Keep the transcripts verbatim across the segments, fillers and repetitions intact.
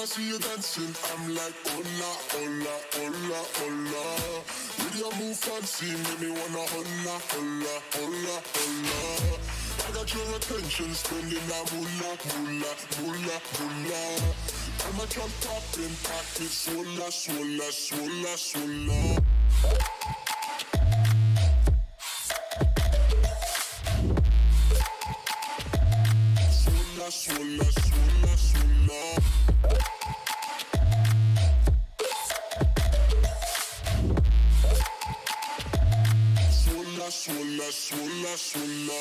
see you dancing, I'm like, hola, hola, hola, hola. With your move fancy, make me wanna hola, hola, hola, hola. I got your attention, spending that moolah, moolah, moolah, moolah. I'm a drop popping, pocket, swola, swola, swola, swola. Swola, swola, swola, swola. Swola, swola, swola, swola.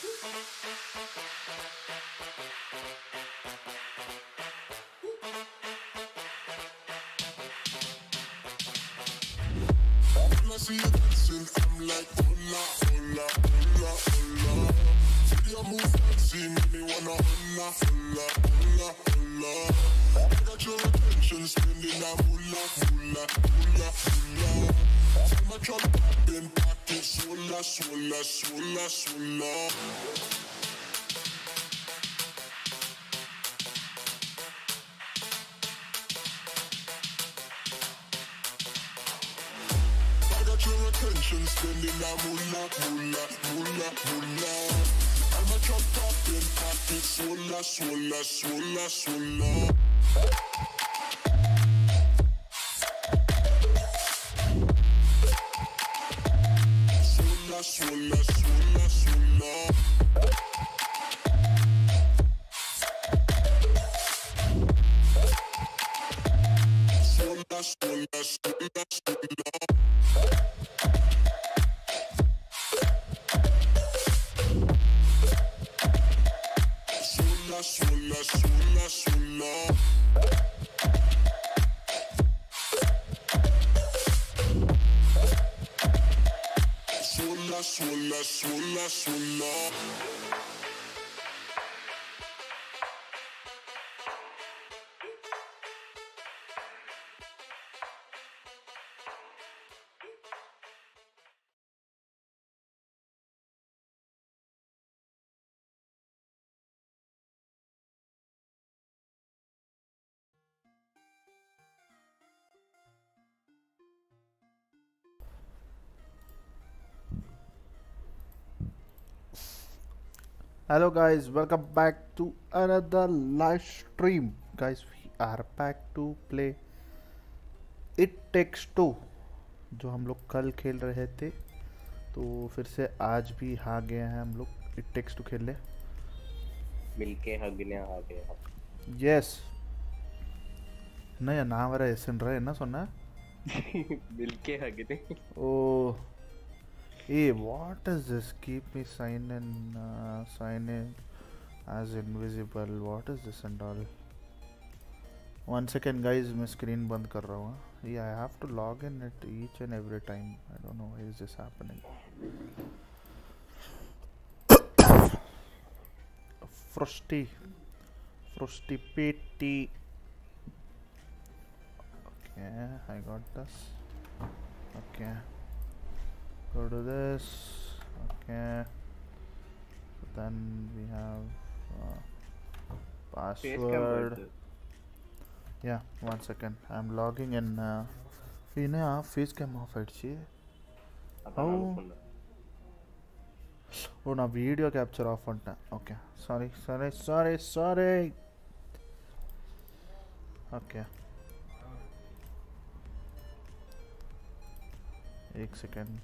When I see you dancing, I'm like, hola, hola, hola, hola. With your move fancy, make me wanna hola, hola, hola, hola. I got your attention, spending that moolah, moolah, moolah, moolah. I'm a drop popping, pocket, swola, swola, swola, swola. Your attention, spending that moolah, moolah, moolah, moolah. I'm a drop popping, pocket, swola, swola, swola, swola. Swola, swola, swola, swola. Swola, swola, swola, swola. Swola, swola, swola. Swola, swola, swola, swola. Hello guys, welcome back to another live stream. Guys, we are back to play It Takes Two, जो हम लोग कल खेल रहे थे, तो फिर से आज भी आ गए हैं हम लोग It Takes Two खेलने। मिलके हगने आ गए हम। Yes। नहीं ना वाला ऐसे रहे ना सुनना। मिलके हगने। Oh, hey, what is this? Keep me sign in, uh, sign in as invisible. What is this and all? One second, guys. मैं screen बंद कर रहा हूँ. Yeah, I have to log in at each and every time. I don't know why is this happening. Frosty, Frosty Petty. Okay, I got this. Okay. Go to this. Okay. Then we have uh, password. Yeah, one second. I'm logging in. Uh, इन्हें आप face cam off है How? Oh, ना video capture off होता. Okay. Sorry, sorry, sorry, sorry. Okay. एक second.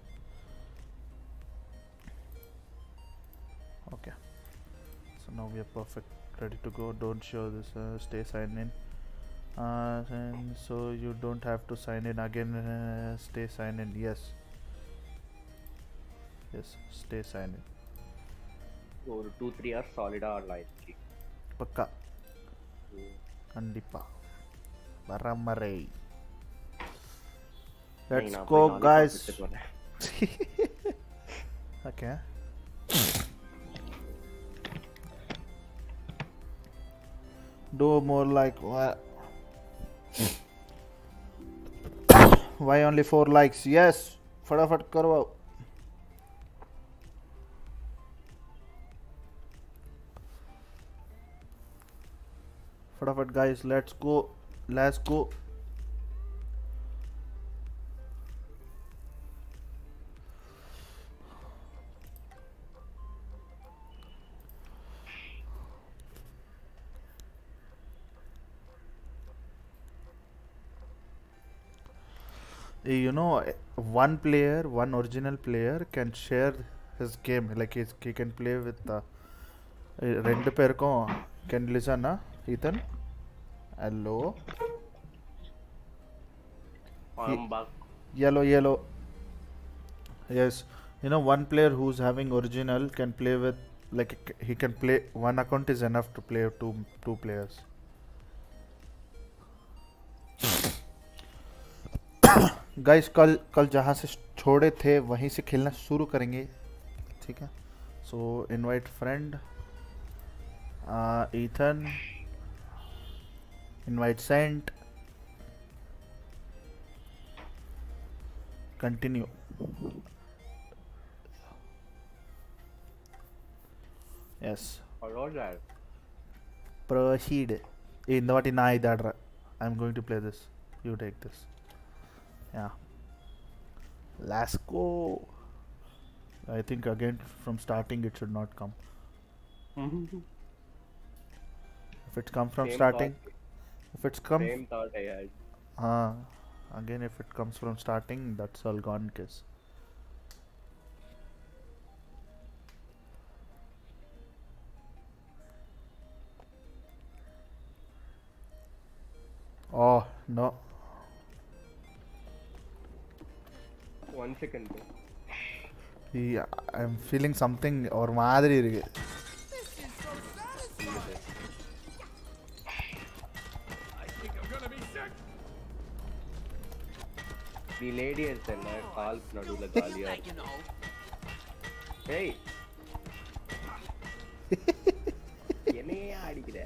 Okay, so now we are perfect, ready to go. Don't show this, uh, stay signed in, uh, and so you don't have to sign in again. Uh, stay signed in. Yes, yes, stay signed in. Or two three hours solid hour live ki Pakka Kandipa Baramare. Let's go, guys. Okay. Do more like what? Why only four likes? Yes, फटाफट करो. फटाफट guys, let's go. Let's go. You know, one player, one original player can share his game. Like he's, he can play with the ரெண்டு பேருக்கும். Can listen, na Ethan? Hello. I'm back. Yellow, yellow. Yes, you know, one player who's having original can play with, like he can play, one account is enough to play two two players. Guys कल कल जहाँ से छोड़े थे वहीं से खेलना शुरू करेंगे, ठीक है? So invite friend, Ethan, invite sent, continue. Yes proceed. இந்த வாட்டி நான் இது ஆடுறேன். I am going to play this, you take this. Yeah, let's go. I think again from starting it should not come. If it's come from Same starting, thought. if it's come, Same thought I had. uh, again if it comes from starting, that's all gone kiss. Oh no. One second. Yeah, I'm feeling something or மாதிரி இருக்கு. The lady is in my calls nadula gaaliya. Hey. என்னையா அடிக்குற?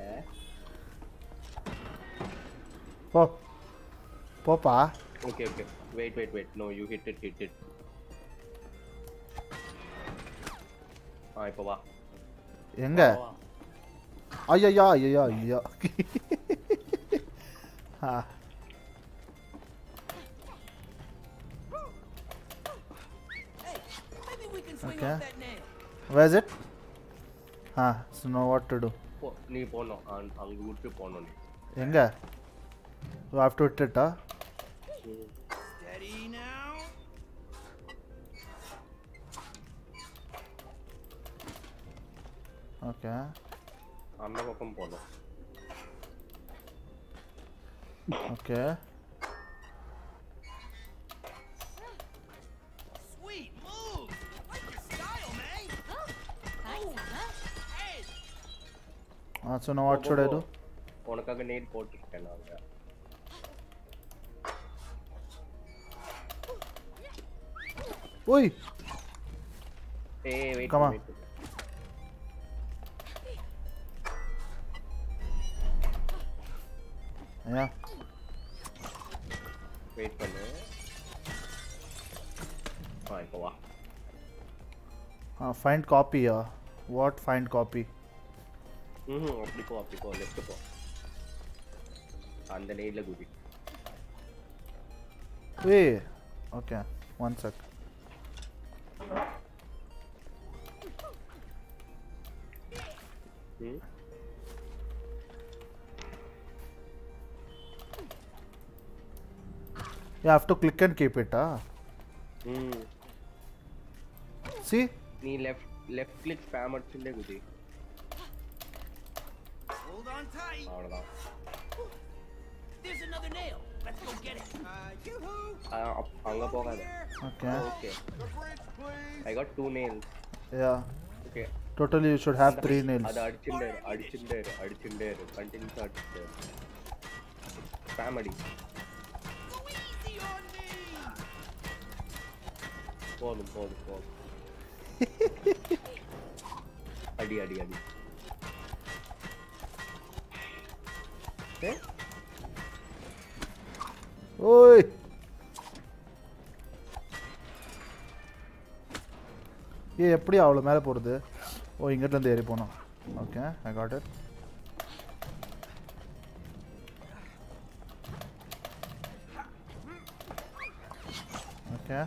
போ போப்பா. Okay, okay. Wait, wait, wait. No, you hit it, hit it. Ah, ipo va. எங்க? ஐயையா ஐயையா ஐயா. Ha. Okay. Where is it? Ha, so know what to do. நீ போணும் அங்க விட்டு போணும் நீ. எங்க? You have to hit it, huh? Steady now. Okay. அந்த பக்கம் போணும். Okay. Sweet move. Like your style, man. Oh, thanks, huh? Hey. Ah, so now what should I do? உனக்காக நேட் போட்டுட்டேன் நாங்க. Oi! Hey, wait. Come on. Wait. Yeah. Wait பண்ணு. ஆ இப்போ வா. Ah, find copy. Uh. What find copy? ம் அப்படி போ அப்படி போ லெஃப்ட் போ. அந்த நேட்ல குதி. Wait. Okay. One sec. Hmm? You have to click and keep it, huh? Hmm. See? நீ லெஃப்ட் லெஃப்ட் கிளிக் ஸ்பாம் அடிச்சிட்டே குதி. Hold on tight. அவ்வளவுதான். There's another nail. Let's go get it. Uh, yoo-hoo. அங்க போகாத. Okay. Okay. The bridge, please. I got two nails. Yeah. Okay. Totally you should have three nails. அது அடிச்சிட்டே அடிச்சிட்டே அடிச்சிட்டே கண்டினியூஸா அடிச்சிட்டே. ஸ்பாம் அடி. Go easy on me. போதும் போதும் போதும். அடி அடி அடி. ஏய் ஓய் ஏ எப்படி அவ்வளோ மேலே போகிறது? ஓ இங்கிட்ட இருந்து ஏறி போனோம். Okay I got it. Okay.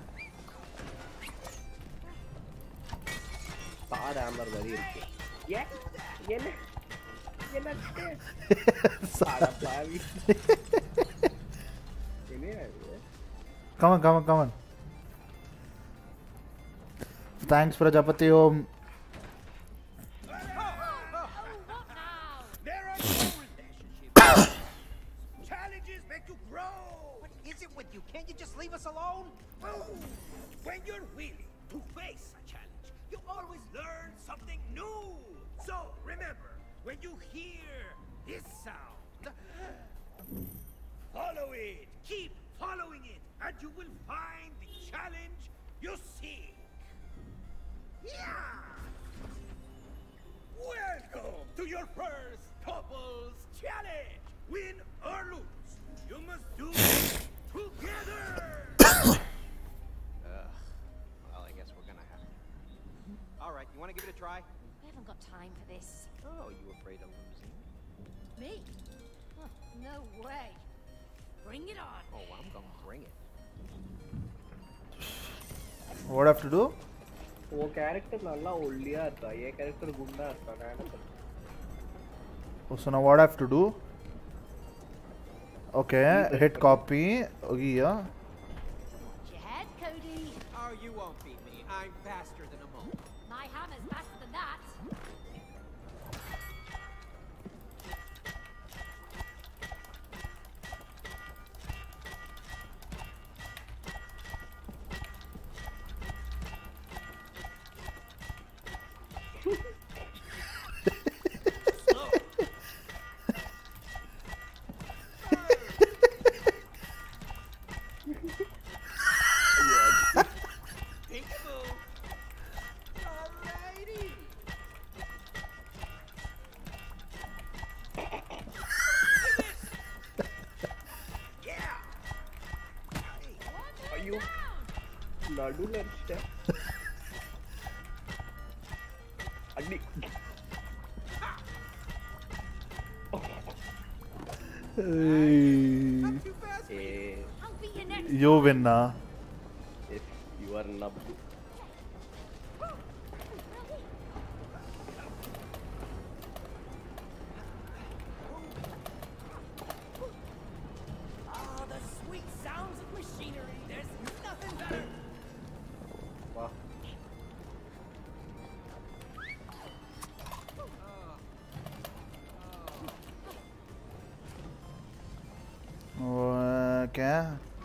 Star hammer very okay. Yeah. Yeah. Yeah. Come on, come on, come on. Thanks, Prajapati Om. There are no relationships. Challenges make you grow. What is it with you? Can't you just leave us alone? Oh, when you're willing to face a challenge, you always learn something new. So remember, when you hear this sound, follow it. Keep following it, and you will find the challenge you seek. Yeah! Welcome to your first couples challenge. Win or lose, you must do it together. uh, well, I guess we're gonna have to. All right, you want to give it a try? We haven't got time for this. Oh, you afraid of losing? Me? Huh, no way. Bring it on. Oh, I'm gonna bring it. What I have to do? वो character नल्ला ओल्लिया था ये character गुंडा था ना Oh, so now what I have to do? Okay, hit copy. Okay, yeah. Watch your head, Cody. Oh, you won't beat me. I'm faster than a mole. My hammer's faster than that. नडूल अच्छा अड्डी You win now. Yes, you are nabdu. Oh, the sweet sounds of machinery. There's nothing better. Wow. Okay.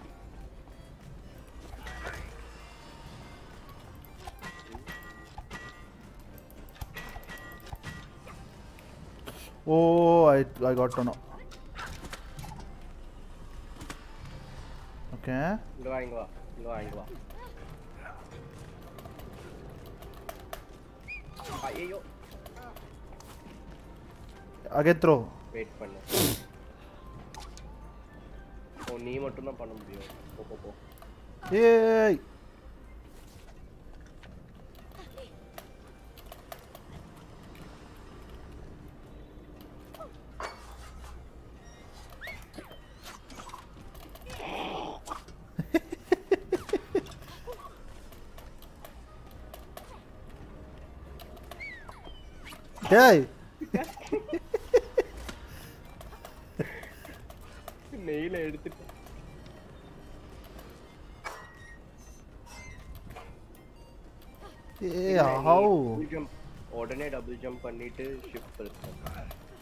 Oh, I I got to know. Okay. Go on, go on, go on, go on. Ayyo. Again throw. Wait பண்ணு. ஓ நீ மட்டும் தான் பண்ண முடியும். போ போ போ. Yay! Hey! நெயில எடுத்துட்டு Yeah, how? Double jump உடனே டபுள் ஜம்ப் பண்ணிட்டு ஷிஃப்ட் பிரஸ் பண்ணு.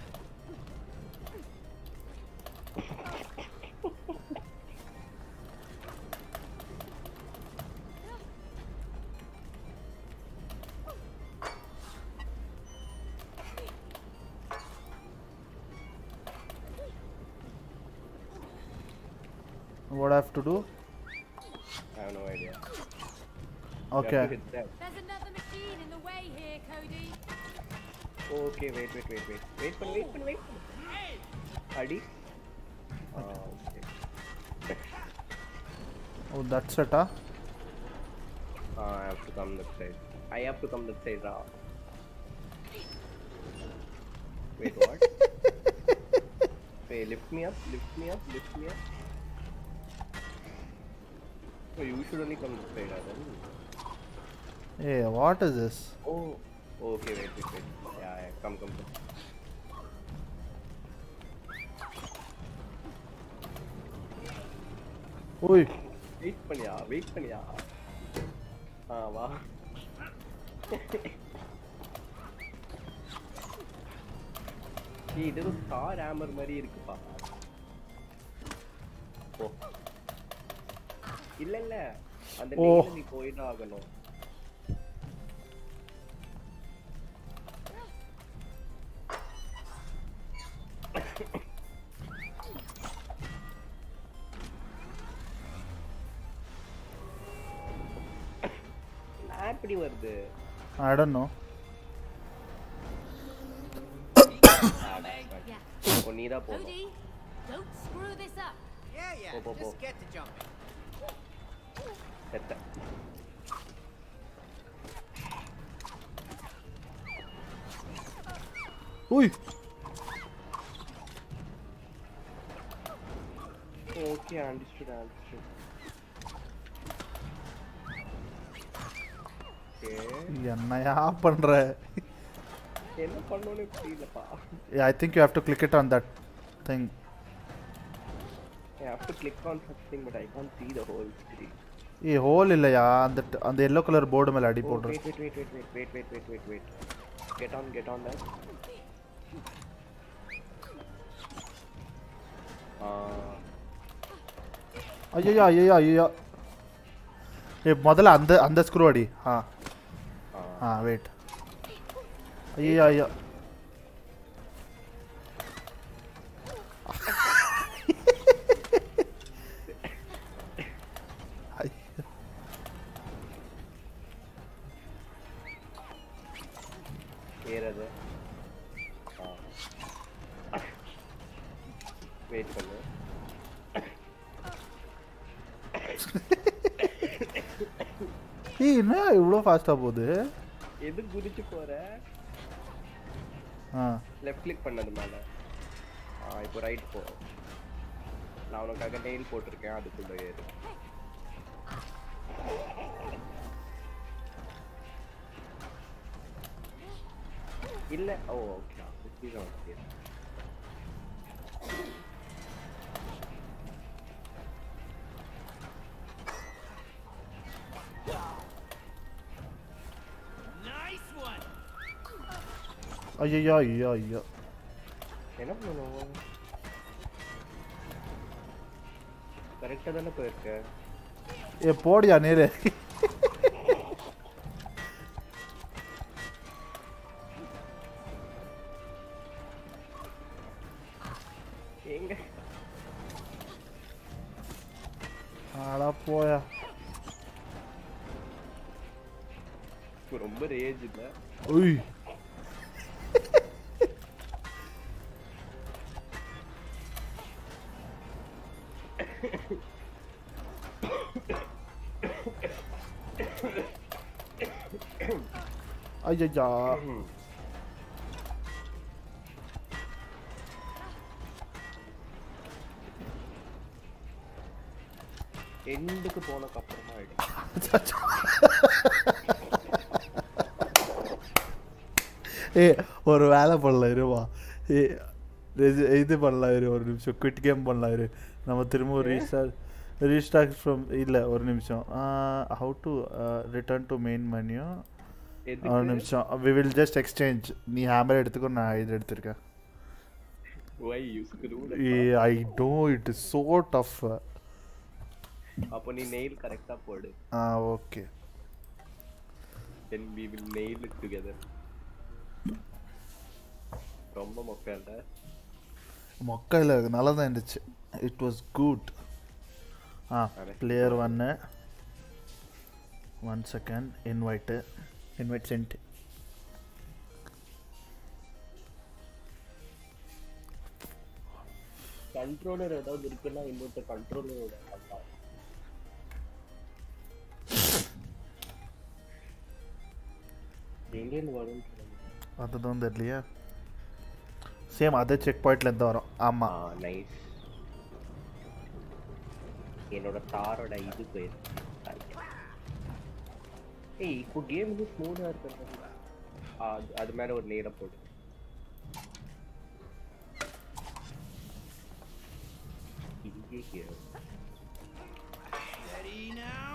What I have to do? I have no idea. Okay. You have to hit that. There's another machine in the way here, Cody. Okay, wait, wait, wait, wait. Wait for wait for wait for Adi. Ah, okay. Oh, that's it, huh? Ah, I have to come that side. I have to come that side, Ra. Wait, what? Wait, lift me up, lift me up, lift me up. So you should only come this side, then. Hey, what is this? Oh, okay, wait, wait, wait. Yeah, yeah, come, come, come. Oi. Wait பண்ணியா, wait பண்ணியா. ஆ வா. ஏய் இது ஒரு star hammer மாதிரி இருக்குப்பா. ஓ. இல்ல இல்ல. அந்த நேரத்துல நீ போய்தான் ஆகணும். எப்படி வருது? I don't know. ஓ நீரா போடு. Don't screw this up. Yeah, yeah. Go, go, Just go. get to jumping. செத்த. Oi. Okay, understood, understood. என்னையா பண்ற? என்ன பண்ணனும்னு புரியலப்பா. Yeah, I think you have to click it on that thing. I have to click on such thing, but I can't see the whole screen. ஏ hole இல்லையா? அந்த அந்த yellow color board மேல அடி போடு. Wait, wait, wait, wait, wait, wait, wait, wait, wait, wait. Get on, get on that. Ah. ஐயோ ஐயோ ஐயோ. ஏ முதல்ல அந்த அந்த ஸ்க்ரூ அடி. ஆ. ஆ வெயிட். ஐயோ ஐயோ. ஏறது. வெயிட் பண்ணு. ஏய் என்ன இவ்ளோ ஃபாஸ்டா போகுது? எது குதிச்சு போற? ஆ லெஃப்ட் கிளிக் பண்ணது மேல. ஆ இப்போ ரைட் போ. நான் உனக்காக நெயில் போட்டுருக்கேன் அதுக்குள்ள ஏறு. இல்ல ஓ ஓகே இது ஓகே. ஐயோ ஐயோ ஐயோ. என்ன பண்ணணும்? கரெக்டா தானே போயிருக்க. ஏ போடியா நேரே. எங்க? ஆளா போயா. ரொம்ப ரேஜ் இல்ல. உய். ஐயோ. எண்டுக்கு போனக்கு அப்புறமா ஆயிடும். ஏ ஒரு வேலை பண்ணலாம் இருவா. ஏ இது பண்ணலாம் இரு ஒரு நிமிஷம். குவிட் கேம் பண்ணலாம் இரு. நம்ம திரும்ப ரீஸ்டார்ட் ரீஸ்டார்ட் ஃப்ரம் இல்லை ஒரு நிமிஷம். How to return to main menu. ஒரு நிமிஷம். We will just exchange. நீ ஹேமர் எடுத்துக்கோ, நான் இது எடுத்திருக்கேன். Why you screwed up? Yeah, I know it is so tough. அப்போ நீ நெயில் கரெக்ட்டா போடு. ஆ okay. Then we will nail it together. ரொம்ப மொக்கைல்ல. மொக்கையில நல்லா தான் இருந்துச்சு. It was good. ஆ player one. One second. Invite. Invite sent. Controller ஏதாவது இருக்குன்னா இன்னொரு கண்ட்ரோலரோட பண்ணலாம். எங்கேருந்து வரும் அதுதான் தெரியலையா. சேம் அதே செக் பாயிண்ட்ல இருந்து வரும். ஆமா நைஸ். என்னோட தாரோட இது போயிருக்கு. ஏய் இப்போ கேம் வந்து ஸ்மூத்தா இருக்கு. அது அது மேல ஒரு லேயர் போடு. இங்கே ஹியர். Ready now?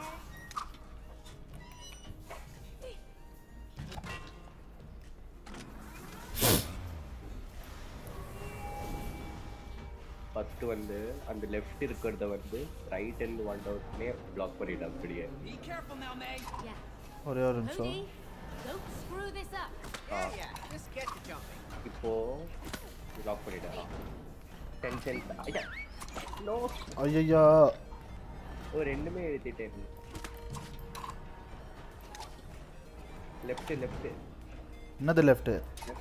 ஃபர்ஸ்ட் வந்து அந்த லெஃப்ட் இருக்குறத வந்து ரைட் அண்ட் ஒன் டவுட்லயே பிளாக் பண்ணிடு அப்படியே. Be careful now, May. Yeah. ஒரே ஒரு நிமிஷம். Cody, don't screw this up. Yeah, yeah. Just get to jumping. இப்போ பிளாக் பண்ணிடு. டென்ஷன். ஐயா. நோ. ஐயோ. ஓ ரெண்டுமே எழுதிட்டேன். Left left. என்னது லெஃப்ட்?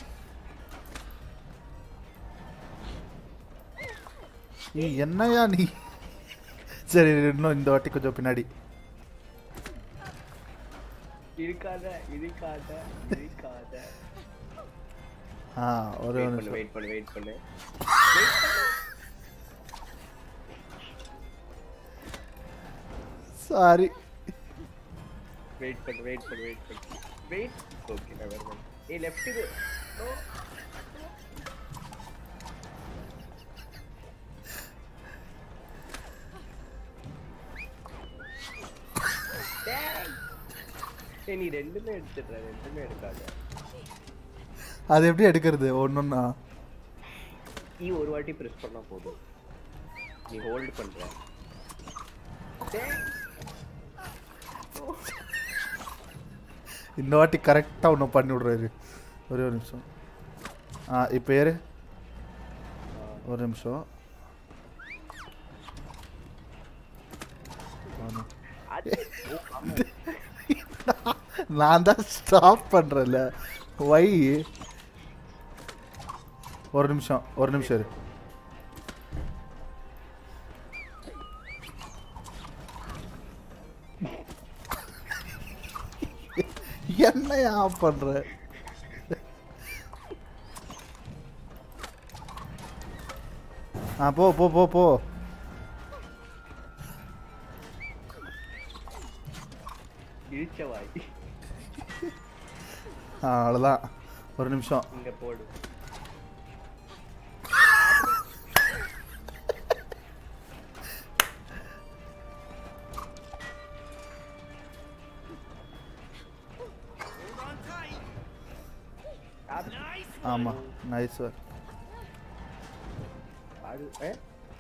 நீ என்னையா நீ? சரி இன்னும் இந்த வாட்டி கொஞ்சம் பின்னாடி. இருக்காத இருக்காத இருக்காத. ஆ ஒரு வெயிட் நிமிஷம். பண்ணு வெயிட் பண்ணு வெயிட் பண்ணு. சாரி. வெயிட் பண்ணு வெயிட் பண்ணு வெயிட் பண்ணு. வெயிட். ஓகே நான் வரேன். ஏய் லெஃப்ட் இது. நோ. நீ ரெண்டுமே எடுத்துடுற ரெண்டுமே எடுக்காத. அது எப்படி எடுக்கிறது ஒன்னொன்னா? நீ ஒரு வாட்டி பிரஸ் பண்ணா போதும். நீ ஹோல்ட் பண்ற. இந்த வாட்டி கரெக்டாக ஒன்று பண்ணி விட்றாரு. ஒரே ஒரு நிமிஷம். ஆ இப்போ ஏறு. ஒரு நிமிஷம். நான் தான் ஸ்டாப் பண்ணுறேன்ல. வை. ஒரு நிமிஷம் ஒரு நிமிஷம் இரு. என்னையா பண்ற? ஆ போ போ போ போ. இழுச்சவாய். ஆ அவ்வளோதான். ஒரு நிமிஷம். இங்க போடு. Hold on tight. Nice. ஆமாம் நைஸ் சார். அது ஏ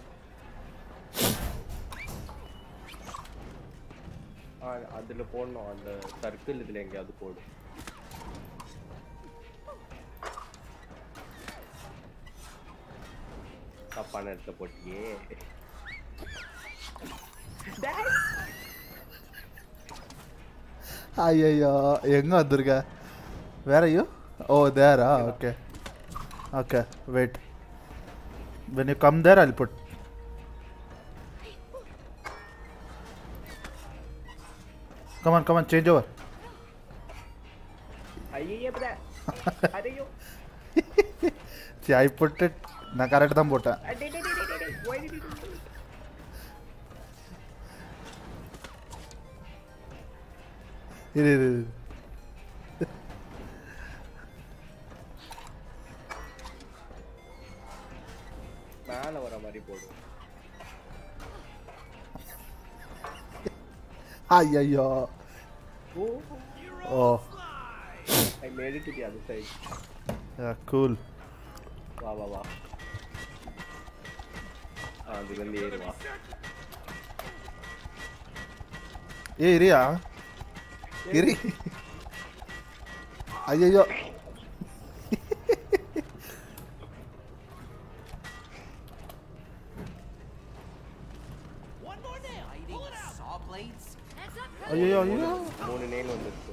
ஆ அதுல போடணும். அந்த சர்க்கிள் இதுல எங்கயாவது போடு. தப்பான இடத்துல போட்டியே. ஐயோ எங்கே வந்திருக்க? வேற யூ? ஓ தேரா? Okay okay wait. when you come there I'll put. come on come on change over. ஐயே பிரா. அரையோ. see I put it. நான் கரெக்ட் தான் போட்டேன். டே டே டே டே. why did you do that? இரு இரு. மேல வர மாதிரி போடு. ஐயோ. Oh, oh I made it to the other side. yeah cool. வா வா வா. ஆ அது வந்து ஏறு வா. ஏய் இரியா. இரி. ஐயோ. One more nail. Pull it out. Saw blades. Heads up, ஐயோ ஐயோ. மூணு நேல் வந்துருக்கு.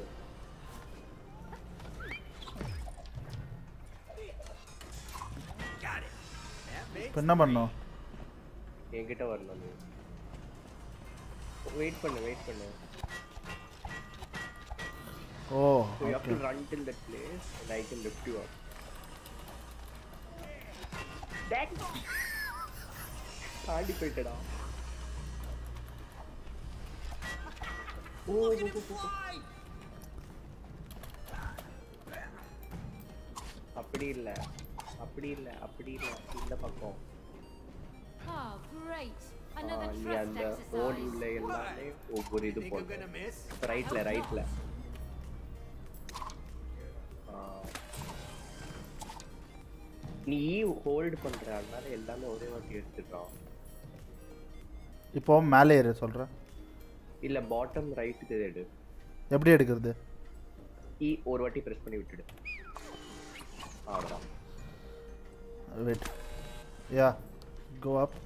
Got it. That makes இப்போ என்ன பண்ணோம்? என்கிட்ட வரணும் நீ. வெயிட் பண்ணு வெயிட் பண்ணு. ஓ So you have okay. to run till that place and I can lift you up. That. தாண்டி போயிட்டடா. ஓ Look at him fly. அப்படி இல்ல அப்படி இல்ல அப்படி இல்ல இந்த பக்கம் Oh, great. Another நீ trust அந்த ஹோல் exercise. உள்ள எல்லாமே ஒவ்வொரு இது போடு ரைட்ல ரைட்ல நீ ஹோல்ட் பண்ற அதனால எல்லாமே ஒரே வாட்டி எடுத்துட்டான் இப்போ மேலே ஏறு சொல்ற இல்ல பாட்டம் ரைட்டுக்கு எடு எப்படி எடுக்கிறது இ ஒரு வாட்டி பிரஸ் பண்ணி விட்டுடு அவ்வளவுதான் wait ya go up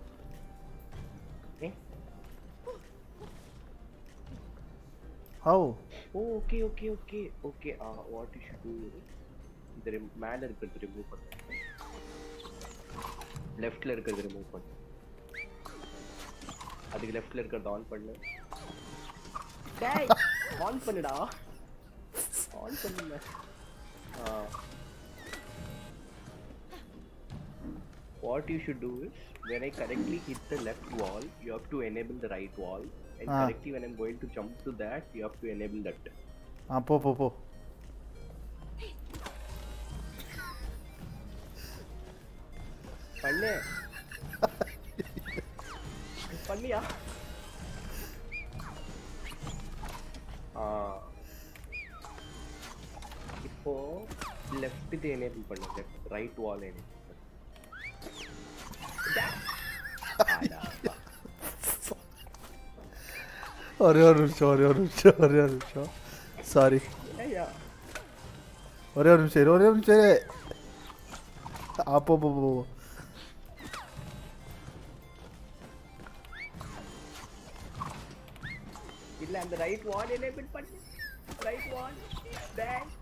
how okay okay okay okay what you should do இது மேல இருக்கிறது ரிமூவ் பண்ணு லெஃப்ட்ல இருக்கிறது ரிமூவ் பண்ணு அதுக்கு லெஃப்ட்ல இருக்கிறது ஆன் பண்ணு டேய் ஆன் பண்ணுடா ஆன் பண்ணுங்க ஆ what you should do is when I correctly hit the left wall you have to enable the right wall and ah. correctly when I'm going to jump to that you have to enable that ah po po po panne panniya ah ipo left the enable pannu left right wall enable ஒரே ஒரு நிமிஷம் ஒரே ஒரு நிமிஷம் ஒரே ஒரு நிமிஷம் sorry ஒரே ஒரு நிமிஷம் ஒரே ஒரு நிமிஷம் அப்போ போ இல்ல அந்த ரைட் வால் எனேபிள் பண்ணு ரைட் வால் பேக்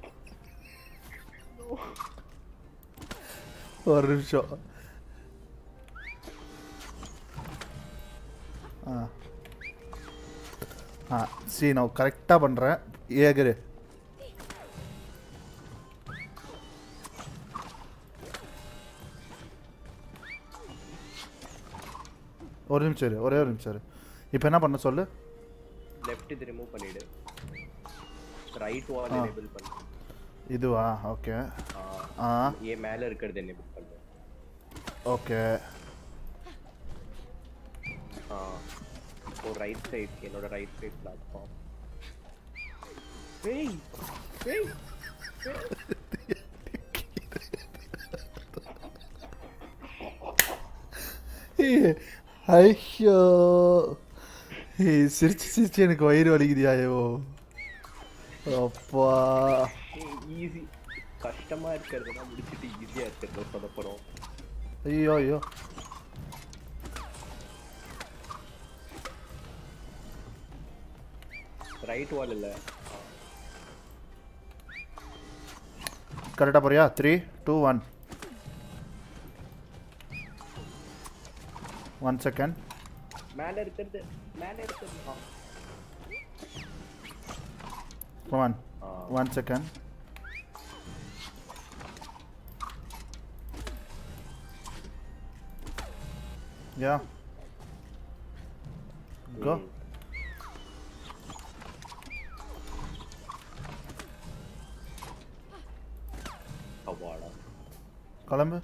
ஒரு நிமிஷம் ஆ ஆ சரி நான் கரெக்டாக பண்ணுறேன் ஏகரு ஒரு நிமிஷம் இரு ஒரே ஒரு நிமிஷம் இரு இப்போ என்ன பண்ண சொல்லு லெஃப்ட் இது ரிமூவ் பண்ணிடு ரைட் வால் எனேபிள் பண்ணு இதுவா ஓகே ஆ ஏ மேல இருக்கிறது எனேபிள் பண்ணு ஓகே ஆ இப்போ ரைட் சைடு என்னோட ரைட் சைடு பிளாட்ஃபார்ம் ஏய் ஏய் ஐயோ சிரிச்சு சிரிச்சு எனக்கு வயிறு வலிக்குதியாயோ அப்பா ஈஸி கஷ்டமா இருக்கிறதுனா முடிச்சிட்டு ஈஸியா இருக்கிறது சொல்ல போறோம் ஐயோ ஐயோ ரைட் வால் இல்ல கரெக்டா போறியா three two one one second மேல இருக்கிறது மேல இருக்கிறது come on uh, one second yeah go mm. avada Columba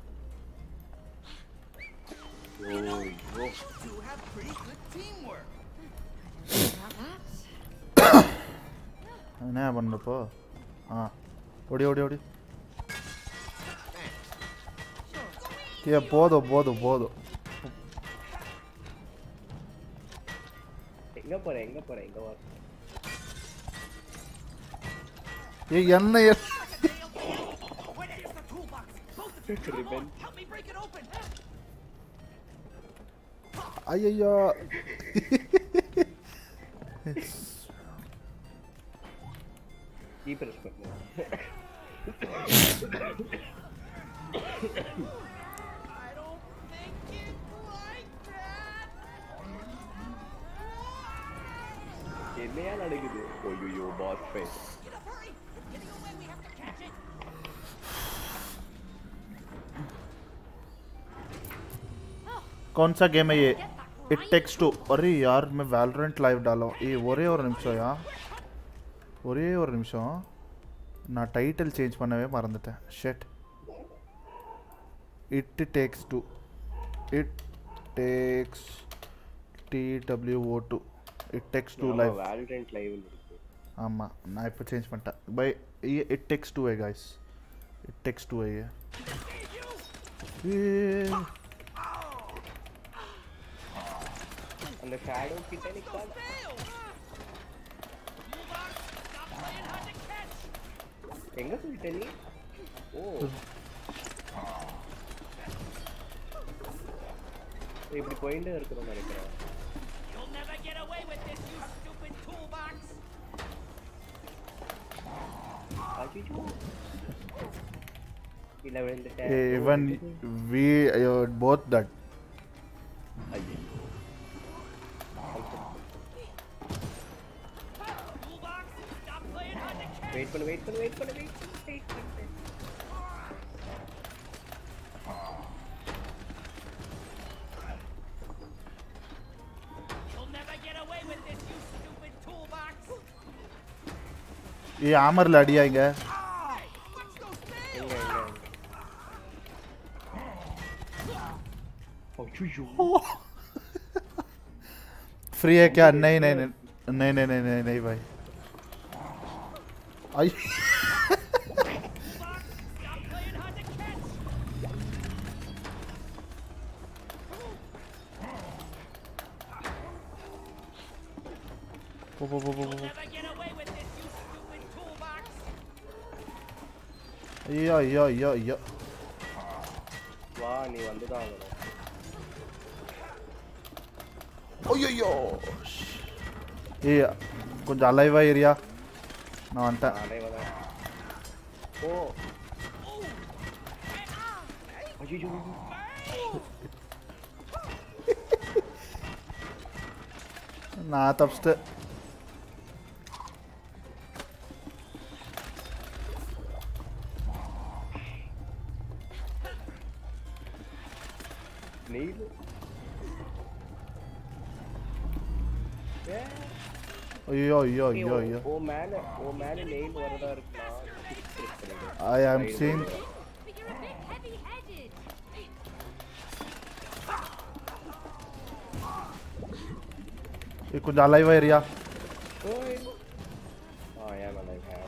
oh yo You have pretty good teamwork. என்ன பண்ணப்போ ஆ ஓடி ஓடி ஓடி ஏ போதும் போதும் போதும் எங்க போற எங்க போற எங்க வா ஏ என்ன ஐயோ E press பண்ணு I don't think it's like that. என்னையா நடக்குது ஓய்யோ boss fight Get up, hurry! It's getting away. We have to catch it. कौन सा गेम है ये इट टेक्स टू अरे यार मैं वैलोरेंट लाइव डाला ये ஒரே ஒரு நிமிஷம் யா ஒரே ஒரு நிமிஷம் நான் டைட்டில் சேஞ்ச் பண்ணவே மறந்துட்டேன். Shit. It takes two. It takes T W O two. It takes two live. Valorant live இருக்கு. ஆமா நான் இப்ப சேஞ்ச் பண்ணிட்டேன். By it takes two guys. It takes two ஐ. அந்த ஷேடோ கிட்ட நிக்காத. எங்க போயிட்ட நீ? ஓ இப்படி போயிட்டே இருக்கணும் நினைக்கிறேன். You'll never get away with this, you stupid toolbox. அஜிஜோ இல்ல விழுந்துட்ட. Even we uh, both that. அஜிஜோ வெயிட் பண்ணு வெயிட் பண்ணு வெயிட் பண்ணு வெயிட் பண்ணு. You'll never get away with this, you stupid toolbox. ये आमर लड़िया इங்க. எங்க எங்க अजूजू फ्री है क्या? नहीं नहीं नहीं नहीं नहीं नहीं नहीं नहीं भाई. आई वो वो वो वो ஐயோ ஐயோ ஐயோ ஐயோ வா நீ வந்துதான் ஆகணும். ஐயோ ஏய் கொஞ்சம் அலைவா ஏரியா. நான் வந்துட்டேன். அலைவதான். ஓ அஜிஜோ நான் தப்பிச்சிட்டேன். நெயில் ஐயோ ஐயோ ஐயோ ஐயோ ஓ மேல ஓ மேல நெயில் வரதா இருக்குனா. I am seeing. But you're a bit heavy-headed. ये कुछ अलाइव एरिया. ओए हां यार अलाइव है.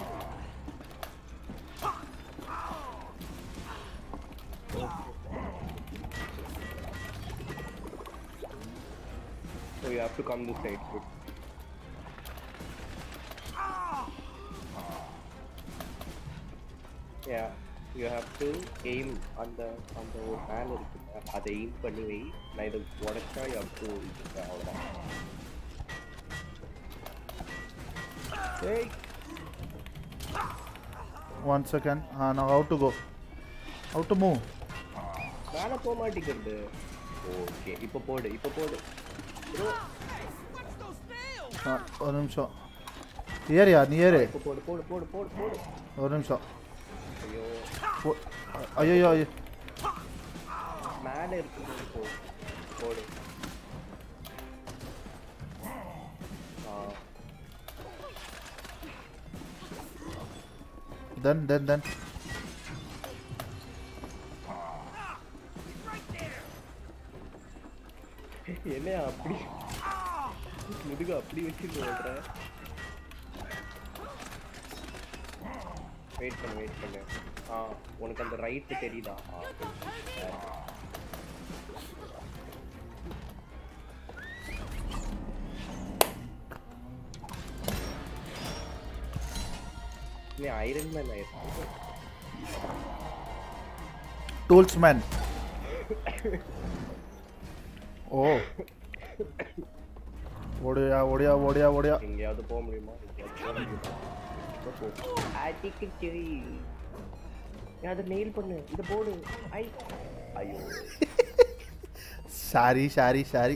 So you have to come this side. Yeah, you have to aim on the on the man இருக்கு. அதை aim பண்ணி வை. நான் இது உடைச்சா you have to அவ்வளவுதான். Hey. One second. Ah, now how to go? How to move? மேல போக மாட்டேங்குது. ஓகே இப்போ போடு இப்போ போடு. Ah, ஒரு நிமிஷம். ஏரியா நீ ஏறு. இப்போ போடு போடு போடு போடு போடு. ஒரு நிமிஷம். ஐயோ ஐயோ ஐயோ மேல இருக்கு போ போடு. then then then என்ன அப்படி முதுகு அப்படி வச்சிட்டு ஓடுற. வெயிட் பண்ணு வெயிட் பண்ணு. ஆ உனக்கு அந்த ரைட் தெரியுதா? நீ ஐரன் மேன் ஆயிரு. Tools man. ஓ ஓடியா ஓடியா ஓடியா ஓடியா. எங்கேயாவது போக முடியுமா? அதை நெயில் பண்ணு. இதை போடு. ஐ ஐயோ சாரி சாரி சாரி.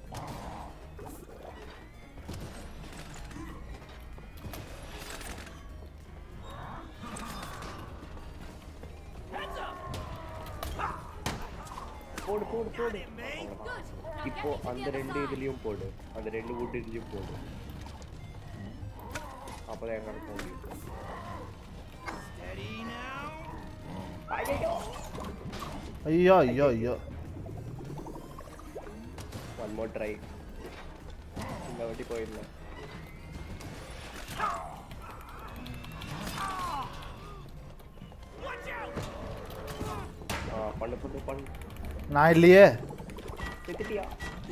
போடு போடு போடு. இப்போ அந்த ரெண்டு இதுலயும் போடு. அந்த ரெண்டு வுட் இதுலயும் போடு. அப்பதான் எங்க போக முடியும். ஐயோ ஐயோ ஐயோ one more try இந்த வாட்டி போயிடலாம் ஆ பண்ணு பண்ணு பண்ணு நான் இல்லையே செத்துட்டியா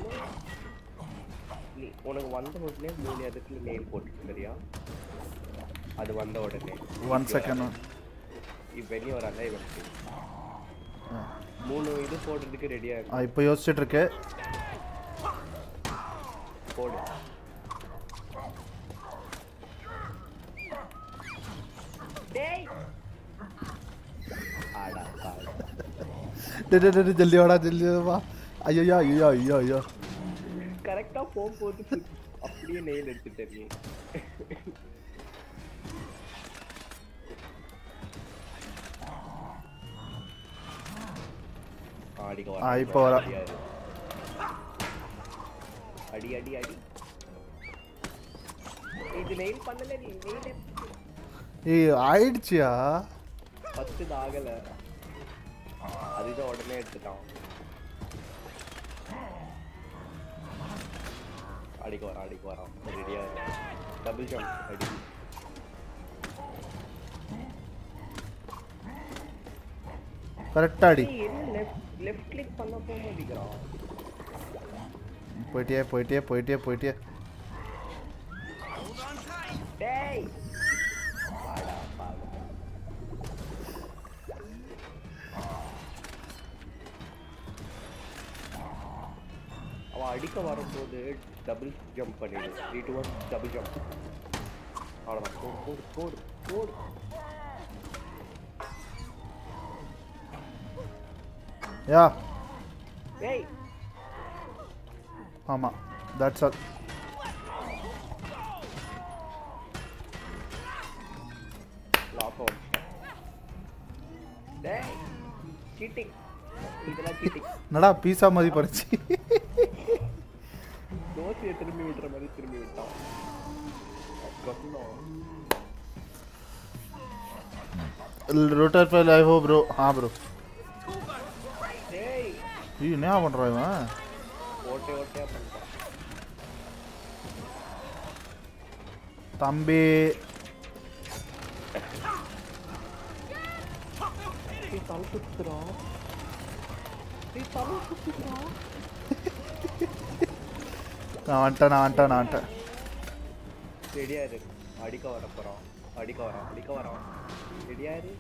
நீ உனக்கு வந்த உடனே மூணு இடத்துல நெயில் போட்டுட்டு சரியா அது வந்த உடனே ஒன் செகண்ட் இப்போ வெளியே வராங்க இவன் மூணு இது போடுறதுக்கு ரெடியா இருக்கு இப்போ யோசிச்சுட்டு இருக்கு போடு டேய் ஆடா ஆடா டே டே டே ஜல்தி வாடா ஜல்தி வா ஐயோ ஐயோ ஐயோ ஐயோ கரெக்ட்டா போம் போட்டு அப்படியே நெயில் எடுத்துட்டே நீ ஆடி கோ ஆ இப்போ வர அடி அடி அடி இது நெயில் பண்ணல நீ நெயில் ஏய் ஆயிடுச்சியா பத்து ஆகல அதுதான் உடனே எடுத்துட்டான் அடிக்க வர அடிக்க வரான் ரெடியா டபுள் ஜம்ப் அடி கரெக்டா அடி லெஃப்ட் லெஃப்ட் கிளிக் பண்ண போக மாட்டேங்கிறான் போயிட்டே போயிட்டே போயிட்டே போயிட்டே டேய் வாடா பாரு அவன் அடிக்க வரும்போது டபுள் ஜம்ப் பண்ணிடு three two one double jump அவ்வளோதான் போடு போடு போடு போடு யா ஏய் ஆமா தட்ஸ் ஆல் லாக் அவுட் டேய் சீட்டிங் இதெல்லாம் சீட்டிங் நடா பீஸா மாதிரி பறிச்சு தோசையை திரும்பி விட்டுற மாதிரி திரும்பி விட்டான் रोटर पे लाइव हो ब्रो हाँ ब्रो டேய் ये नया बन रहा है वहाँ ஓட்டே ஓட்டே பண்ணிட்டான் तंबी நீ தலை சுத்துறா நீ தலை சுத்துறா நான் வந்துட்டேன் நான் வந்துட்டேன் நான் வந்துட்டேன் ரெடியா இரு அடிக்க வர போறான் அடிக்க வரான் அடிக்க வரான் ரெடியா இரு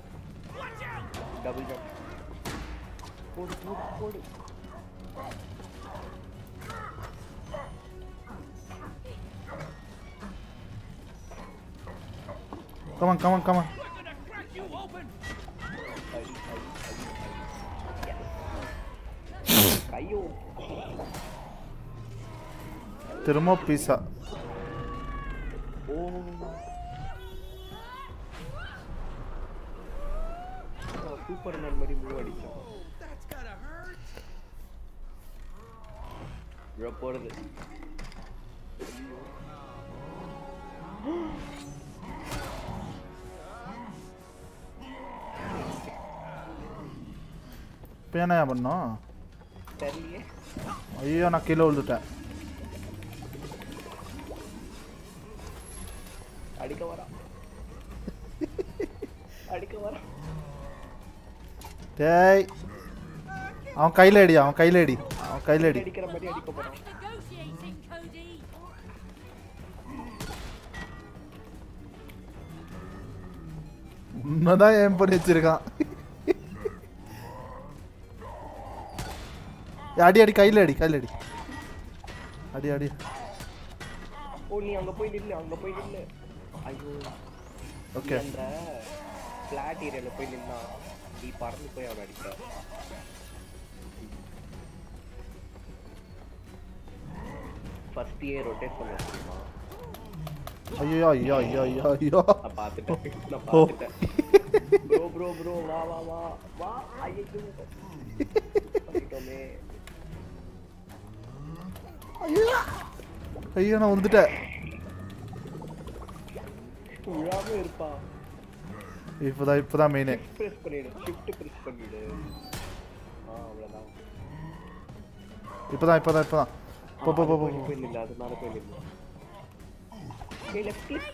டபுள் ஜம்ப் போடு போடு போடு come on come on come on அடி அடி அடி கையோ திரும்ப பீஸா ஓ சூப்பர் மேன் மாதிரி மூவ் அடிச்சான் bro போறது இப்போ என்ன பண்ணோம் தெரியலையே ஐயோ நான் கீழே விழுந்துட்டேன் அடிக்க வரா அடிக்க வரா டேய் அவன் கையில் அடி அவன் கையில் அடி அவன் கையில் அடி அடிக்கிற மாதிரி அடிக்க போறான் Negotiating, Cody. உன்னதான் ஏன் பண்ணி வச்சிருக்கான் அடி அடி கையில் அடி கையில் அடி அடி அடி ஓ நீ அங்க போய் நில்லு அங்க போய் நில்லு ஐயோ ஓகே அந்த ஃபிளாட் ஏரியால போய் நின்னா நீ பறந்து போய் அவன் அடிக்கிற ஃபர்ஸ்ட் இயர் ரொட்டேட் பண்ண முடியுமா ஐயோ ஐயோ ஐயோ ஐயோ ஐயோ நான் பார்த்துட்டேன் நான் பார்த்துட்டேன் ப்ரோ ப்ரோ ப்ரோ வா வா வா வா ஐயோ பண்ணிட்டோமே ஐயோ ஐயோ நான் வந்துட்டேன் விழாம இருப்பா இப்போதான் இப்போதான் மெயினே. press பண்ணிடு shift press பண்ணிடு. ஆ அவ்வளவுதான். இப்போதான் இப்போதான் இப்போதான். போ போ போ போ. இல்ல அது மேல போய் நில்லு. ஏய் லெஃப்ட் கிளிக்.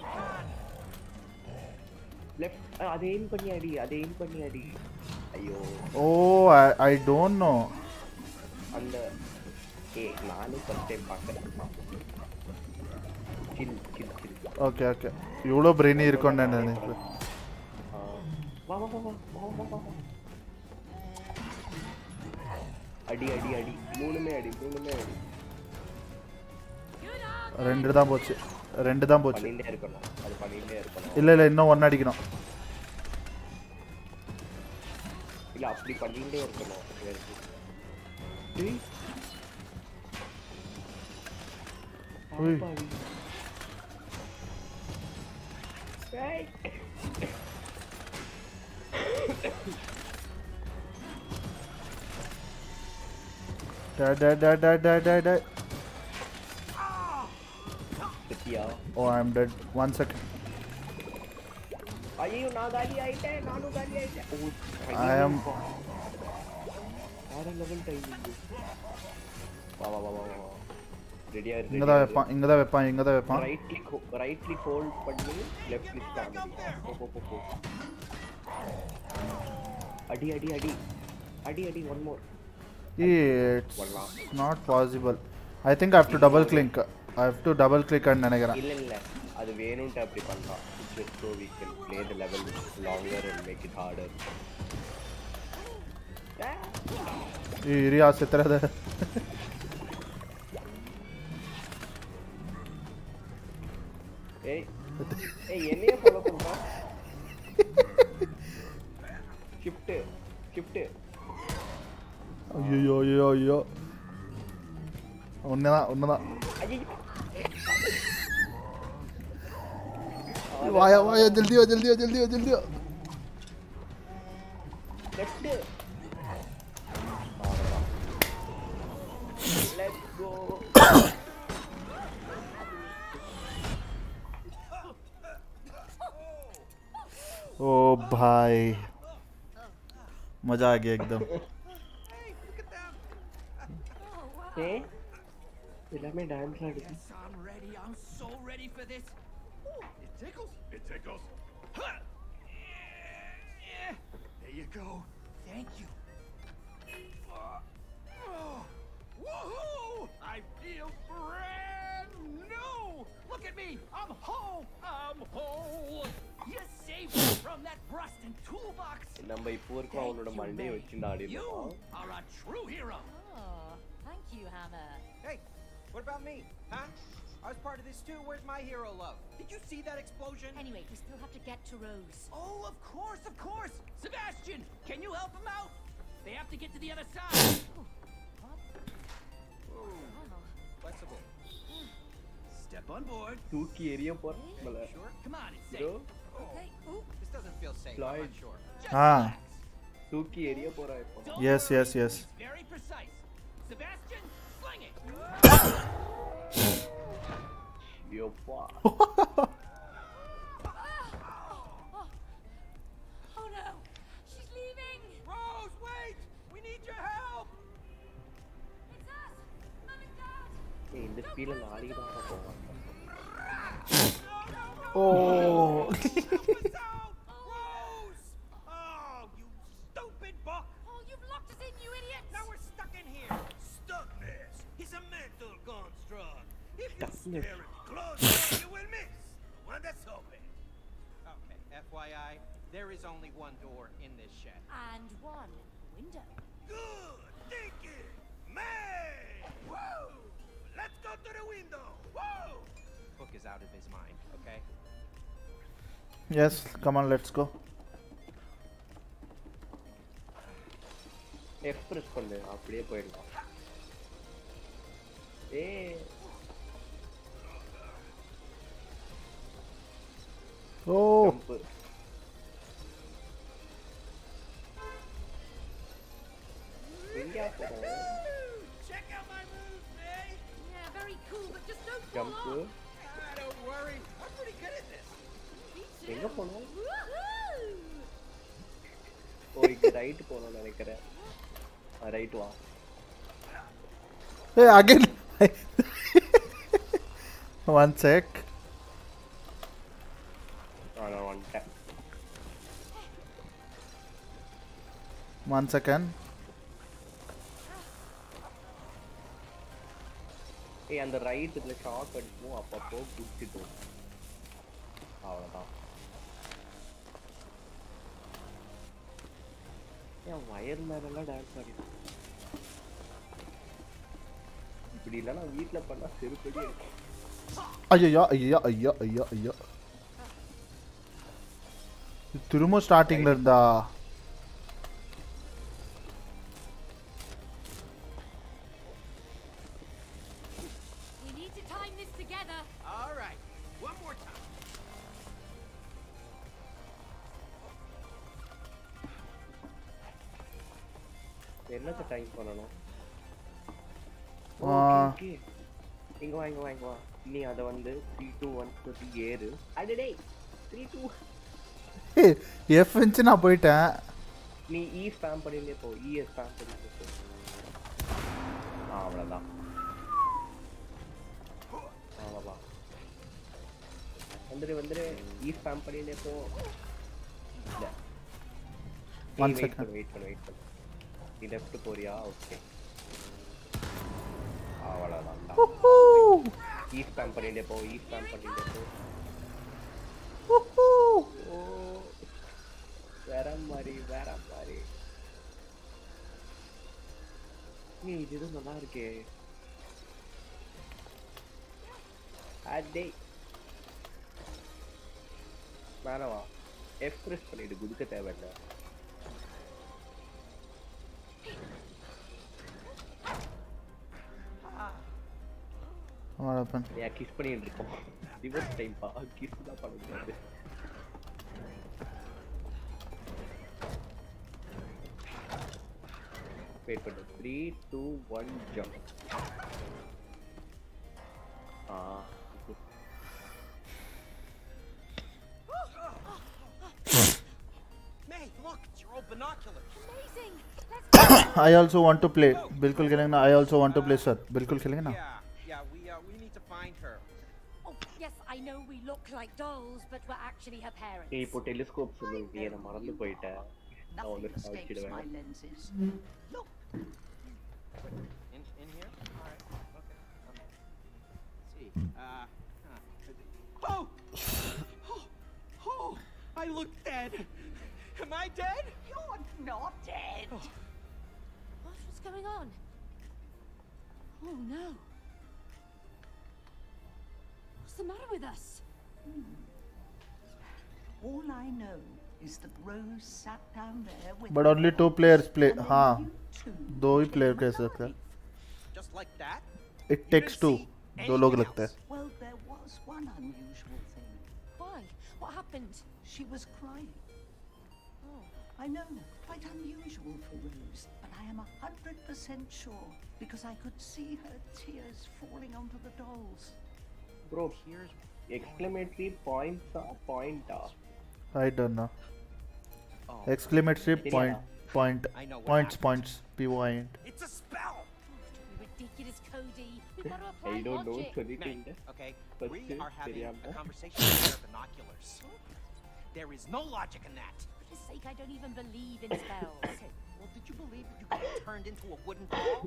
லெஃப்ட் அது aim பண்ணி அடி, அது aim பண்ணி அடி. ஐயோ. ஓ I don't know. அந்த ஏய் நானே first time பார்க்கறேன். Kill kill kill. Okay okay. இவ்ளோ பிரெயின் இருக்குன்னு நான் நினைக்கிறேன். வா வா வா வா வா. அடி அடி அடி. மூணுமே அடி, மூணுமே அடி. ரெண்டு தான் போச்சு. ரெண்டு தான் போச்சு. பண்ணிட்டே இருக்கணும். அது பண்ணிட்டே இருக்கணும். இல்ல இல்ல இன்னும் ஒன்னு அடிக்கணும். இல்ல அப்படி பண்ணிட்டே இருக்கணும். டேய். ஓய். டேய். Da da da da da da da. Oh, I'm dead. One second. Ayyo, na gali aite, nanu gali aite. I am. Are level timing. Wow, wow, wow, wow. Ready, ready. इंगदा वेपा, इंगदा वेपा, इंगदा वेपा. Right click, right click hold पढ़ने, left click करना. Po po po po. Adi, adi, adi, adi, adi. One more. It's not possible. I think I have to double click. I have to double click and நினைக்கிறேன். இல்ல இல்ல அது வேணும்ட்டு அப்படி பண்ணலாம். Just so we can play the level longer and make it harder. ये रिया से तरह है. ஏய் ஏய் என்னைய ஃபாலோ பண்றா. shift shift. ஐயோ ஐயோ ஐயோ. ஒண்ணா ஒண்ணா. वाया वाया जल्दी हो जल्दी हो जल्दी हो जल्दी हो. लेफ्ट. Let's go. ओ भाई मजा आ गया एकदम. Hey, let me dance like this. Yes, I'm ready. I'm so ready for this. It tickles. It tickles. Huh. Yeah. There you go. Thank you. Uh, oh. Woohoo! I feel brand new. Look at me. I'm whole. I'm whole. You saved me from that rusted toolbox. நம்ம இப்போ இருக்க அவனோட மண்டையை வச்சு ஆடிட்டு You இருக்கோம். are a true hero. Oh, thank you, Hammer. Hey, what about me? Huh? I was part of this too. Where's my hero love? Did you see that explosion? Anyway, we still have to get to Rose. Oh, of course, of course. Sebastian, can you help him out? They have to get to the other side. What? Ooh, Oh. flexible. Step on board. தூக்கி எறிய போறேன். Sure? Come on, it's Bro, safe. Okay. Ooh. This doesn't feel safe. Floyd. I'm unsure. Just Ah. relax. தூக்கி எறிய போறேன் இப்போ. Don't Yes, worry. yes, yes. It's very precise. Sebastian, sling it. Joppa. Oh no! She's leaving! Rose, wait! We need your help! It's us! Mum and Dad! ஏய் இந்த ஸ்பீட்ல நான் ஆடிதான் போவேன். Oh. Help us out! Rose! Oh, you stupid buck! Oh, you've locked us in, you idiots! Now we're stuck in here. Stuckness is a mental construct. If you Stuckness. stare it close, you will miss the one that's open. Okay, F Y I, there is only one door in this shed. And one window. Good thinking, man. Whoa! Let's go to the window. Whoa! Book is out of his mind, okay? Yes, come on, let's go. F press பண்ணு அப்படியே போயிடலாம். ஏய் Oh. jump. எங்க போறோம்? Check out my moves, man. Yeah, very cool, but just don't Jump. fall off. Ah, don't worry. I'm pretty good at this. Me எங்க too. போறோம்? Woohoo! ஓ இங்க right போறோம் நினைக்கிறேன். ரைட் வா. Hey, again. One sec. No, no, one sec. One second. Hey, on the right இதுல shock அடிக்கும் அப்பப்போ குடிச்சிட்டோம். அவ்வளவுதான். ஏன் வயர் மேலலாம் டான்ஸ் ஆடிட்டு இப்படி இல்லைன்னா வீட்டில் பண்ணா செருப்படி இருக்கும். ஐயோ ஐயோ ஐயோ ஐயோ ஐயோ திரும்ப ஸ்டார்டிங்ல இருந்தா என்னத்த டைம் பண்ணணும்? ஆ இங்க வா இங்க வா இங்க வா. நீ அத வந்து three two one thirty ஏறு. அடடே three two எஃப் இன்ச் நான் போயிட்டேன். நீ E ஸ்பாம் பண்ணிட்டே போ. E ஸ்பாம் பண்ணிட்டே போ. அவ்வளவுதான். அவ்வளவுதான். வந்துரு வந்துரு. E ஸ்பாம் பண்ணிட்டே போ. இல்ல. One second. வெயிட் பண்ணு வெயிட் பண்ணு. நீ லெஃப்ட் போறியா? ஓகே. அவ்வளவுதான். E ஸ்பாம் பண்ணிட்டே போ. E ஸ்பாம் பண்ணிட்டே போ. ஓ வேற மாதிரி வேற மாதிரி. நீ இது நல்லா இருக்கே. அடே வேணவா. எஃப் பிரஸ் பண்ணிட்டு குதிக்க தேவையில்லை. What happened? Yeah, kiss பண்ணிட்டு இருக்கோம். டிவோர்ஸ் டைம் பா. கிஸ் தான் பண்ணுது. வெயிட் பண்ணு. three two one jump. Ah May, look, it's your old binoculars. Amazing. I also want to play. बिल्कुल खेलेंगे ना. I also want to play sir. बिल्कुल खेलेंगे ना. Yeah, yeah, we uh, we need to find her. Oh, yes, I know we look like dolls, but we're actually her parents. ஏய் இப்போ telescope சொல்லு. நீ என்ன மறந்து போயிட்ட. நான் வந்து Nothing escapes சாச்சிடுவேன். my lenses. Look. In in here? All right. Okay. Um, let's see. Uh, huh. Oh! oh! Oh! I look dead. Am I dead? You're not dead. What? What's going on? Oh no. What's the matter with us? Hmm. All I know is that Rose sat down there with But only two players play. and then हाँ you two दो ही came player कह सकते हैं. alive. Just like that? It takes two. दो लोग लगते हैं. Well, there was one unusual thing. Why? What happened? She was crying. Oh. I know, quite unusual for Rose, but I am a hundred percent sure because I could see her tears falling onto the dolls. Bro, Here's exclamatory points are point off. I don't know. oh, Exclamatory point point I know what points happened. points point. It's a spell. Oh, don't be ridiculous, Cody. We've got to apply I don't know logic. சொல்லிட்டு May, okay, But we still, are having தெரியாம. a conversation with our binoculars. There is no logic in that. For goodness sake, I don't even believe in spells. Okay, well, did you believe that you could be turned into a wooden doll?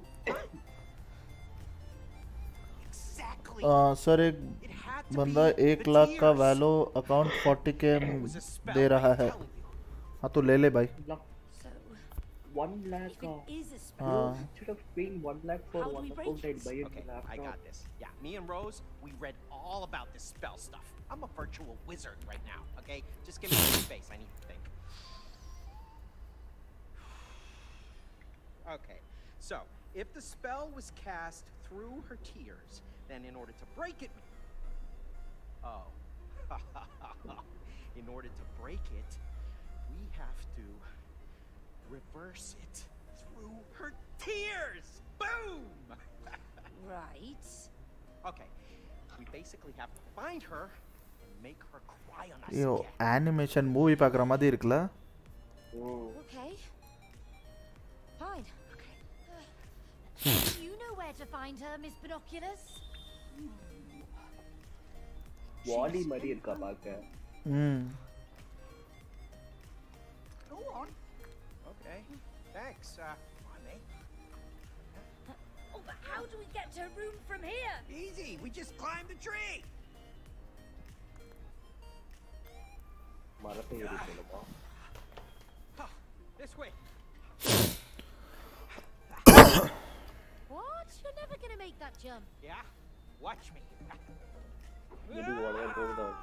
Exactly. Sir एक It had to बंदा be एक the lakh का tears. Value account forty K It was a spell, दे रहा I'm है. telling you. हाँ तो ले ले भाई. So, one lakh if off. it is a spell, हाँ Instead of paying one lakh for How do one we break account, I'd it? buy a Okay, laptop. I got this. Yeah, me and Rose, we read all about this spell stuff. I'm a virtual wizard right now, okay? Just give me some space. I need to think. Okay, so if the spell was cast through her tears, then in order to break it... Oh. In order to break it, we have to reverse it through her tears. Boom! right? Okay, we basically have to find her and make her cry on us यो again. Animation movie பார்க்குற மாதிரி இருக்குல. Oh. Okay. Do you know where to find her, Miss Binoculars? Wally Murray irka paaka. Hmm. Go on. Okay. Thanks. Uh, come on, mate. Oh, but how do we get to her room from here? Easy. We just climb the tree. Marate yeri chelama. This way. What? You're never gonna make that jump. Yeah. Watch me. You do whatever goes down.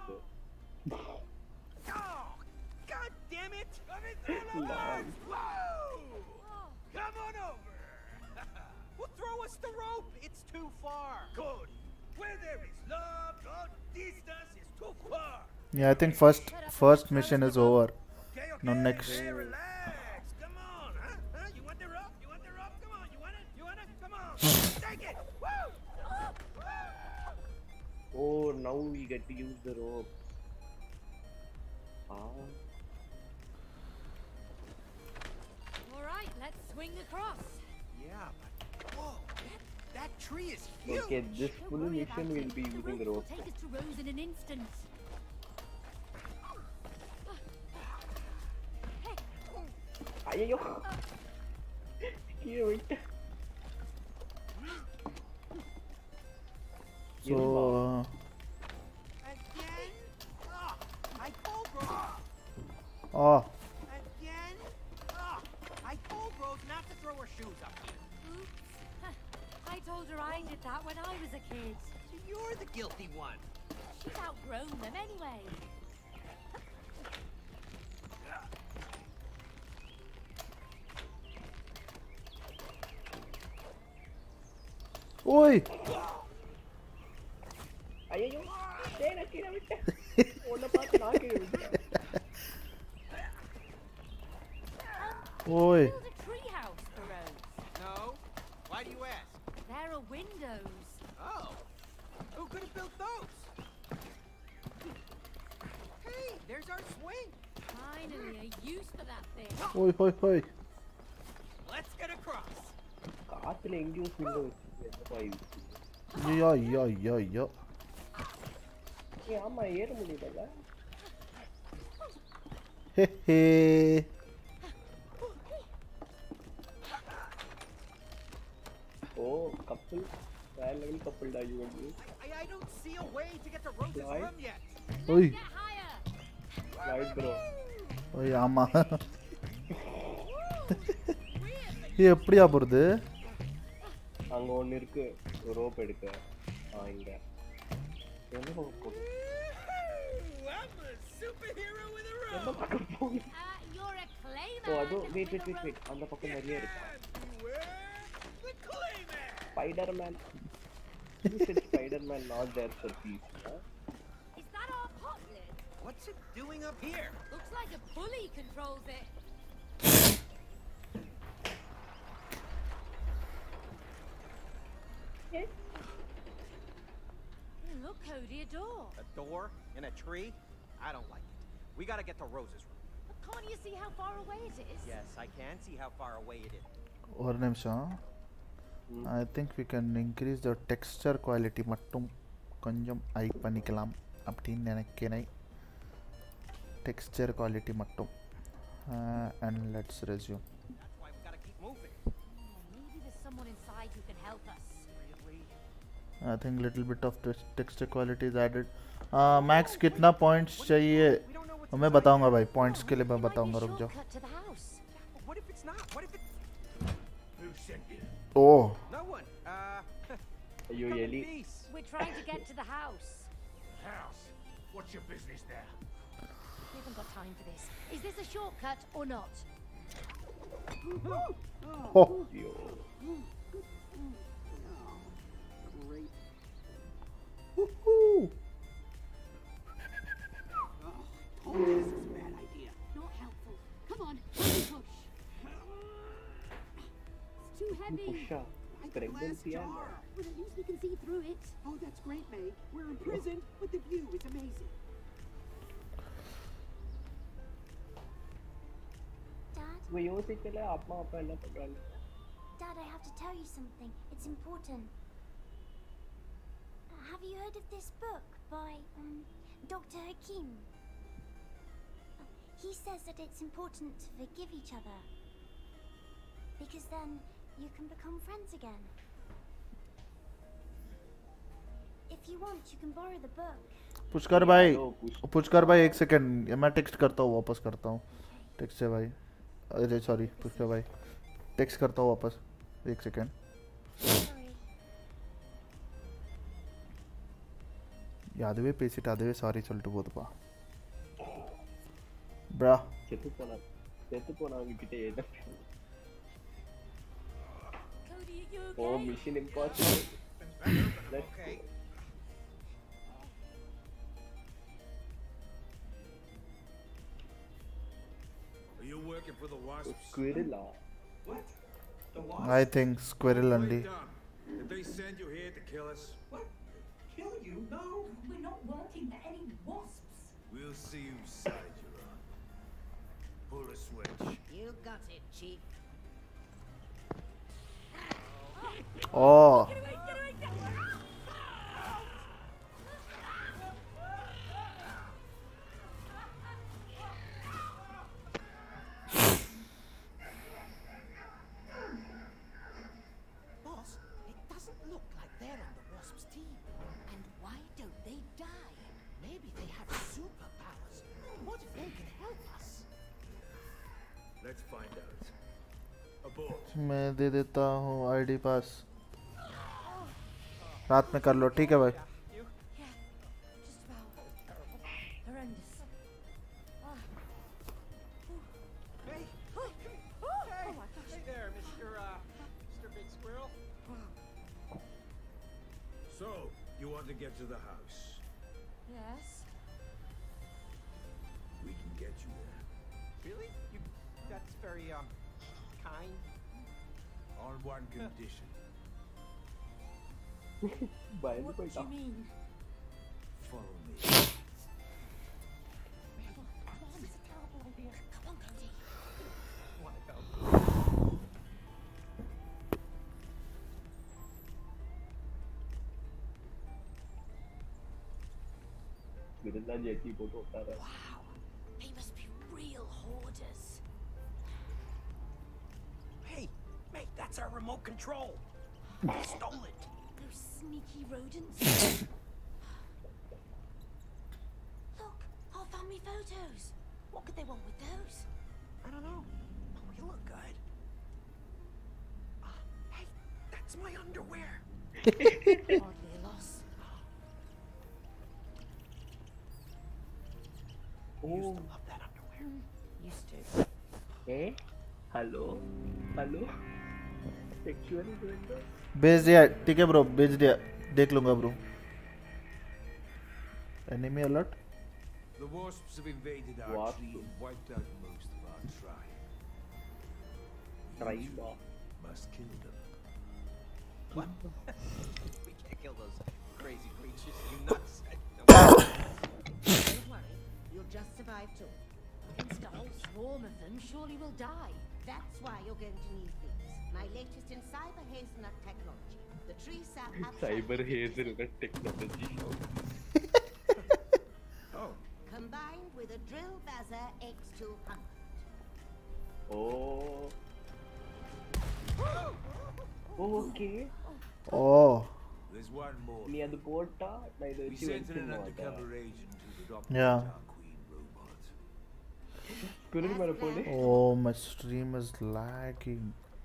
Oh, God damn it! Let me through the words! Whoa! Come on over! Well, throw us the rope! It's too far! Good. Where there is love, God, distance is too far. Yeah, I think first first mission is over. Okay, okay. Now next. Hey, relax. Come on, huh? Huh? You want the rope? You want the rope? Come on. You want it? You want it? Come on. Take it. Woo! Oh, now we get to use the rope. Ah. All right, let's swing across. Yeah, but whoa, that, that tree is huge. Okay, this Don't full worry mission about will it. be The using the rope will rope. take us to Rose in an instant. Ayyo. Cute. So. Again? Oh, I told Rose. Oh. Again? Oh, I told Rose not to throw her shoes up here. Oops. I told her I did that when I was a kid. So you're the guilty one. She's outgrown them anyway. Oi. Ayyo. Dena kira vitta. Ona paathu na kira vitta. Oi. Build a treehouse for Rose. No? Why do you ask? There are windows. Oh, who could have built those? Hey, there's our swing. Finally, a use for that thing. Oi, oi, oi. Let's get across. Kaathile engiyo window vechi. Yeah, yeah, yeah, yeah. Hey, amma ஏற முடியல. Hey, hey. Oh, couple. Rare level couple da you and me. I, I don't see a way to get to Rose's Floyd? room yet. Oi. Get higher. Right bro. Oi, ஆமா. இது எப்படியா போறது? அங்க ஒன்னு இருக்கு. ஒரு rope எடுக்க. ஆ இங்க. என்ன பக்கம் போகுது? I'm a superhero with a என்ன rope. பக்கம் போகுது? Uh, you're a clayman. ஓ அது wait wait wait wait. அந்த பக்கம் நிறைய இருக்கு. Beware the Clayman. Spider-Man. You said Spider-Man not there for peace. Huh? Is that our pot lid? What's it doing up here? Looks like a pulley controls it. Yes. Hey, look, Cody, a door. A door in a tree? I don't like it. We gotta get to Rose's room. But can't you see how far away it is? Yes, I can see how far away it is. ஒரு நிமிஷம். I think we can increase the texture quality மட்டும் கொஞ்சம் high பண்ணிக்கலாம் அப்படின்னு நினைக்கிறேன். Texture quality மட்டும். Uh, and let's resume. That's why we gotta keep moving. Oh, maybe there's someone inside who can help us. Really? I think little bit of tex- texture quality is added. Uh, max कितना points चाहिए? We don't know what's मैं inside बताऊंगा there. भाई points के लिए मैं It might be बताऊंगा a रुक जाओ. shortcut to the house. But what if it's not? What if it's Who sent you? Oh. no one? Uh, You come in Ellie. peace. We're trying to get to the house. House. What's your business there? We haven't got time for this. Is this a shortcut or not? Oh. Yo. Great. Woohoo. Oh, this is a bad idea. Not helpful. Come on, push. It's too heavy. Pusha. Pregnancy and But at least we can see through it. Oh, that's great, May. We're imprisoned, but the view is amazing. Dad, वो யோசிக்கல அப்பா அப்பா என்ன பண்றாங்க Dad, I have to tell you something. It's important. Uh, have you heard of this book by um, Doctor Hakim? Uh, he says that it's important to forgive each other. Because then you can become friends again. If you want, you can borrow the book. Pushkar भाई पुष्कर भाई एक second मैं text करता हूँ वापस करता हूँ text से भाई अरे सॉरी पुष्कर भाई टेक्स्ट करता हूँ वापस एक सेकंड यादवे पेसिट यादवे सॉरी சொல்லிட்டு போதுப்பா bra செத்து போனா செத்து போனாங்க கிட்ட ஏதா ஓ mission impossible Okay. Are you working for the Wasps? Squirrel. What? The Wasps? I think squirrel Well only done. Did they send you here to kill us? What? Kill you? No. We're not working for any wasps. We'll see whose side you're on. Pull a switch. You got it, Chief. oh Boss, it doesn't look like they're on the Wasps team. And why don't they die? Maybe they have superpowers. What if they can help us? Let's find out. Abort. मैं दे देता हूँ ID पास रात में कर लो ठीक है भाई You? Yeah, just about. Horrendous. Ah. Hey. Oh. Hey. Oh my gosh. Hey there, Mister Uh, Mister Big Squirrel. So, you want to get to the house? Yes. We can get you there. Really? You? That's very um kind. On one condition. Bayani What koi do you mean? Follow me. This is a terrible idea. Come on, Candy. Want to go? Squirrel जैसी photo उठा रहा है Wow. They must be real hoarders. Hey, mate, that's our remote control. They stole it. Those sneaky rodents. Look, our family photos. What could they want with those? I don't know. Oh, you look good. Uh, hey, that's my underwear. Hardly a loss. oh Love that underwear. Used to. eh hello hello sexually doing this भेज दिया ठीक है bro भेज दिया देख लूंगा bro enemy alert The Wasps have invaded our Wasps? tree and wiped out most of our tribe. tribe You must kill them. What? We can't kill those crazy creatures. You nuts? Don't worry, you'll just survive too. Against a whole swarm of them, surely we'll die. That's why you're going to need these. My latest in cyber hazelnut technology. The tree sap cyber hazelnut technology Oh, combined with a drill buzzer X two hundred. oh okay oh there's one more. ನೀ ಅದು ಪೋಟ ನಾ ಇದು We sent in an undercover agent to adopt Yeah. our queen robot. squirrel मेरा फोड़े oh my stream is lagging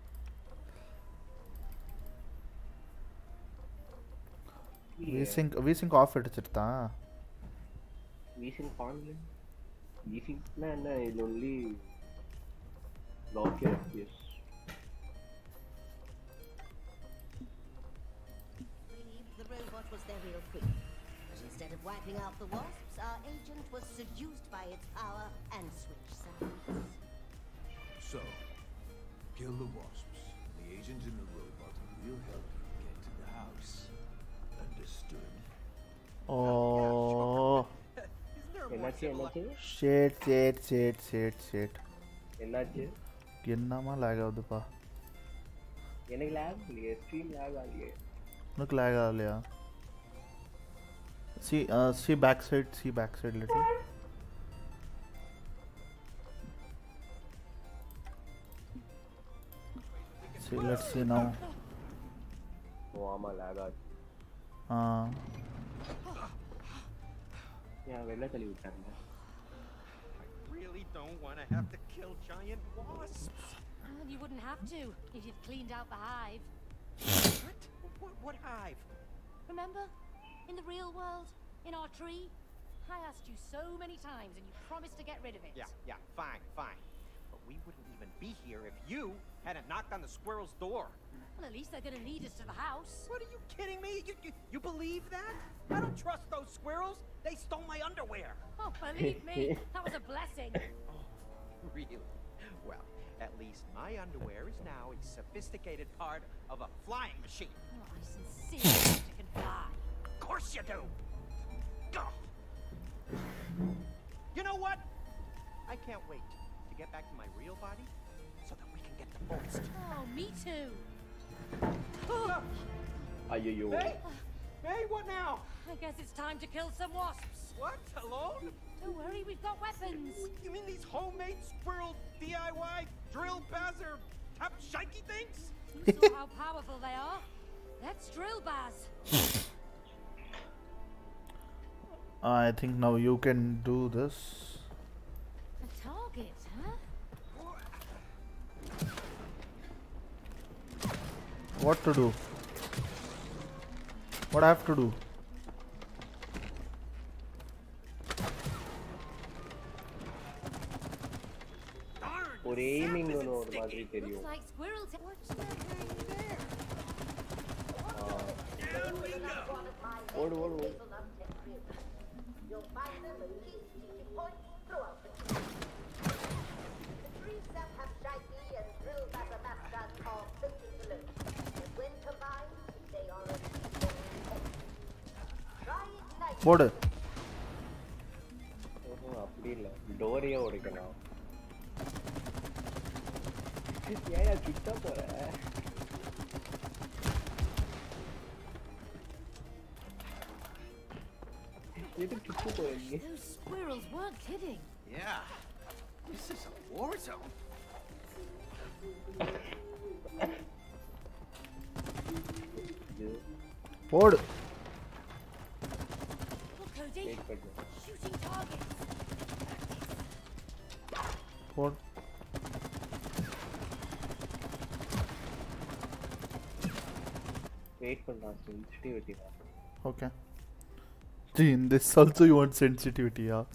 vsync vsync off ಅಡಿಸಿರ್ತಾ vsync on vsync na na it only lock your F P S The robot was their real queen. But instead of wiping out the wasps, our agent was seduced by its power and switched sides. So, kill the Wasps. The agent and the robot will help you get to the house. Understood? oh Isn't there a more என்னாச்சு civil என்னாச்சு shit shit shit shit shit என்னாச்சு என்னமா lag ஆகுதுப்பா எனக்கு lag இல்லையே stream lag ஆகலையே உனக்கு lag ஆகலையா see uh, see backside see backside little see let's see now ஓ ஆமா lag ஆச்சு ஆ ஏன் வெள்ள தள்ளி விட்டாங்க Really don't want to have to kill giant wasps. Well, you wouldn't have to if you'd cleaned out the hive. What? What, what hive? Remember? In the real world? In our tree? I asked you so many times and you promised to get rid of it. Yeah, yeah, fine, fine. But we wouldn't even be here if you hadn't knocked on the squirrel's door. Well, at least they're gonna need us to the house. What, are you kidding me? You, you, you believe that? I don't trust those squirrels. They stole my underwear. Oh, believe me, that was a blessing. Oh, really? Well, at least my underwear is now a sophisticated part of a flying machine. Oh, I sincerely hope you can fly. Of course you do. Go. You know what? I can't wait to get back to my real body so that we can get divorced. Oh, me too. ஐயோ Hey, hey, what now? I guess it's time to kill some wasps. What? Alone? Don't worry, we've got weapons. You mean these homemade squirrel D I Y drill bazzer top shaky things? You saw how powerful they are. Let's drill Baz. I think now you can do this A target, huh? what to do what I have to do ஒரு aiming னு ஒரு மாதிரி Looks தெரியும் like squirrel ta- What's that hang there? ஓடு ஓடு ஓடு You'll find them at key strategic points throughout the tree. The trees that have shiny and drill bazzer mascots are fated to live. And when combined, they are a peaceful. Try igniting. போடு ஓஹோ அப்படி இல்ல டோரியே உடைக்கணும் ஏயா சுத்தா போற எதுக்கு சுத்து போற நீ Those squirrels weren't kidding. Yeah. This is a war zone. போடு Look, Cody. வெயிட் பண்ணு Shooting targets. போடு வெயிட் பண்ணா சென்சிட்டிவிட்டி தான் okay see in this also you want sensitivity yeah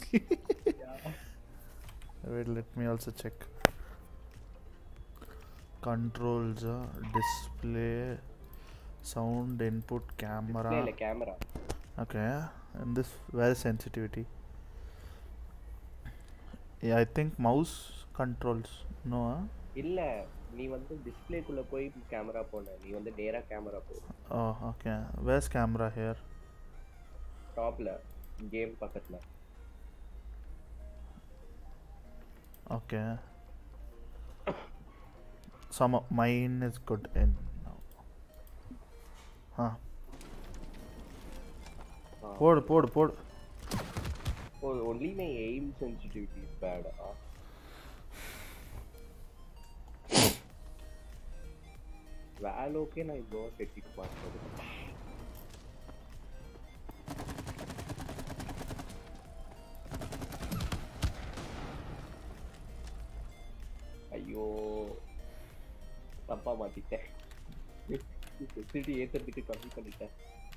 wait let me also check controls uh, display sound input camera இல்ல camera okay and this where is sensitivity yeah I think mouse controls no huh? இல்ல நீ வந்து டிஸ்ப்ளேக்குள்ள போய் camera போன நீ வந்து நேரா camera போ oh okay where's camera here டாப்ல கேம் பக்கத்துல okay some of mine is good in now huh போடு போடு போடு oh only my aim sensitivity is bad ah well okay na go setting ಮಾಡ್ಬೋದು ஐயோ தப்பா மாட்டிட்டேன் சென்சிட்டிவிட்டி ஏத்துறதுக்கு கம்மி பண்ணிட்டேன்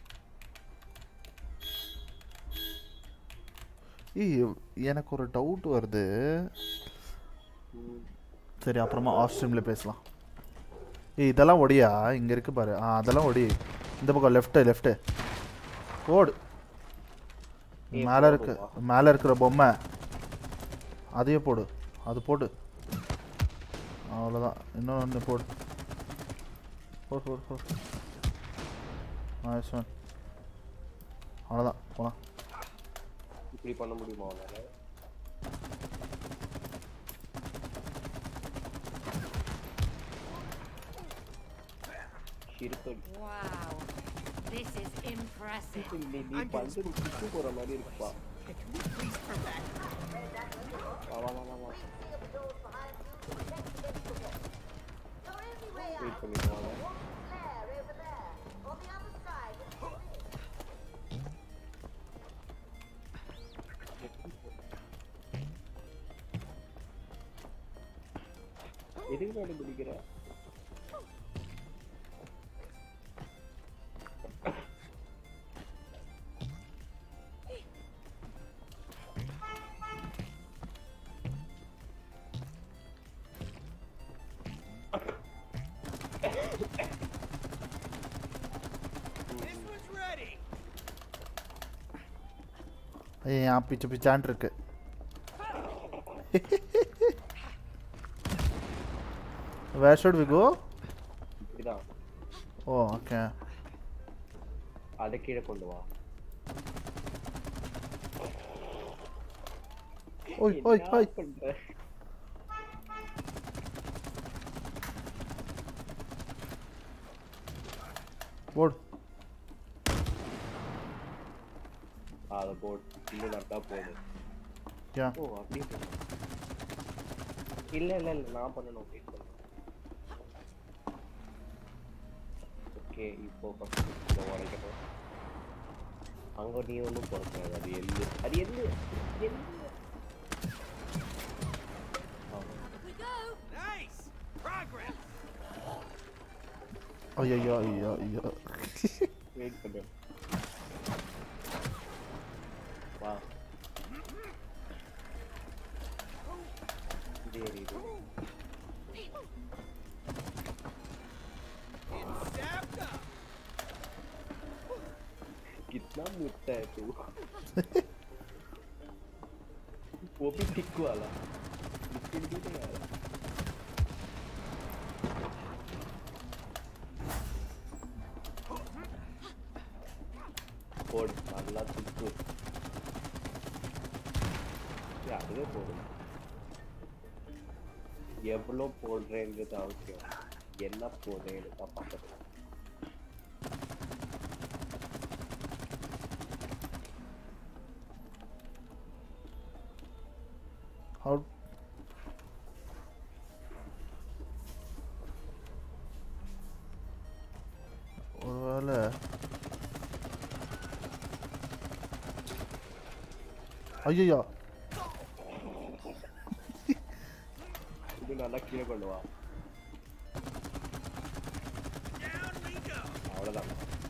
ஏய் எனக்கு ஒரு டவுட் வருது சரி அப்புறமா ஆஃப் ஸ்ட்ரீமில் பேசலாம் ஏய் இதெல்லாம் ஒடியா இங்கே இருக்கு பாரு ஆ அதெல்லாம் ஒடி இந்த பக்கம் லெஃப்ட்டு லெஃப்ட்டு போடு மேலே இருக்கு மேலே இருக்கிற பொம்மை அதையே போடு அது போடு அவ்வளோதான் இன்னொன்று போடு போடு போடு போடு நைஸ் ஒன் அவ்வளோதான் போலாம் இப்படி பண்ண முடியுமா அவனால Wow, this is impressive. நீ பந்து குச்சி போற மாதிரி இருக்குப்பா. வா வா வா வா. வெயிட் பண்ணி போங்க. எதுக்கு நான் பிடிக்கிற? ஏய் यहाँ पीछे पीछान இருக்கு. Where should we go? இப்படிதான். Oh okay. அத கீழ கொண்டு வா. ஓய் ஓய் ஓய். போட். அத போட். இன்னும் நல்லா போடு. யா. ஓ அப்படியே. இல்ல இல்ல இல்ல நான் பண்ணனும் வெயிட் பண்ணு. ஓகே இப்போ ஃபர்ஸ்ட் உடைக்கணும். அங்க நீ ஒண்ணும் போடக்கூடாது. அது எல்லு. அது எல்லு. எல்லு. We go. Nice progress. ஐயோ ஐயோ ஐயோ. வெயிட் பண்ணு. வா. देरी दे. कितना मुट्टा है तू? वो भी टिक वाला. लिक्विड भी नहीं आ रहा. போடு நல்லா சுத்து. அதுவே போடு. எவ்வளோ போடுறேங்கிறது அவசியம். என்ன போடுறேன்னு தான் பார்க்கணும். How? ஒருவேளை ஐயோ இது நல்லா கீழே கொண்டு வா. அவ்வளோதான்.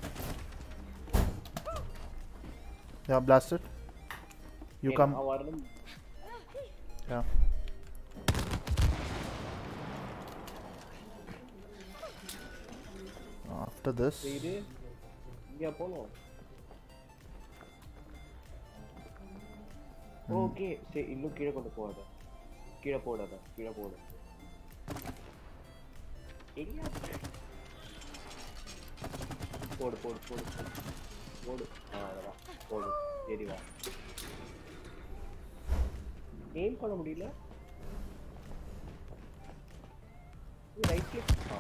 Yeah, blast it. You come. Yeah. After this. இது இங்க போணும். ஓகே சரி இன்னும் கீழே கொண்டு போகாத. கீழே போடாத. கீழே போடு. போடு போடு போடு போடு. அவ்வளோதான் போடு. சரி வா. ஏம் பண்ண முடியல. Right click. ஆ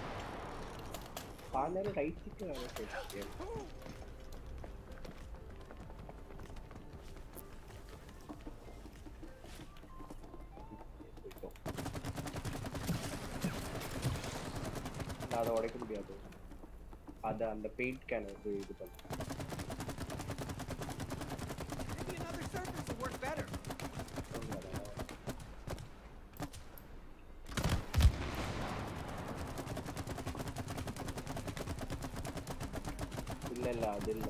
பானர ரைட் கிளிக் வேணும். சரி அதை உடைக்க முடியாது. அதை அந்த பெயிண்ட் கேன் வந்து இது பண்ணு. இல்ல இல்ல அது இல்ல.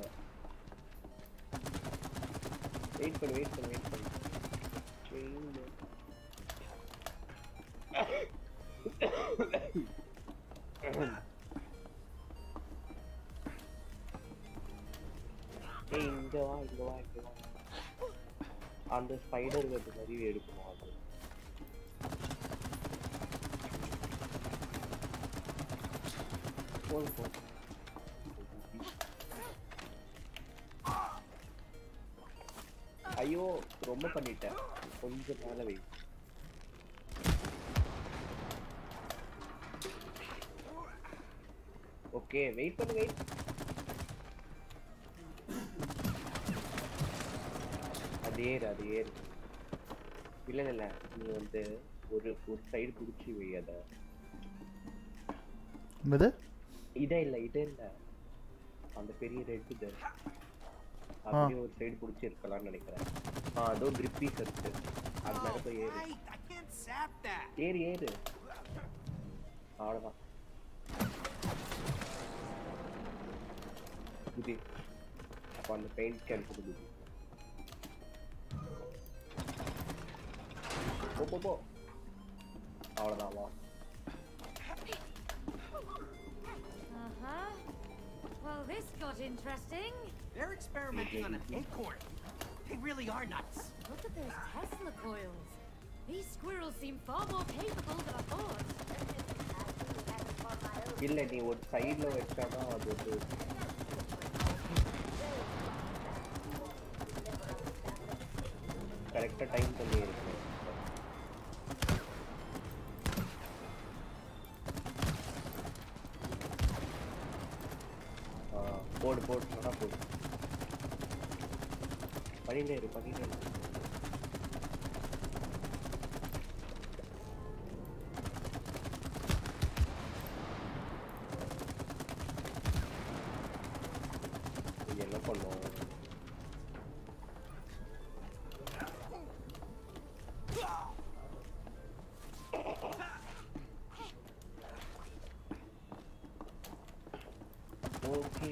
வெயிட் பண்ணு வெயிட் பண்ணு வெயிட் பண்ணு. ஏய் இங்க வா இங்க வா இங்க வா. அந்த ஸ்பைடர் வெப் மாதிரி எடுக்கணும். அது போடு போடு. ஐயோ ரொம்ப பண்ணிட்டேன். கொஞ்சம் மேல வை. ஓகே ஓகே வெயிட் பண்ணு வெயிட் அது ஏறு அது ஏறு இல்ல இல்ல நீ வந்து ஒரு ஒரு சைடு புடிச்சு வை அத என்னது இதே இல்ல இதே இல்ல அந்த பெரிய ரெட் இது அப்படியே ஒரு சைடு புடிச்சு இருக்கலாம்னு நினைக்கிறேன் ஆ அதோ grip piece இருக்கு அது மேல போய் ஏறு I can't zap that. ஏறு ஏறு அவ்வளவுதான் இது அப்ப அந்த பெயிண்ட் கேன் கொடுக்குது போ போ போ அவ்வளவுதான் வா Uh-huh. Well, this got interesting. They're experimenting on an acorn. They really are nuts. Look at those Tesla coils. These squirrels seem far more capable than I thought. இல்ல நீ ஒரு சைடுல வெச்சாதான் அது வந்து கரெக்ட்டா டைம் பண்ணி இருக்கு ஆ போடு போடு நல்லா போடு பண்ணிட்டே இரு பண்ணிட்டே இரு என்ன பண்ணுவோம் ஓகே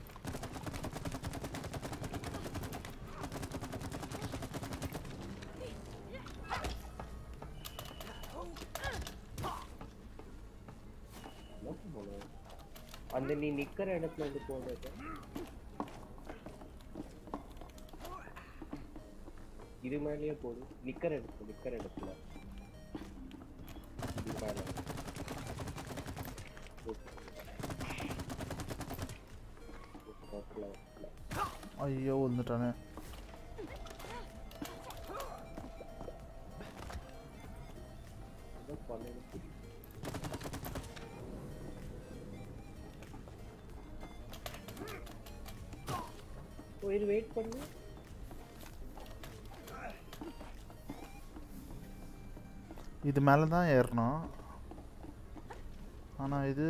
அந்த நீ நிக்கிற இடத்துல வந்து போடுறது இது மேலயே போடு நிக்கிற இடத்துல நிக்கிற இடத்துல இது மேல ஐயோ வந்துட்டானே ஒரு வெயிட் பண்ணு இது மேல தான் ஏறணும் ஆனா இது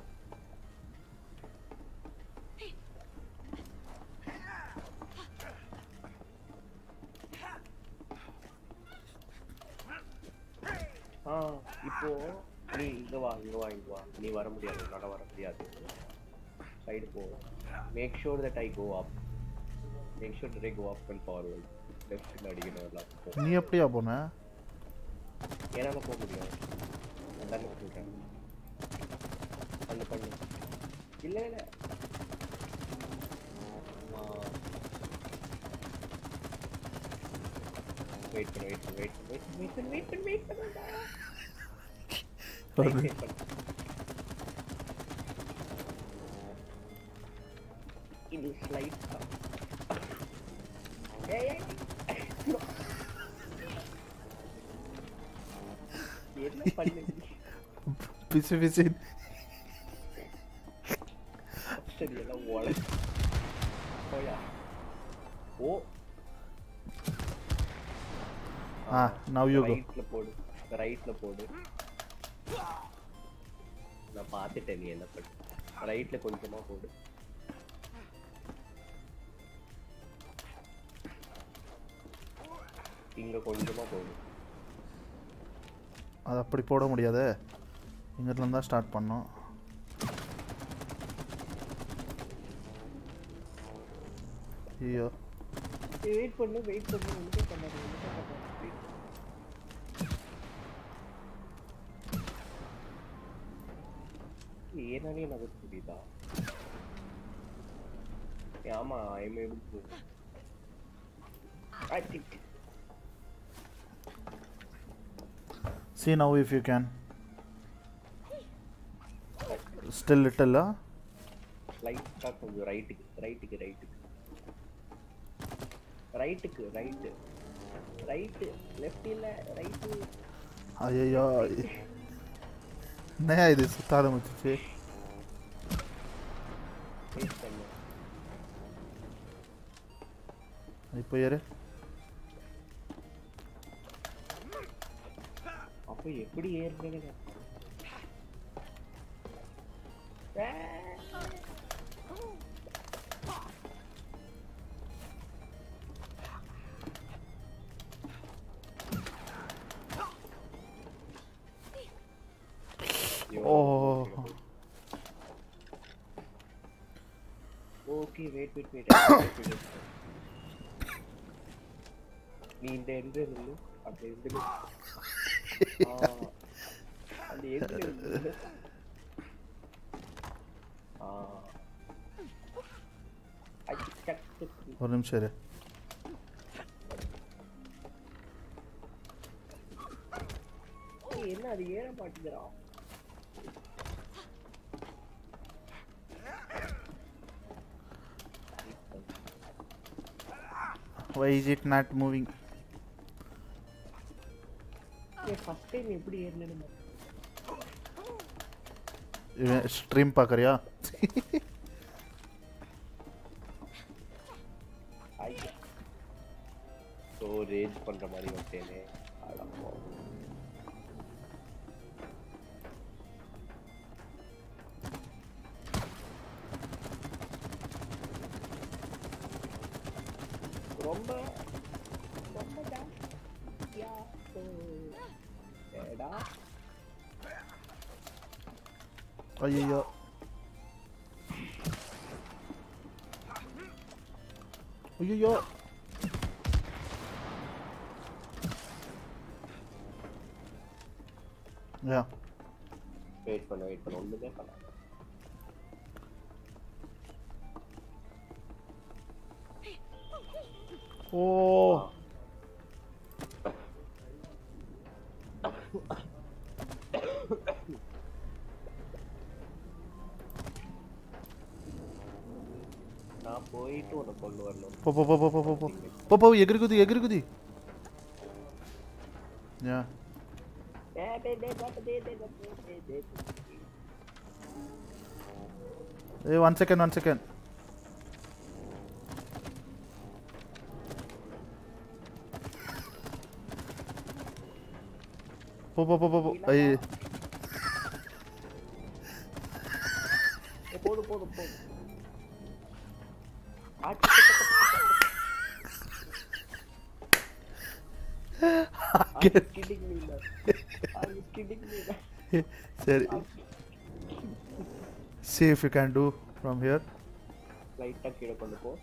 ஆ இப்போ நீ இங்க வா இங்க வா இங்க வா நீ வர முடியாது என்னால வர முடியாது சைடு போ make sure that I go up make sure that I go up and forward லெஃப்ட்ல அடிக்கணும் எல்லாம் நீ எப்படியா போன என்னால போக முடியாது அதான் சொல்றேன் அந்த பண்ணு இல்ல இல்ல வெயிட் பண்ணு வெயிட் பண்ணு வெயிட் பண்ணு வெயிட் பண்ணு வெயிட் பண்ணு வெயிட் பண்ணு வெயிட் பண்ணு இது ஸ்லைட் ஏய் ஏய் என்ன பண்ணு பிசி பிசி சரி எல்லாம் ஓட போயா ஓ ஆ நவ யூ கோ ரைட்ல போடு ரைட்ல போடு நான் பாத்துட்டேன் நீ என்ன பண்ணு ரைட்ல கொஞ்சமா போடு இங்க கொஞ்சமா போடு அது அப்படி போட முடியாது இங்க இருந்து தான் ஸ்டார்ட் பண்ணோம் ஐயோ வெயிட் பண்ணு வெயிட் பண்ணு ஒண்ணுமே பண்ணாத ஒண்ணுமே பண்ணாத ஏனாலே எனக்கு புரியுதா ஆமா I am able to I think see now if you can still little uh? light cut கொஞ்சம் ரைட்டுக்கு ரைட்டுக்கு ரைட்டுக்கு ரைட்டுக்கு ரைட்டு ரைட்டு லெஃப்ட் இல்ல ரைட்டு ஐயோ என்னையா இது சுத்த ஆரம்பிச்சிச்சு இப்போ ஏறு. அப்போ எப்படி ஏறுறது? Oh. Okay, wait, wait, wait. நீ இந்த எந்த நில்லு, அந்த எந்த அந்த எந்த நில்லு. ஒரு நிமிஷம் இரு. என்ன அது ஏற மாட்டேங்கிறா? Why is it not moving? ये फर्स्ट टाइम எப்படி ஏறணும்? ஸ்ட்ரீம் பார்க்கறியா? ஐயா சோ ரேஜ் பண்ற மாதிரி வந்துட்டேனே. ஆளப்போ ரொம்ப ரொம்ப ஜாஸ்தியா ஏடா. ஐயோ ஐயோ யா வெயிட் பண்ண வெயிட் பண்ண ஒண்ணுமே பண்ண. ஓ நான் போயிட்டு உன்னை கொண்டு வரணும். போ போ போ போ போ போ போ போ எகிரி குதி எகிரி குதி. யா ஏய் one second one second. போ போ போ போ ஐய் போடு போடு போடு. kidding me man. Are you kidding me man? சரி see if you can do from here. லைட்டா கீழ கொண்டு போ.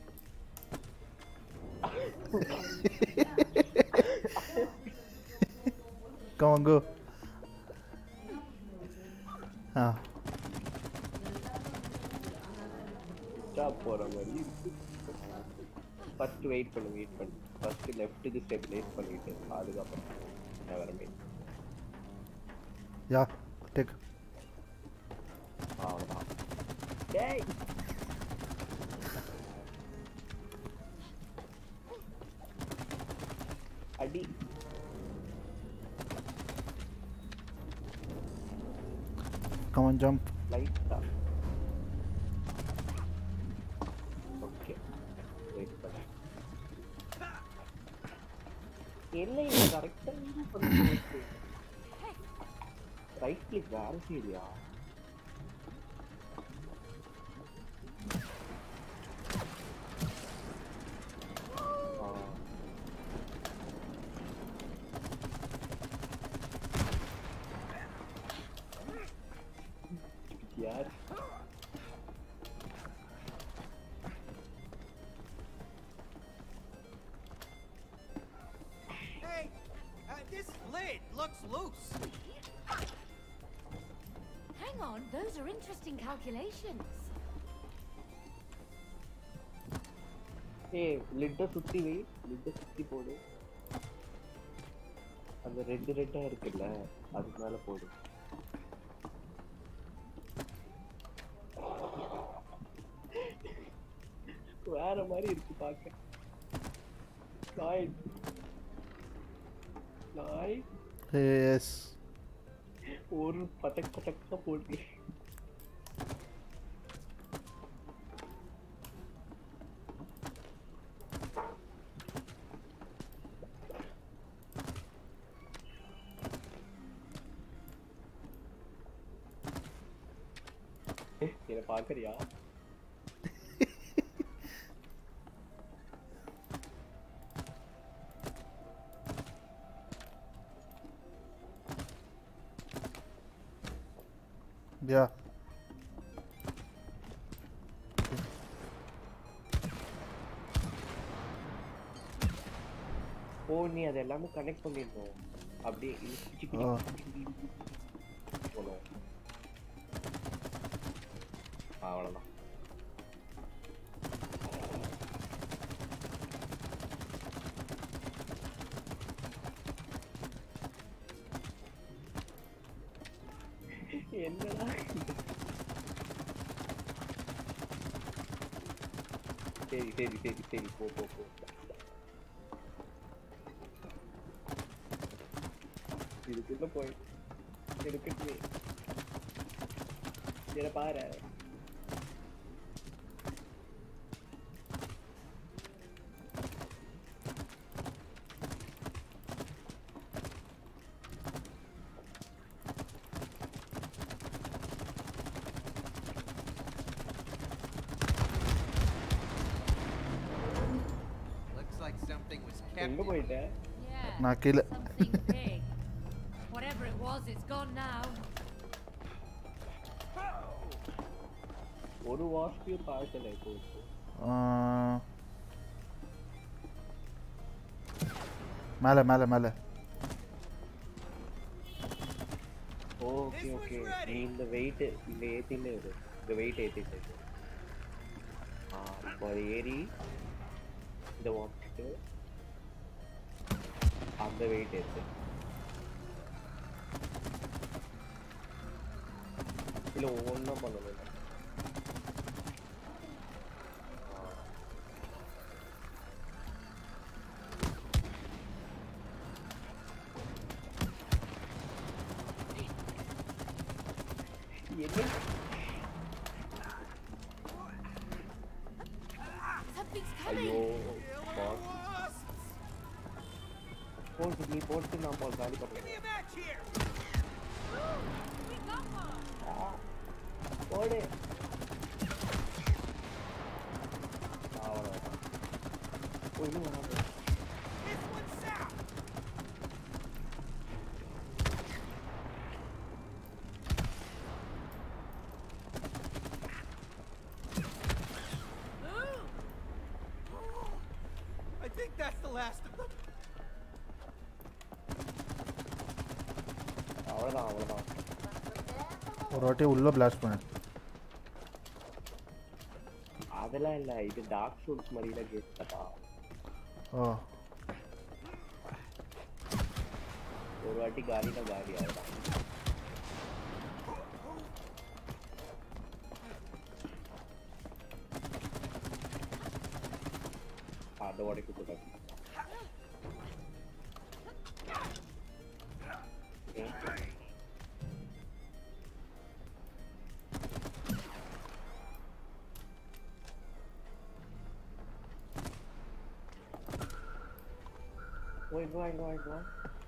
Come on go. Ah stop போற மாதிரி. ஃபர்ஸ்ட் வெயிட் பண்ணு வெயிட் பண்ணு. ஃபர்ஸ்ட் லெஃப்ட்க்கு ஸ்டெபிலைஸ் பண்ணிட்டு அதுக்கு அப்புறம் நான் வரேன். Yeah take. ஆமா டேய் அடி. Come on jump. லைட்டா ஓகே வெயிட் பண்ணு. என்ன இது கரெக்ட்டா இது பண்ணுது. ரைட் கிளிக் வேற சரியா? यार Hey, uh, this lid looks loose. Hang on, those are interesting calculations. ஏய் லிட்ட சுத்தி வை, லிட்ட சுத்தி போடு. அந்த ரெட் ரெட்டா இருக்குல்ல அதுக்கு மேல போடு. வேற மாதிரி இருக்கு பாக்க. நாய் நாய் Yes. ஒரு பட்டக் பட்டக்கா போட்டு. பாக்குறியா? Yeah. ஓ நீ அது எல்லாமே கனெக்ட் பண்ணிடணும். அப்படியே இழுச்சி போகணும். அவ்வளோதான். என்னடா சரி சரி சரி சரி போ போ போ இதுக்குள்ள போய் எடுக்கட்டு இதை பாரு. எங்க போயிட்ட? நான் கீழ. Whatever it was, it's gone now. ஒரு வாஸ்பியோ பார்க்கல இப்போ. மேல மேல மேல. ஓகே ஓகே நீ இந்த வெயிட் இந்த ஏத்தில இரு. இந்த வெயிட் ஏத்திட்டு இரு. ஆ இப்போ ஏறி இந்த வாஸ்பியோ அந்த வெயிட் ஏத்து. இல்ல ஒவ்வொன்றும் பண்ணணும். ஐயோ போட்டு நீ போட்டு நான் போல் காலி பண்ணுறேன். போடு அவ்வளோதான். இன்னும் வராது. I think that's the last of them. அவ்வளோதான் அவ்வளோதான். ஒரு வாட்டி உள்ள பிளாஸ்ட் பண்ணு. அதெல்லாம் இல்ல இது டார்க் சோல்ஸ் மாதிரி தான் கேட்டா. ஓ ஒரு வாட்டி காலினா காலி ஆயிடும். அதை உடைக்க கூடாது. Wait, wait, wait, wait.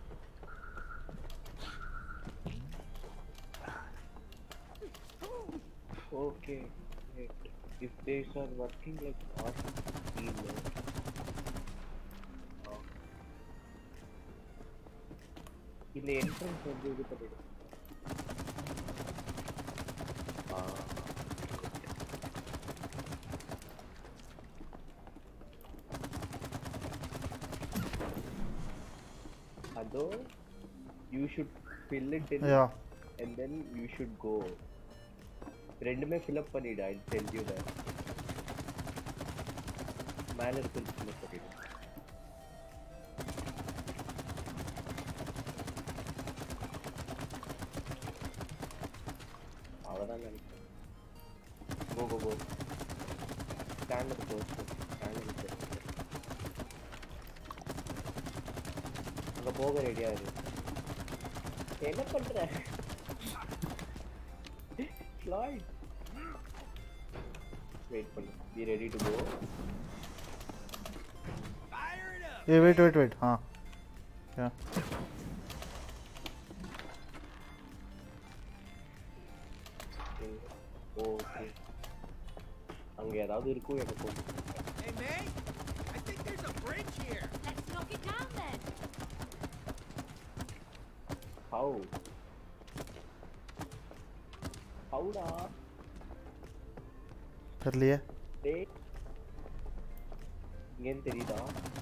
Okay, wait. If these are working like awesome team, in the entrance of the video. Although you should fill it in, yeah, and then you should go. ரெண்டுமே fill up பண்ணிடு. I'll tell you that. மேல இருக்கு fill up பண்ணிடு. அவ்வளவுதான் நினைக்கிறேன். Go go go. Stand up close. Stand up close. அங்க போக ரெடியா இரு. என்ன பண்ற? Floyd. Wait for it. Be ready to go. Fire it up. Hey, wait, wait, wait. Huh. Yeah. Okay. அங்க ஏதாவது இருக்கும் எனக்கும். Hey, May? I think there's a bridge here. Let's knock it down then. How? How da? தெரியலையே. டேய். இங்க தெரியுதா?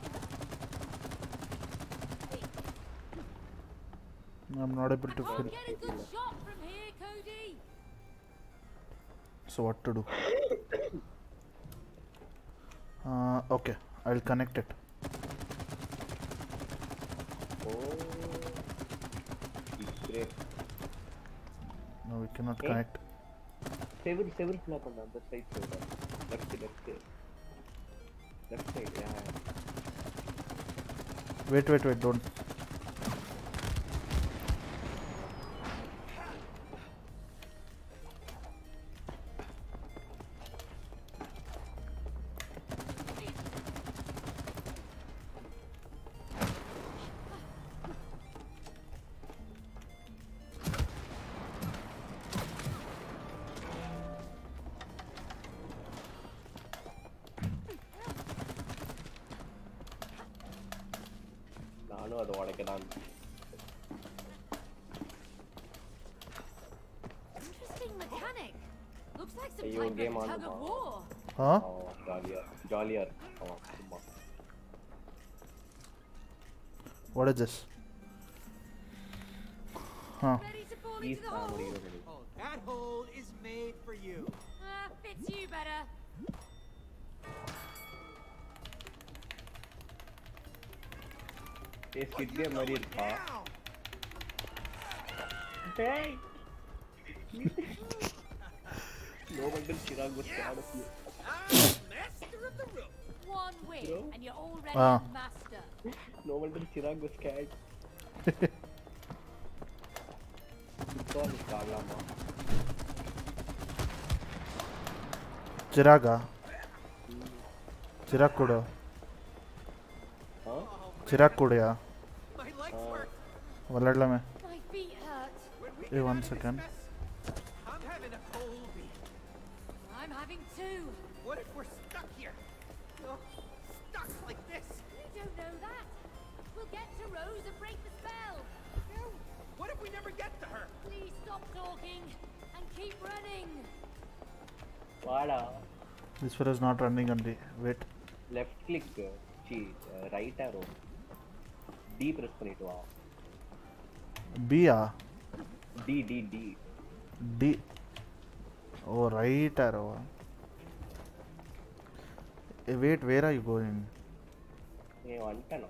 I'm not able to fill. Get a good shot from here, Cody. So what to do? Uh, okay, I'll connect it. Oh, great. No, we cannot Hey. connect. Seven, seven flap on the other side. Left, left, left side. Yeah. Wait, wait, wait! Don't. நானும் அதை உடைக்கதான். Interesting mechanic. Looks like some ஐயோ, type game of on tug the of war. Huh? ஜாலியா ஜாலியா இருக்கும். சும்மா What is this? Huh? Ready to fall is into the பண்ண hole? முடியும். Oh, that hole is made for you. Ah, fits you better. ஏ skit game மாதிரி இருக்கா? டேய். No wonder Chirag was scared of you. I'm master of the rope. One win, Bro. and you're already Ah. a master. No wonder Chirag was scared. Because காலாமா. Chiraga. Chirag kuda. Huh? Chirag kuda ya. My legs work. Valadla me. My feet hurt. When we Hey, get one out of this second. mess, I'm having a cold week. I'm having two. What if we're stuck here? Oh, stuck like this? You don't know that. We'll get to Rose and break the spell. No. What if we never get to her? Please stop talking and keep running. வாடா. This fellow is not running on the. Wait. Left click. See right arrow. D press பண்ணிட்டு வா. B ah. D D D. D. Oh, right arrow. Hey, wait, where are you going? A வந்துட்டேனா?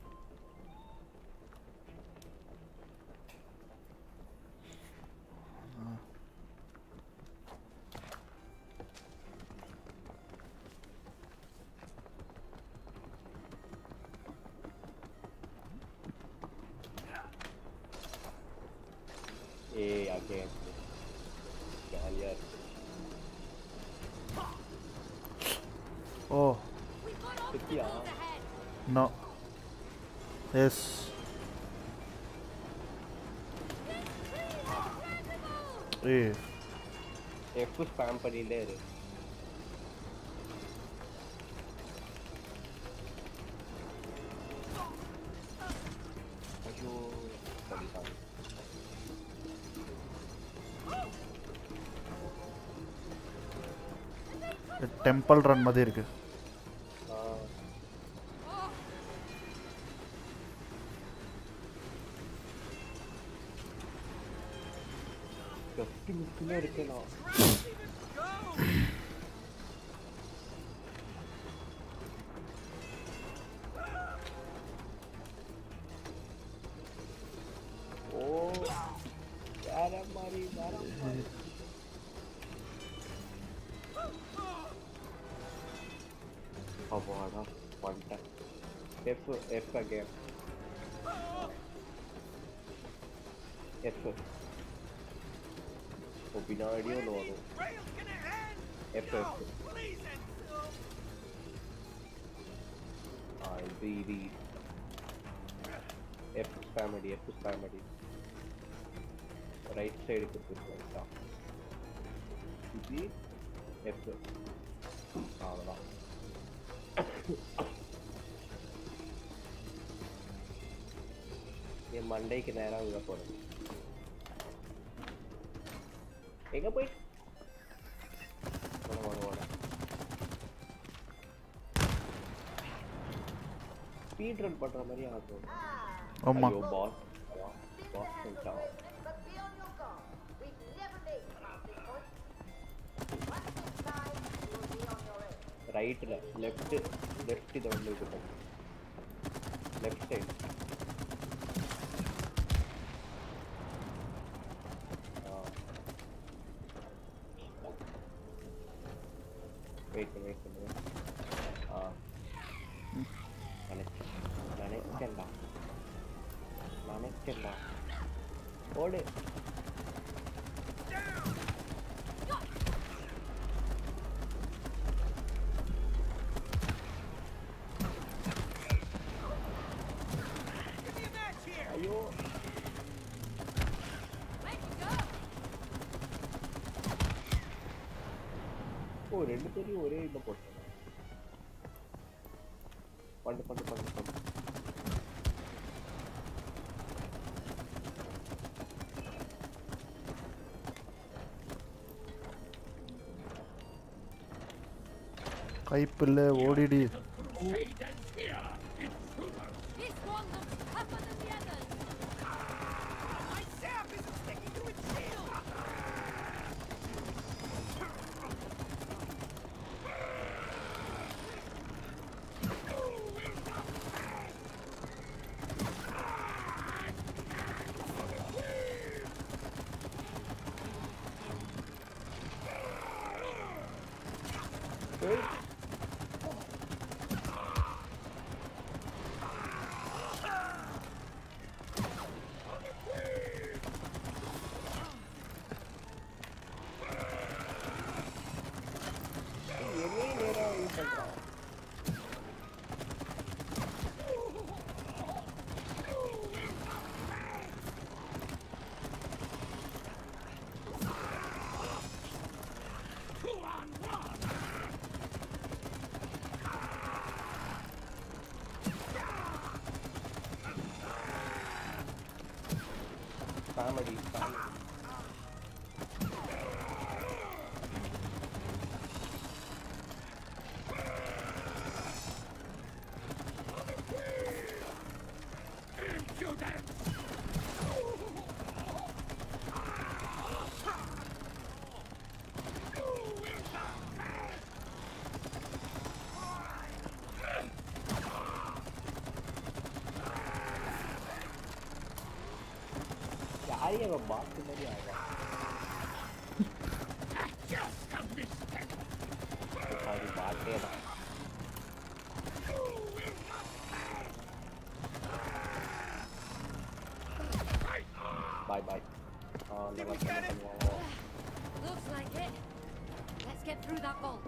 A again. ஜாலியா இருக்கு. Oh, We've got Sukiya. obstacles ahead. no. Yes. Hey, F spam பண்ணிட்டே இரு. ஐயோ சரி sorry. temple run மாதிரி இருக்கு. Just மிஸ்ல இருக்கேனா? ஓ வேற மாதிரி வேற மாதிரி. அவாடா வந்துட்டேன். F F again. F. ஓ பின்னாடியே ஒன்று வரும். Rail's gonna end. F No, F. please end soon. ஆ இது இது F ஸ்பாம் அடி F ஸ்பாம் அடி. ரைட் சைடுக்கு போயிட்டா. இது F. அவ்வளோதான். என் மண்டைக்கு நேரம் விழ போறது. எங்க போய் ஓட ஓட ஓட ஸ்பீட் ரன் பண்ற மாதிரி ஆகும். ஆமா. ஐயோ பாஸ் பாஸ் பண்ணிட்டான். ரைட்ல லெஃப்ட் லெஃப்ட் இத வந்து இது பண்ணு. Left side. வெயிட் பண்ணு வெயிட் பண்ணு. ஆ நினைச்சு நினைச்சேன்டா நினைச்சேன்டா ஓடு. ஐயோ ஓ ரெண்டு பேரும் ஒரே இதை போட்டேன். பண்ணு பண்ணு பண்ணு பண்ணு. கைப்பில்ல ஓடிடி. Comedy, comedy. I have a box in the area. Bye bye. Oh, no, Looks like it. Let's get through that bolt.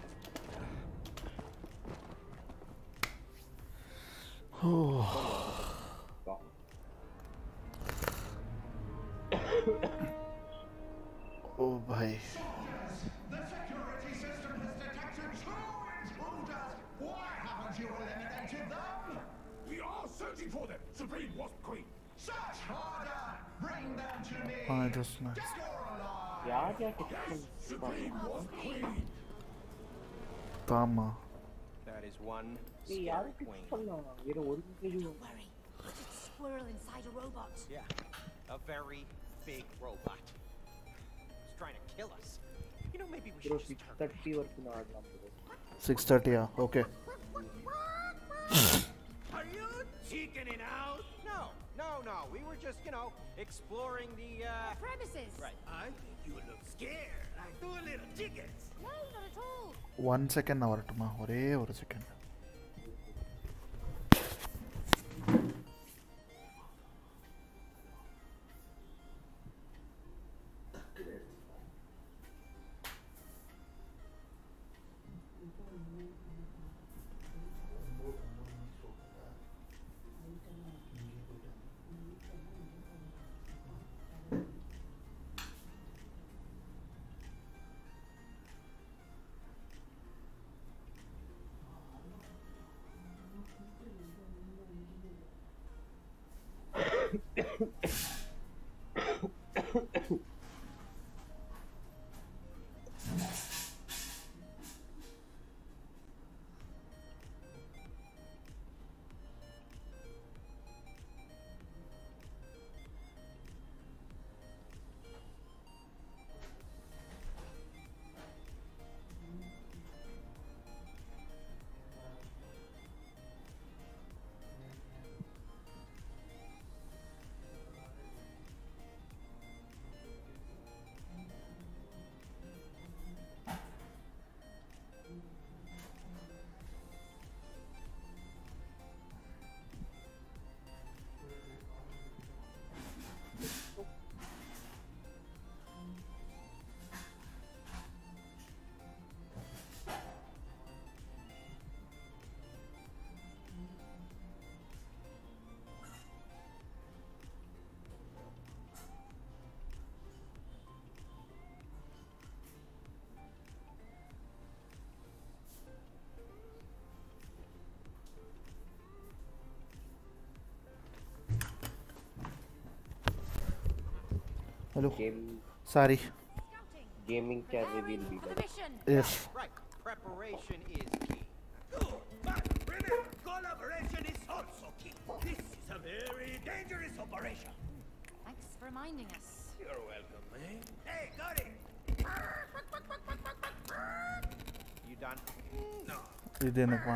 Oh bhai. The security system has detected two intruders. Why haven't you eliminated them? We are searching for them, Supreme Wasp Queen. Search harder. Bring them to me. I just nice. Dead or alive. Yeah, yeah, Yes, Supreme Wasp Queen. Tama. That is one yeah, scary queen. Don't worry. It's a squirrel inside a robot. Yeah, a very big robot. It's trying to kill us. You know, maybe we should just turn six thirty, yeah, okay. Are you chickening out? No, no, no. We were just, you know, exploring the, uh... The premises. Right. I think you look scared. Like two little chickens. No, not at all. One second avartuma. Ore oru second. Hello. Game. Sorry. Gaming chair reveal be better. Yes. Right. Preparation is key. But remember, collaboration is also key. This is a very dangerous operation. Thanks for reminding us. You're welcome, man. Hey, got it. You done? No. இது என்னப்பா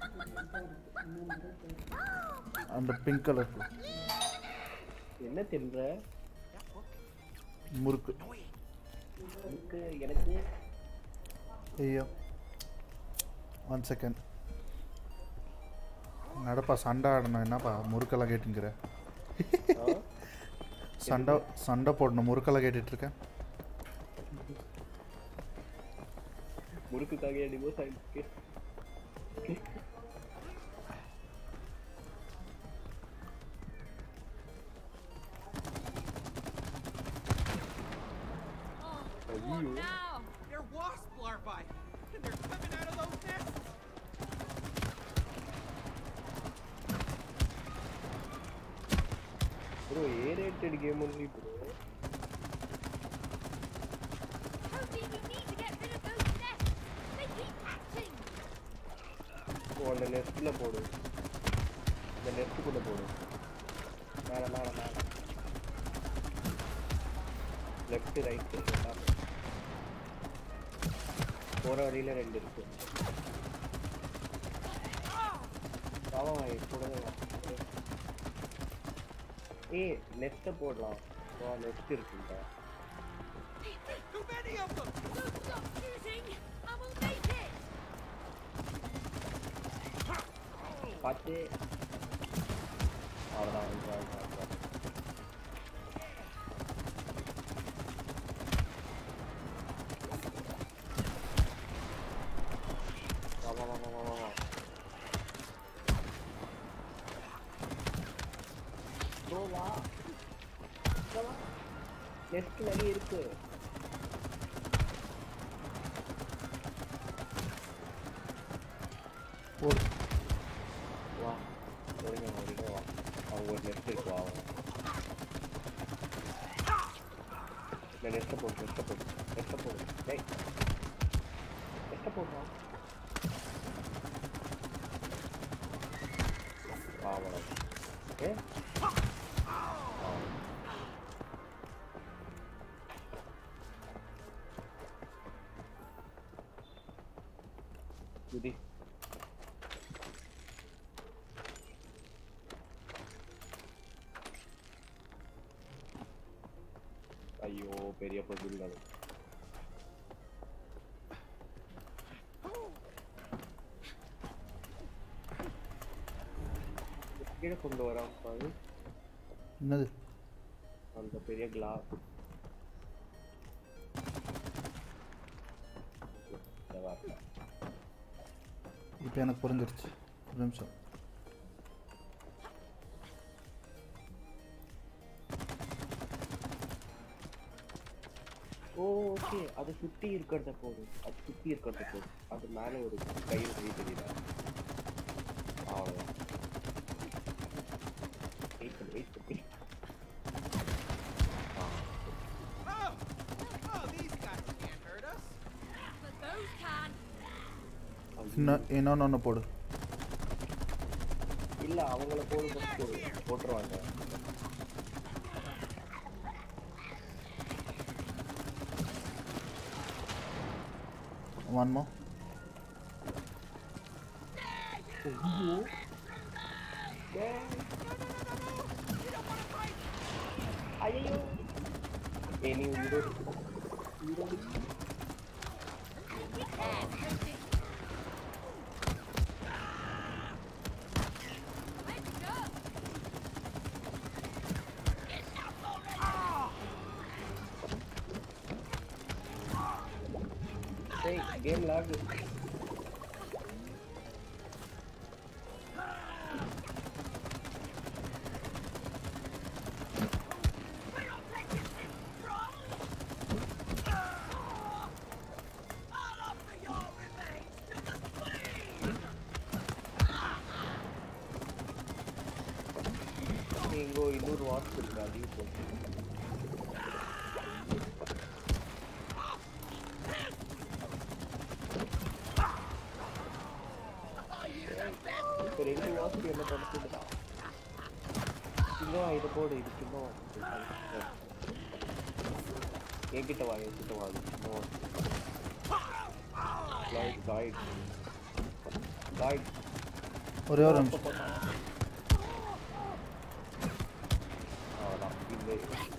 அந்த pink colour என்ன தின்ற முறுக்கு முறுக்கு எனக்கு ஐயோ one second நடப்பா சண்டை ஆடணும் என்னப்பா முறுக்கெல்லாம் கேட்டுங்கிற சண்டை சண்டை போடணும் முறுக்கெல்லாம் கேட்டுட்ருக்கேன் முறுக்குக்காக டிவோர்ஸ் ஆயிடுச்சு What now? They're wasp larvae, and they're coming out of those nests. Bro, A-rated game only, bro. Cody, we need to get rid of those nests. They keep hatching. So, on the nest la podu. The nest kulla podu. Mala mala mala. Left right left. போற வழியில ரெண்டு இருக்கு. ஆமா போடுங்க. ஏய் next போடலாம். வா next இருக்குங்க. Too many of them. Don't stop shooting. I will make it. பாத்து. அவ்வளவுதான் அவ்வளவுதான். நெக்ஸ்ட் நிறைய இருக்கு போடு வா ஒருங்க ஒருங்க வா அவங்க ஒரு நெக்ஸ்ட் இருக்கு வா நான் நெக்ஸ்ட் போடு நெக்ஸ்ட் போடு நெக்ஸ்ட் போடு டேய் நெக்ஸ்ட் போடு வா வா ஓகே Judy. ஐயோ பெரிய பகுதி தான் கீழே கொண்டு வரான் பாரு என்னது அந்த பெரிய கிளாஸ் இப்போ எனக்கு புரிஞ்சிருச்சு ஒரு நிமிஷம் ஓகே அது சுத்தி இருக்கிறத போடு அது சுத்தி இருக்கிறத போடு அது மேலே ஒரு கையில் கை தெரியுதா அவ்வளோதான் வெயிட் பண்ணு வெயிட் பண்ணி இன்னொன்று ஒன்று போடு இல்ல அவங்கள போடு ஃபர்ஸ்ட் போட்டுருவாங்க ஒன் மோ ஐயோ any video video Hey, game lag. Ingo, இன்னொரு வாட்ஸ் இருக்கு அதையும் போட்டு தொடச்சிடுடா. இன்னும் இதை போடு, இதுக்கு இன்னும் என்கிட்ட வா, என்கிட்ட வா. இன்னும் Floyd, Floyd. Floyd. ஒரே ஒரு நிமிஷம். அவ்வளோதான், இல்லை.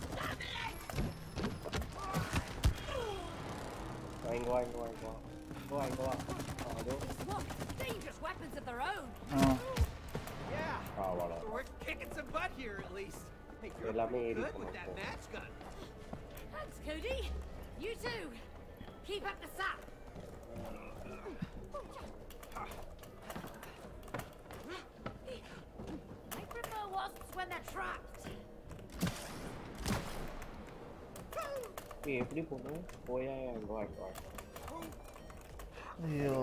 வாங்க வா, இங்க வா, இங்க வா. இங்க வா, இங்க வா. அதோ. Dangerous weapons of their own. Ah. Yeah. Ah, voilà. We're kicking some butt here at least. Hey, you're எல்லாமே ஏறி good with that போனோம். match gun. Thanks, Cody. You too. Keep up the sap. I prefer wasps when they're trapped. நீ எப்படி போகணும்? போயா இங்க வா, இங்க வா. ஐயோ.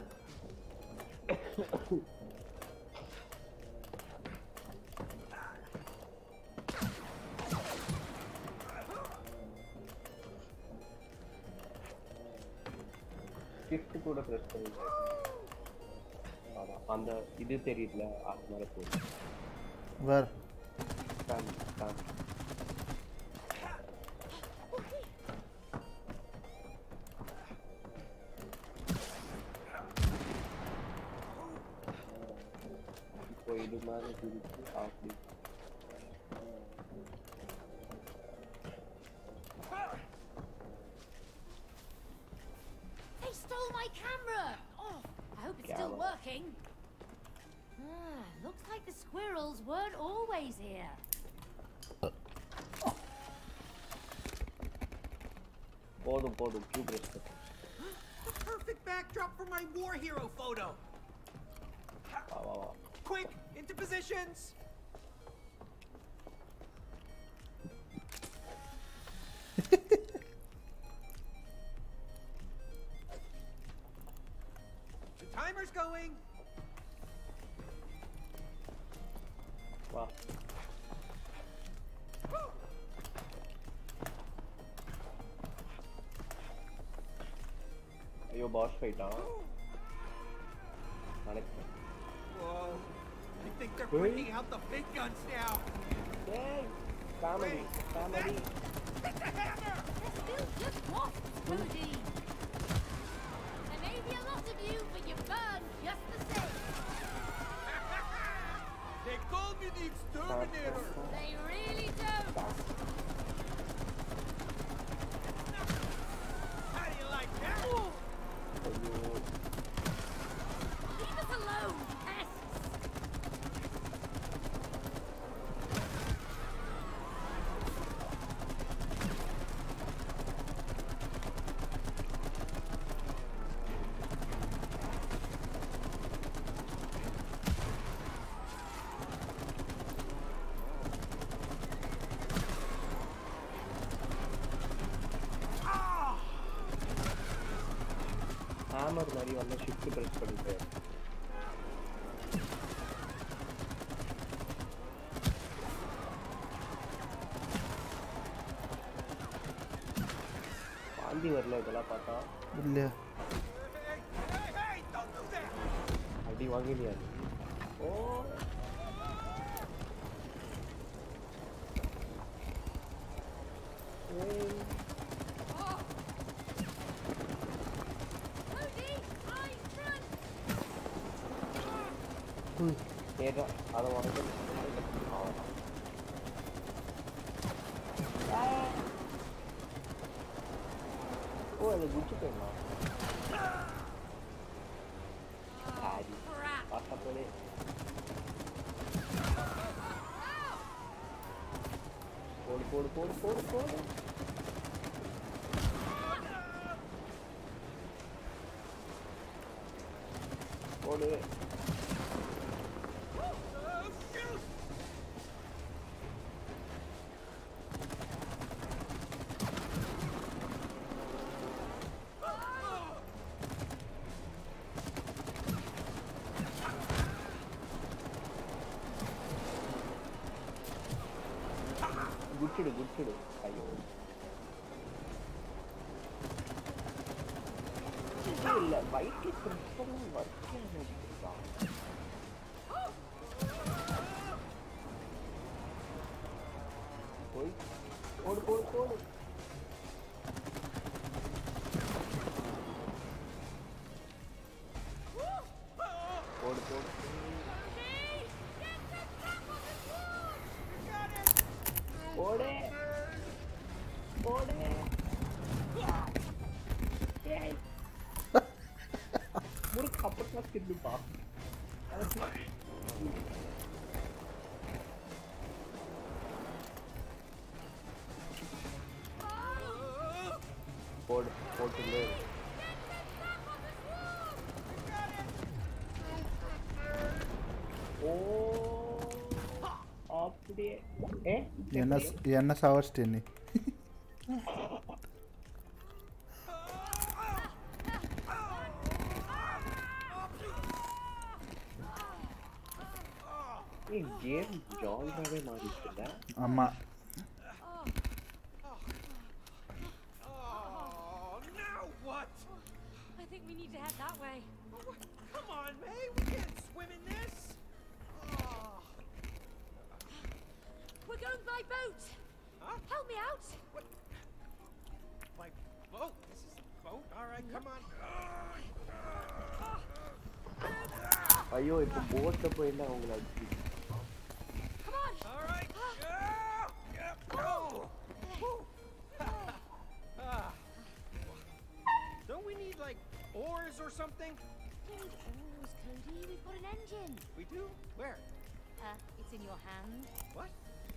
Shift கூட press பண்ணுங்க. அதான் அந்த இது தெரியுதுல, அது மேல போடு. வேர் stand stand. இப்போ இது மேல திருப்பி ஆஃப்லி. They stole my camera. Oh, I hope it's still Camera. working. Ah, looks like the squirrels weren't always here. போடு போடு Q press பண்ணு. The perfect backdrop for my war hero photo. வா வா வா. Quick, into positions. The timer's going. வா. ஐயோ pass ஃபைட்டா? நடக்கு. Whoa. I think they're Hey. bringing out the big guns now. Hey, comedy, comedy. Hit the hammer! They're still just wasps, Cody. There may be a lot of you, but you burn just the same. They call me the exterminator. They really don't. How do you like that? ஐயோ. Leave us alone, pests. Hammer மாதிரி வந்து shift press பண்ணிட்டு வாந்தி வரல இதெல்லாம் பார்த்தா. இல்லையா? Hey, hey, hey, don't do that. அடி வாங்கினியா நீ? ஓ ஏய். Cody, eyes front. ஏதோ அதை உனக்கு ஓ அது குச்சி போயிடலாம். ஆடி Crap. பார்த்தா போலே. போடு போடு போடு போடு போடு. போடு. Oh, shoot! குச்சிடு குச்சிடு. ஐயோ இது இல்ல பைக்கு கிறிஸ்டன் வர்க்கே நினைக்கிறா. போய் போடு போடு போடு போடு போடு போடு போடு முறுக்கு அப்பட்டா கிட்டுப்பா போடு போட்டுலே ஓ அப்படியே ஏ என்ன என்ன சாவச்சிட்டே நீ ಈ ಗೇಮ್ ಜಾನ್ರಾவே ಮಾಡಿಲ್ಲ ಅಮ್ಮ I think we need to head that way. Oh, come on, May. We can't swim in this. Oh. We're going by boat. Huh? Help me out. What? By boat? This is a boat? All right, come on. ಅಯ್ಯೋ ಇಪ್ಪ boat போயினா அவங்கள அடிச்சு Come on. All right. Don't we need like oars or something? Don't need oars, Cody. We've got an engine. We do? Where? Uh, it's in your hand. What?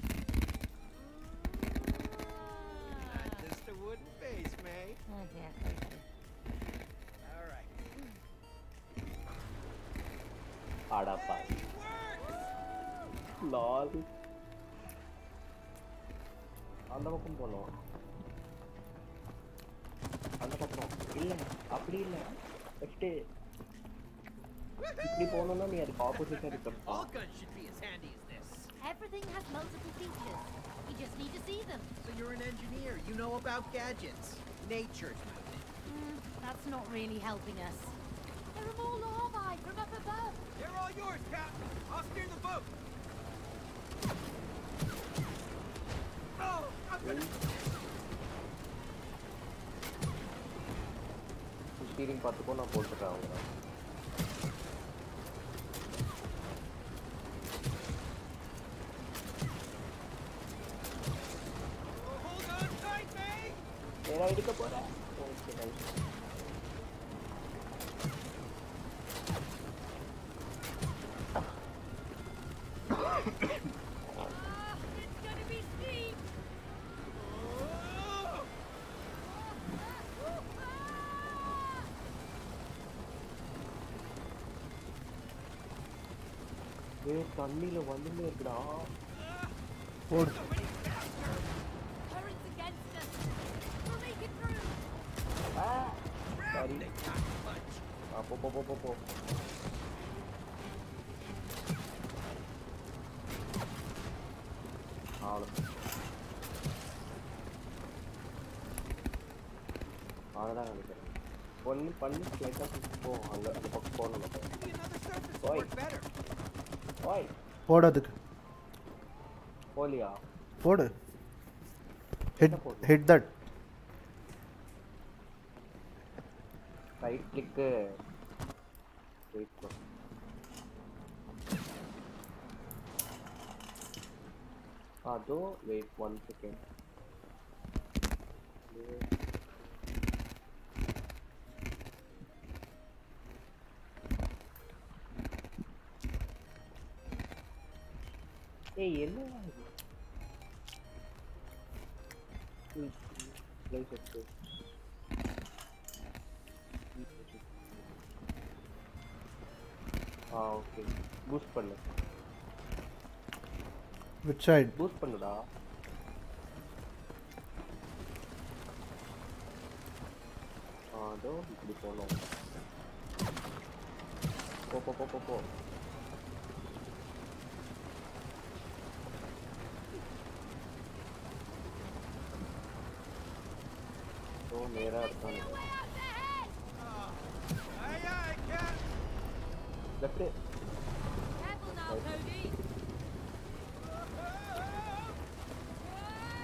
Ah, just a wooden face, May. Oh, yeah, okay. All right. ஆடாப்பா Lal அந்த பக்கம் போனோம் அந்த பக்கம் இல்ல அப்படி இல்ல first இப்படி போனோம்னா நீ அதுக்கு ஆப்போசிட்டா இருக்கணும் All guns should be as handy as this. Everything has multiple features. You just need to see them. So you're an engineer. You know about gadgets. Nature's method. Mm, that's not really helping us. There are more larvae from up above. They're all yours, Captain. I'll steer the boat. Oh, I'm gonna... steering பார்த்துக்கோ நான் போட்டுறேன் அவங்க Hold on tight, May. நேரா எடுக்க போறேன் okay nice It's gonna be steep. ஏய் தண்ணில வந்துமே இருக்குடா போடு Current's against us. We'll make it through. ஆ சரி ஆ போ போ போ போ போ ஆளு ஆளடா நினைக்கிறேன் ஒன்னு பண்ணி ஸ்லைட்டா போ அங்க அந்த பக்கம் போகணும் நம்ம ஓய் ஓய் போடு அதுக்கு போலியா போடு hit hit that right click wait for ado wait one second hey enna இது ப்ளேஸ் எடுத்து ஆ ஓகே பூஸ்ட் பண்ணு which side பூஸ்ட் பண்ணுடா ஆ அதோ இப்படி போனோம் போ போ போ போ போ तो मेरा अर्थ नहीं Aye, aye, Cap. Left Careful now, Cody.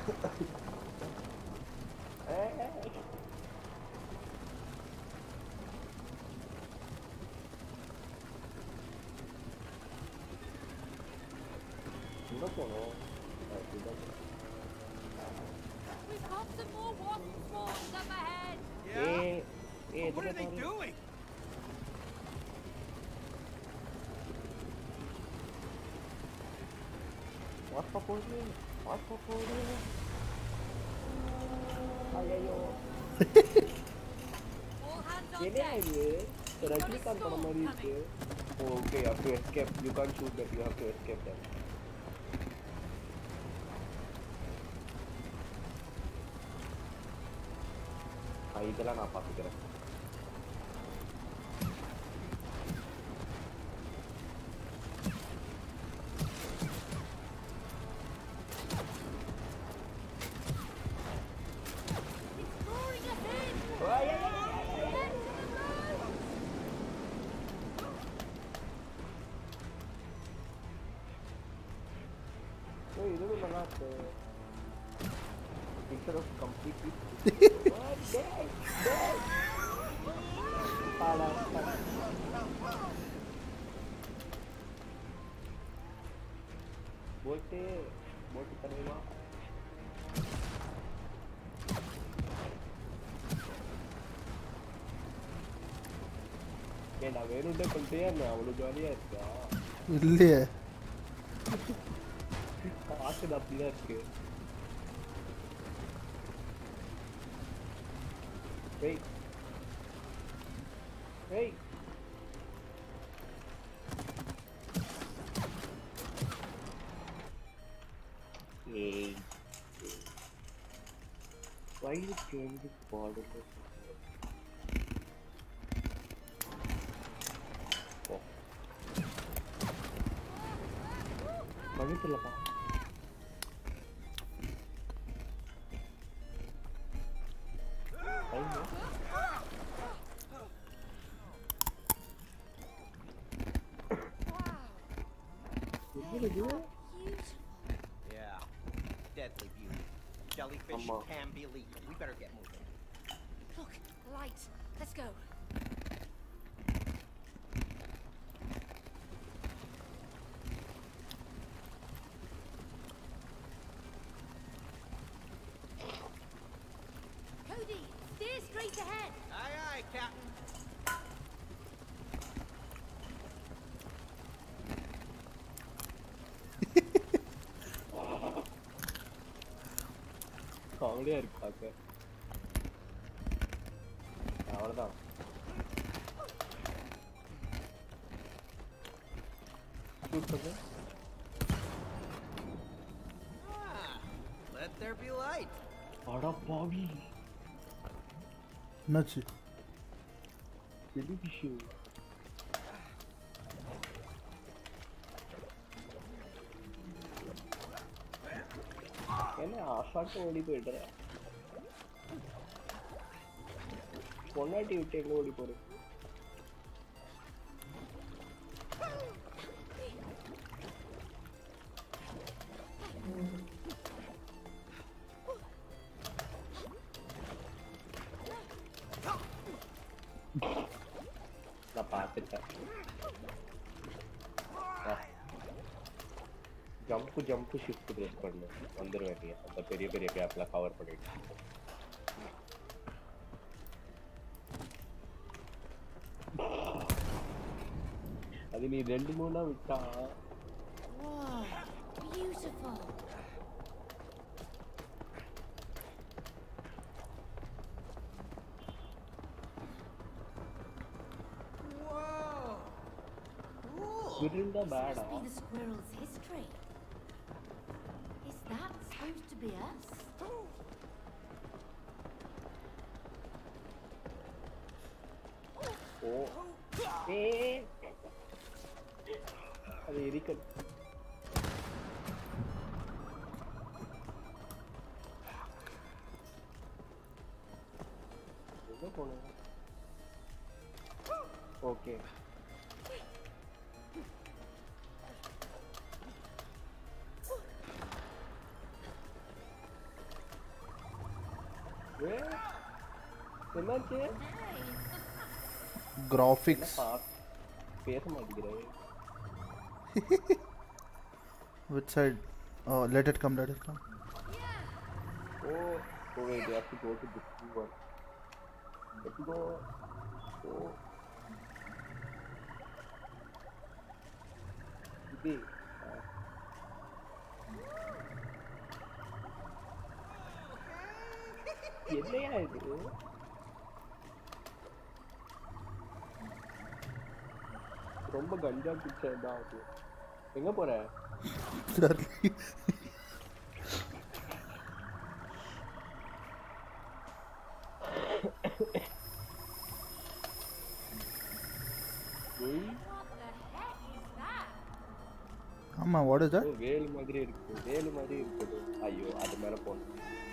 எங்க போனோம்? We've got some more wasp swarms up ahead. ஏய் ஏய் What are they doing? What for போடுறீங்க? What for போடுறீங்க? ஐயோ All hands on என்ன deck. இது? ரஜினிகாந்த் படம் மாதிரி இருக்கு. Okay, you have to escape. You can't shoot that. You have to escape that. இதெல்லாம் நான் பாத்துக்கிறேன். இதுவும் நல்லா இருக்கு. Picture of completely. What? Dead! Dead! Pada, pada. बोलते बोलते करेगा. ये ना वेरू डे बोलते हैं ना वो लोग जानी है क्या? இல்லையே. காசு அப்படிதான் இருக்கு. Hey. Hey. Hey. Why you change this border? Oh. பண்ணிட்டலப்பா. Yeah, deadly beauty. Jellyfish Amma. can be lethal. We better get moving. Look, light. Let's go. Cody, steer straight ahead. Aye, aye, Captain. காமெடியா இருக்கு பாக்க. அவ்வளவுதான். Shoot பண்ணு. Ah, let there be light. அட பாவி. என்னாச்சு? Television. என்ன அசால்ட்டா ஓடி போயிடுற? பொன்னாட்டி விட்டு எங்க ஓடி போற? நான் பார்த்துட்டேன். ஜம்ப் ஜம்ப் ஷிஃப்ட் பிரஸ் பண்ணு வந்துருவேன் நீ அந்த பெரிய பெரிய கேப்ல கவர் பண்ணிட்டு. அது நீ ரெண்டு மூணா விட்டா. Wow, beautiful. Whoa. Cool. Vrinda peda. Must be the squirrel's history. Is that supposed to be us? ஓ ஏ அது இருக்கு. எங்க போனோம்? ஓகே என்னாச்சு? Graphics. பேச மாட்டேங்கிறேன். Which side? Oh, let it come, let it come. Oh, oh wait, you have to go to this one. Let's go. Oh. இது. என்னையா இது? ரொம்ப கஞ்சா பிக்சர் தான் அது. எங்க போற? ஆமா, what is that? வேல் மாதிரி இருக்கு. வேல் மாதிரி இருக்குது. ஐயோ, அது மேல போணும்.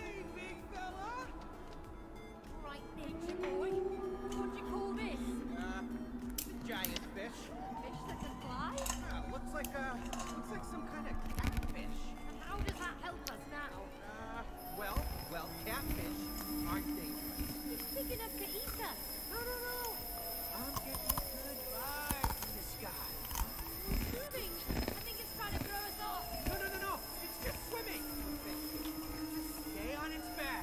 Right, ninja boy. What do you call this? Uh, giant fish. Fish that can fly? Uh, looks like uh, looks like some kind of catfish. And how does that help us now? Uh, well, well, catfish aren't dangerous. It's big enough to eat us. No, no, no. I'm getting good vibes in this guy. It's moving. I think it's trying to throw us off. No, no, no, no. It's just swimming. Just stay on its back.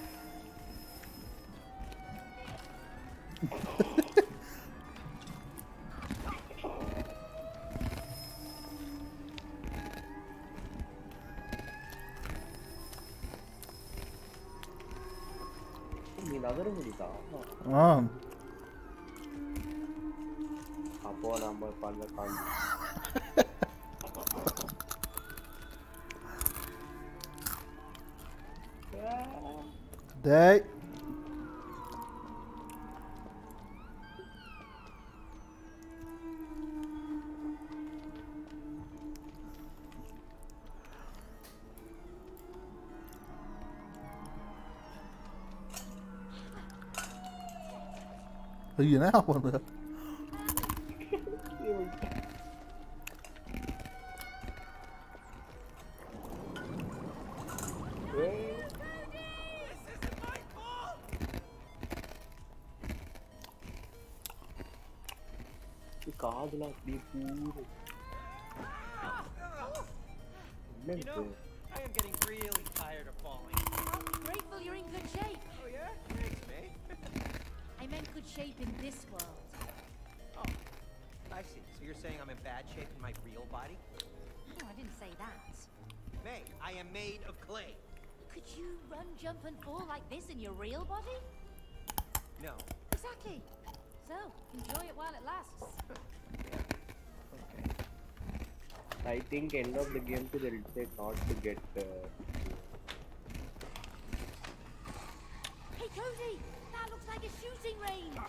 நீ நகர முடியுதா? ஆ. அப்போ நம்ம பண்ண காணி. They. You know one of காதுலாம் அப்படியே பூரு. You know, I am getting really tired of falling. I'm grateful you're in good shape. Oh yeah? Thanks, mate. I meant good shape in this world. Oh, I see. So you're saying I'm in bad shape in my real body? No, I didn't say that. May, I am made of clay. Could you run, jump, and fall like this in your real body? No. Exactly. So, enjoy it while it lasts. I think end of the game to they'll say not to get. Uh, Hey, Cody! That looks like a shooting range!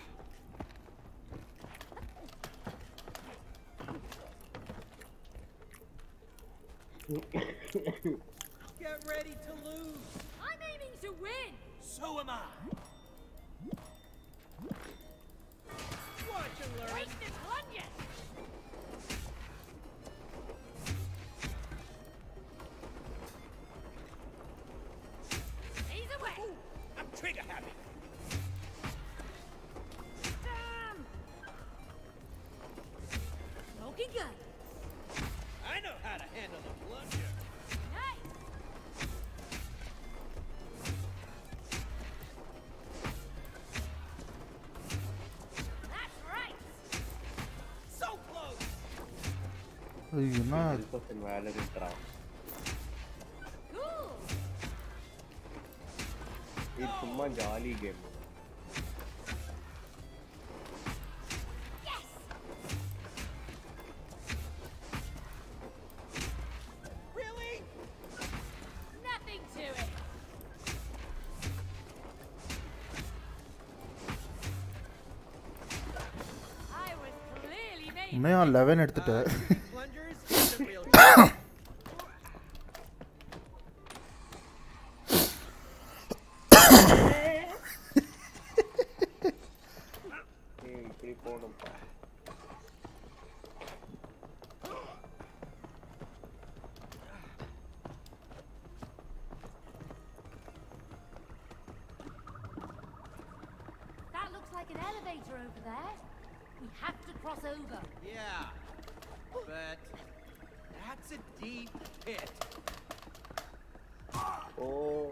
Get ready to lose. I'm aiming to win! So am I. Watch and learn. Wasted lunges! He's away! Ooh, I'm trigger happy. Damn! Smoking gun! I know how to handle a plunger. Nice! That's right! So close. you know. help us in Valorant round. Cool! It's சும்மா jolly game. Yes! Really? Nothing to it! I was clearly made உன்னையா eleven எடுத்துட்ட. Plungers is the real deal. Hey, இப்படி போகணும்ப்பா. like an elevator over there. We have to cross over. Yeah, but that's a deep pit. Oh.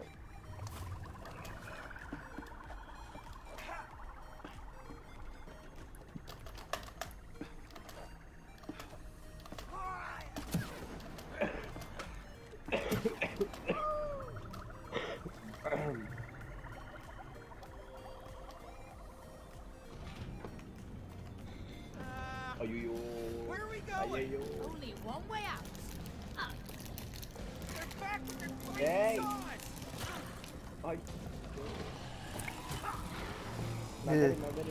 Ayuyo. Where are we going? Ayuyo. Only one way out. Up. They're back with their Hey. flaming swords. Ay. Yeah. Nagari, nagari.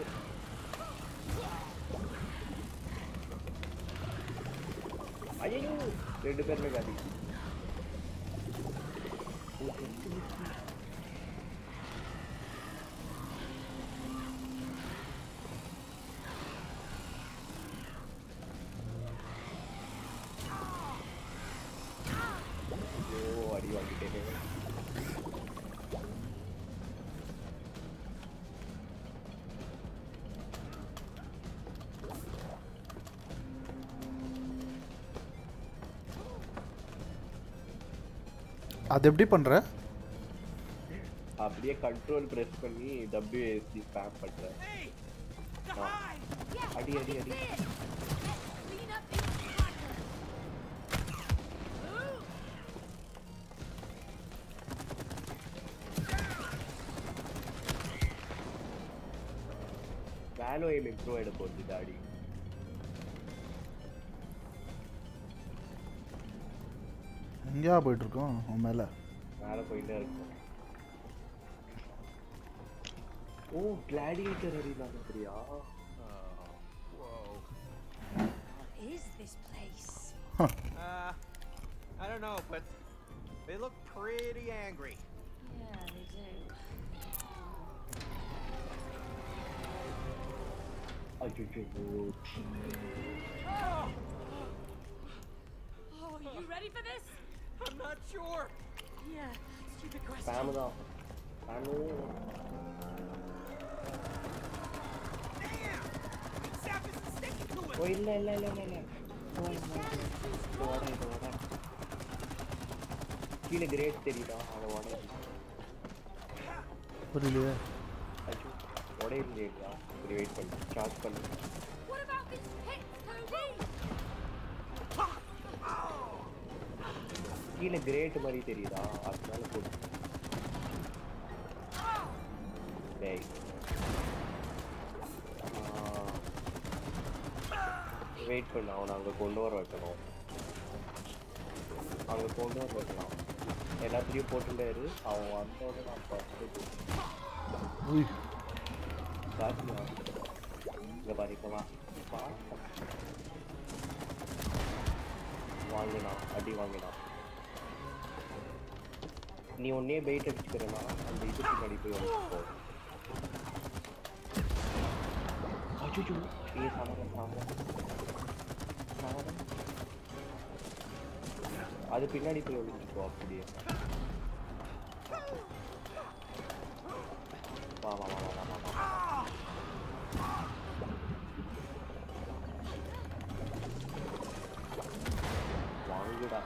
Ayuyo. Red pen में गाड़ी. அது எப்படி பண்ற? அப்படியே control press பண்ணி W A S D spam பண்ற. அடி அடி அடி. வேலோ எம் இம்ப்ரூவ் ஆயிட போகுது டாடி. எங்கயா போயிட்டு இருக்கோம்? உன் மேல மேல போயிட்டே இருக்கும். ஓ கிளாடியேட்டர் அரீனா சரியா? What is this place? Uh, I don't know, but they look pretty angry. Yeah, they do. Ayuyo. Oh! Oh, are you ready for this? I'm not sure. Yeah, stupid question. Spam தான். Spam. Damn! Zap isn't sticking to it. ஓ இல்ல இல்ல இல்ல இல்ல. ஓ இல்ல. ஓட இது ஓட. கீழ கிரேட் தெரியுதா? அத ஓட. புரியலையே. ஐயோ ஓடே இல்லையா? சரி வெயிட் பண்ணு. சார்ஜ் பண்ணு. What about this pit, Cody? கீழ கிரேட் மாதிரி தெரியுதா? அதனால போடு. டேய். வெயிட் பண்ணு, அவனை அங்க கொண்டு வர வைக்கணும். அங்க கொண்டு வர வைக்கலாம். எல்லாத்தையும் போட்டுட்டே இரு. அவன் வந்தோட நான் ஃபர்ஸ்ட் உய். காட்டுமா? இங்க பாருப்பா. வாங்கினா அடி வாங்கினா. நீ ஒன்னே வெயிட் அடிச்சுக்கிறனா அந்த இது பின்னாடி போய் வந்து அச்சோ ஏ சாமரம் சாமரம் சாமரம் அது பின்னாடி போய் ஒளிஞ்சுக்கோ. அப்படியே வா வா வா வா வா வா. வாங்குடா.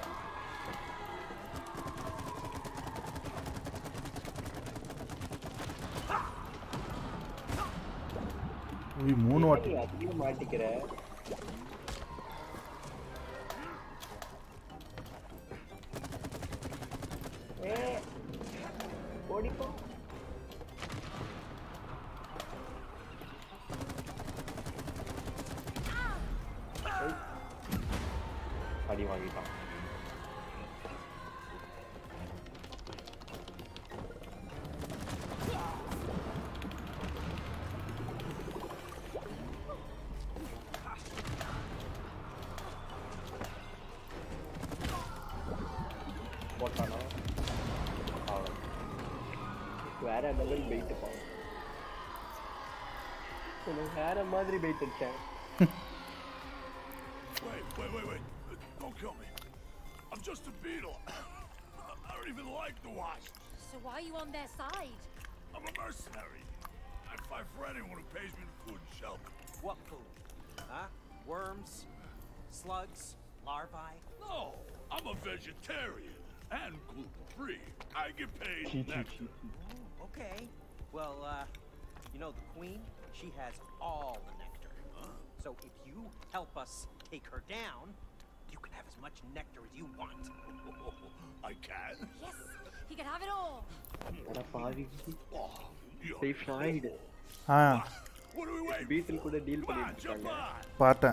உய் மூணு வாட்டி அதிகமா மாட்டிக்கிற. ஏ ஓடிப்போ. அடி வாங்கிட்டான். போட்டானா வேற லெவல் வெயிட் பா. உனக்கு வேற மாதிரி வெயிட் அடிச்சேன். Wait, wait, wait, wait. Don't kill me. I'm just a beetle. I don't even like the wasps. So why are you on their side? I'm a mercenary. I qualify for anyone who pays me the food and shelter. What food? Huh? Worms? Slugs? Larvae? No, I'm a vegetarian and gluten-free. I get paid nectar. Okay. Well, uh, you know the queen? She has all the nectar. Huh? So if you help us take her down, you can have as much nectar as you want. I can? Yes, he can have it all. அட பாவி Oh, you're Hey, Floyd. Ah, What are we waiting beetle கூட deal for? பண்ணிட்டு Jump இருக்காங்க. on! பார்த்தேன்.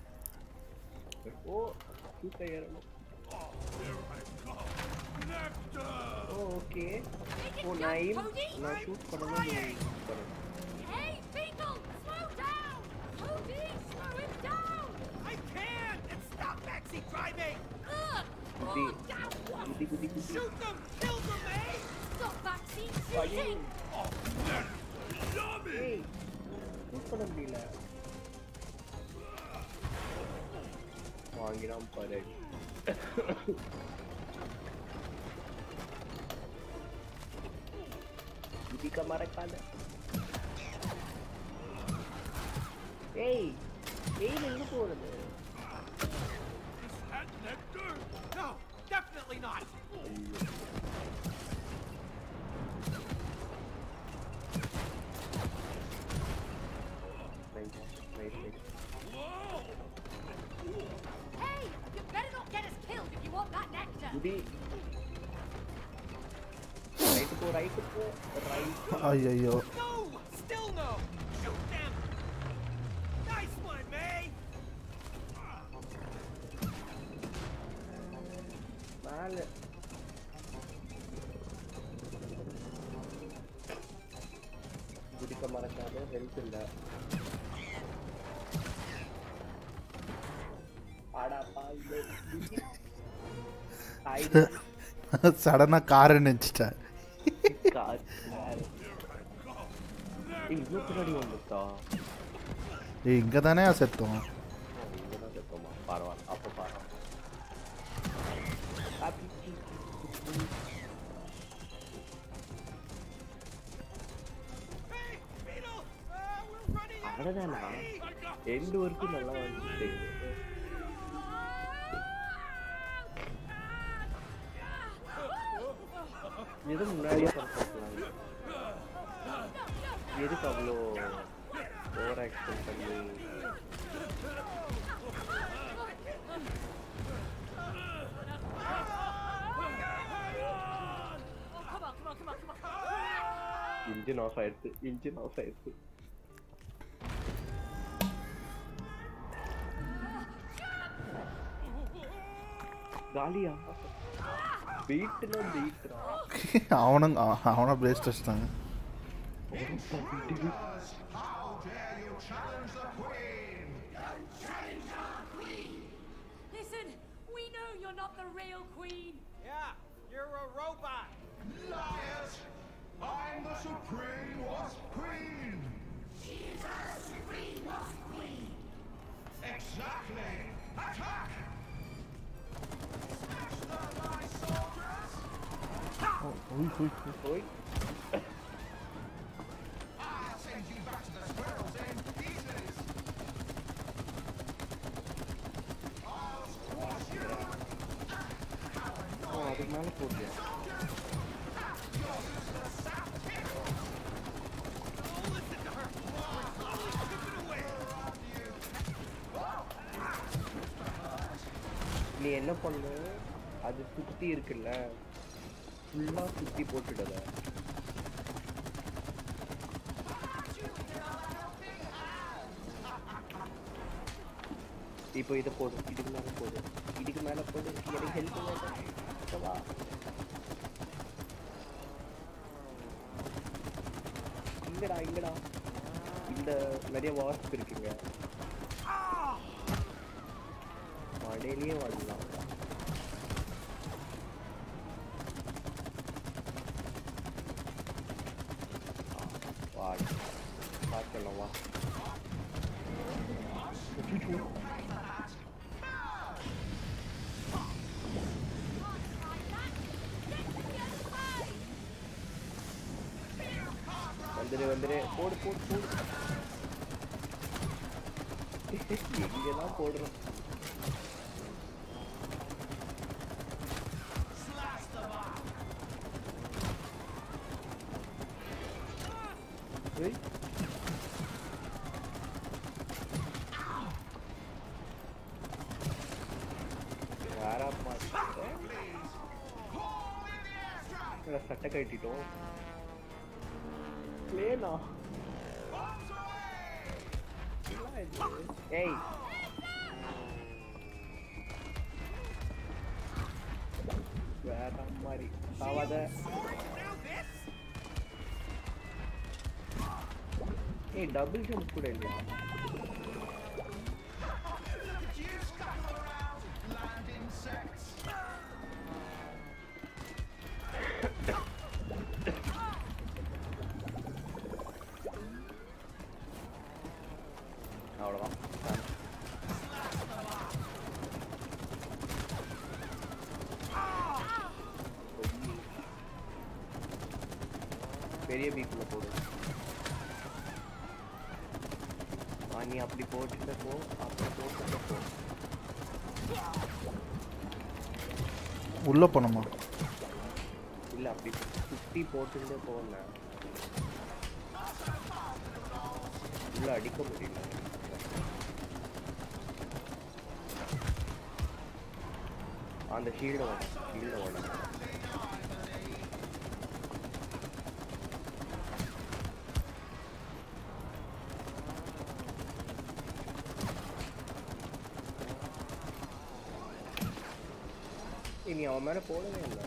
ஓ தூக்க ஏறணும். Oh, here I go. Nectar! ஓ ஓகே. Make ஓ it நைம். jump, Cody. நான் ஷூட் பண்ணணும் நீ shoot பண்ணணும். Hey, Beetle, slow down. Cody, slow him down. I can't! And stop backseat driving! Ugh. குதி. Oh, down one. குதி குதி குதி. Shoot them! Kill them, eh? Stop backseat shooting. Oh, nectar! Yummy! ஏய் shoot பண்ண முடியல. வாங்கிடாம பாரு. குதிக்க மறக்காத. ஏய் ஏய் எங்க போறது? Is that nectar? No, definitely not! Nice, nice, nice. Whoa! Hey, you better not get us killed if you want that nectar. குதி. ரைட் போ ரைட் போ ரைட். ஐயோ. No! Still no! Shoot them! Nice one, May! மேல. குதிக்க மறக்காத health இல்ல. ஆடா பாய். ID சடனா காரை நினைச்சிட்டேன். கார். ஏய் இவ்வளோ பின்னாடி வந்துட்டா. ஏய் இங்க தானே செத்தோம். இங்க தான் செத்தோமா? பரவாயில்ல அப்போ பரவாயில்ல. Happy Hey, Beetle! Uh, we're running out of அவ்வளோதானா? எண்டு வரைக்கும் நல்லா வந்துச்சு. எது முன்னாடியே பர்ஃபெக்ட்லாம் எதுக்கு அவ்வளோ ஓவர் ஆக்ஷன் பண்ணி இன்ஜின் ஆஃப் ஆயிடுச்சு இன்ஜின் ஆஃப் ஆயிடுச்சு காலியா பீட்டுனா பீட்டுறா அவனுங்க அவனை பிளேஸ் வச்சிட்டாங்க. How dare you challenge the queen? Challenge our queen! Listen, we know you're not the real queen. Yeah, you're a robot. Liars! I'm the supreme wasp queen! She is our supreme wasp queen! Exactly! Attack! Smash them, my soldiers! போய் I'll send you back to the squirrels in pieces! I'll squash you! அதுக்கு மேலே போட்டு Oh, listen to her. We're totally chipping away. நீ என்ன பண்ணு அது சுத்தி இருக்குல்ல ஃபுல்லா சுத்தி போட்டுடுத இப்போ இதை போடு இதுக்கு மேல போடு இதுக்கு மேல போடு எனக்கு ஹெல்ப் வா இங்கடா இங்கடா இந்த நிறைய வாஸ்ப் இருக்குங்க மடையிலேயே வாழலாம் வாடி பார்க்கலாம் வா வந்து வந்துரு வந்துரு போடு போடு போடு எங்கெல்லாம் போடுறோம். சட்டை கட்டிட்டோம். ஏய் வேற மாதிரி சாவாத. ஏய் டபுள் ஜம்ப் கூட இல்லையா? அவ்வளோதான். பெரிய பீக்குள்ள போடு. நீ அப்படி போட்டுட்டு போ, அப்படி போட்டுட்டு போ. உள்ள போனோமா? இல்ல அப்படி சுத்தி போட்டுட்டு போன உள்ள அடிக்க முடியல. அந்த ஷீல்ட ஓட ஷீல்ட ஓட நீ அவன் மேல போடவே இல்லை.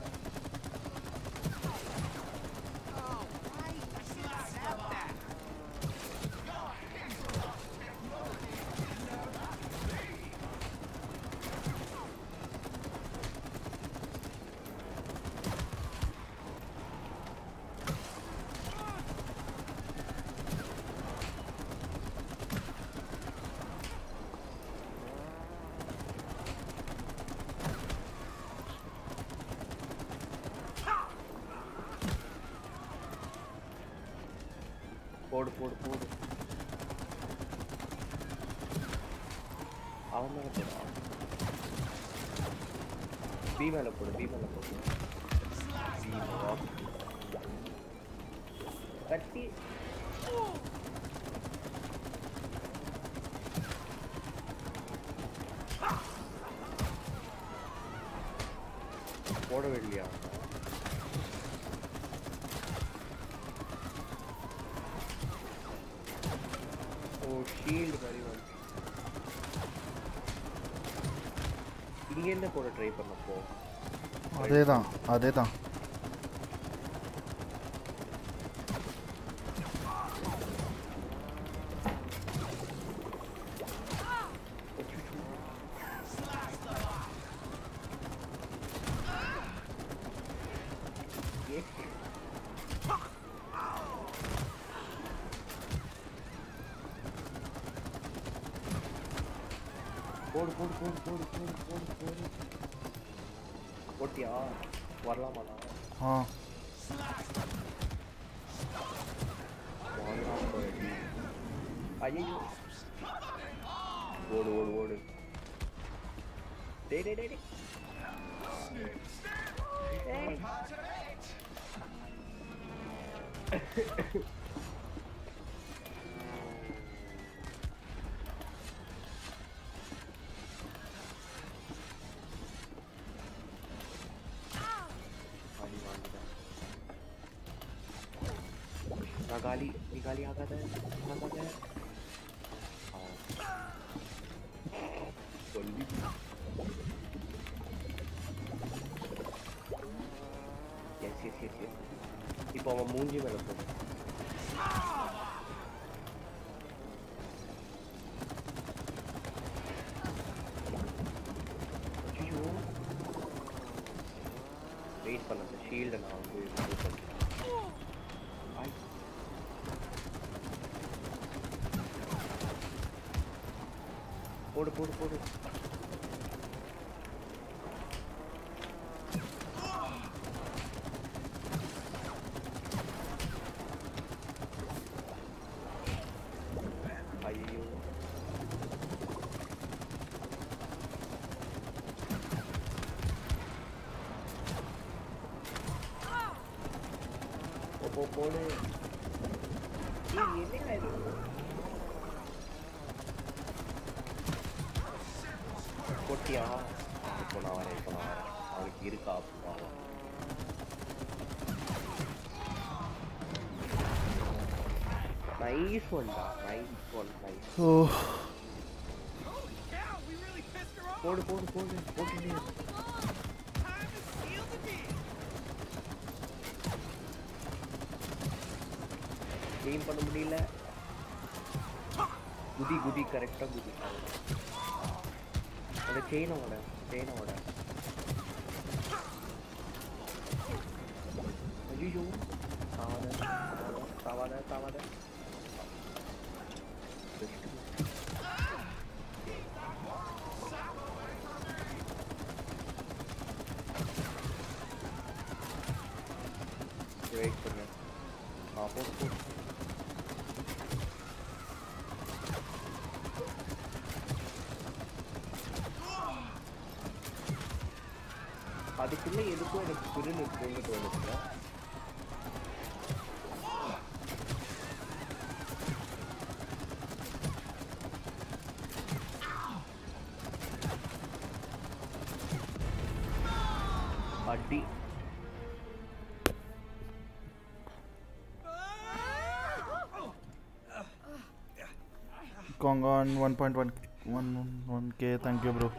போடு போடு போடு. அவன் மேல போடு. பி மேல போடு பி மேல போடு. கட்டி போடவே இல்லையா? ஷீல்டு மாதிரி வந்து இங்க என்ன போட ட்ரை பண்ணப்போ அதேதான் அதேதான். போடு போடு போடு போடு போடு போடு போடு. போட்டியா? வரலாமாண்ணா? ஆ ஐயோ ஓடு ஓடு ஓடு. டேய் டேய் டேய் गाली गाली आ गया है आ गया है यस यस यस यस இப்போ அவன் மூஞ்சி மேல போ. ஐயோ வெயிட் பண்ணு. அந்த ஷீல்ட நான் வந்து யூஸ் பண்றேன். போடு போடு போடு. போ போடு. ஏய் என்னடா இது? போட்டியா? இப்போ நான் வரேன் இப்போ நான் வரேன். அவனுக்கு இருக்கா பாவம். Nice one, da. Nice one, nice. Oh. போடு போடு போடு போட்டு. கேம் பண்ண முடியல. குதி குதி கரெக்டா குதி. அந்த செயினோட செயினோட. ஐயோ. சாவாத சாவாத சாவாத. வெயிட் பண்ணு. ஆ போ போ. அதுக்குள்ள எதுக்கும் எனக்கு குருன்னு இருக்குன்னு தோணுச்சுல. அடி Kongon one point one one K, thank you bro. What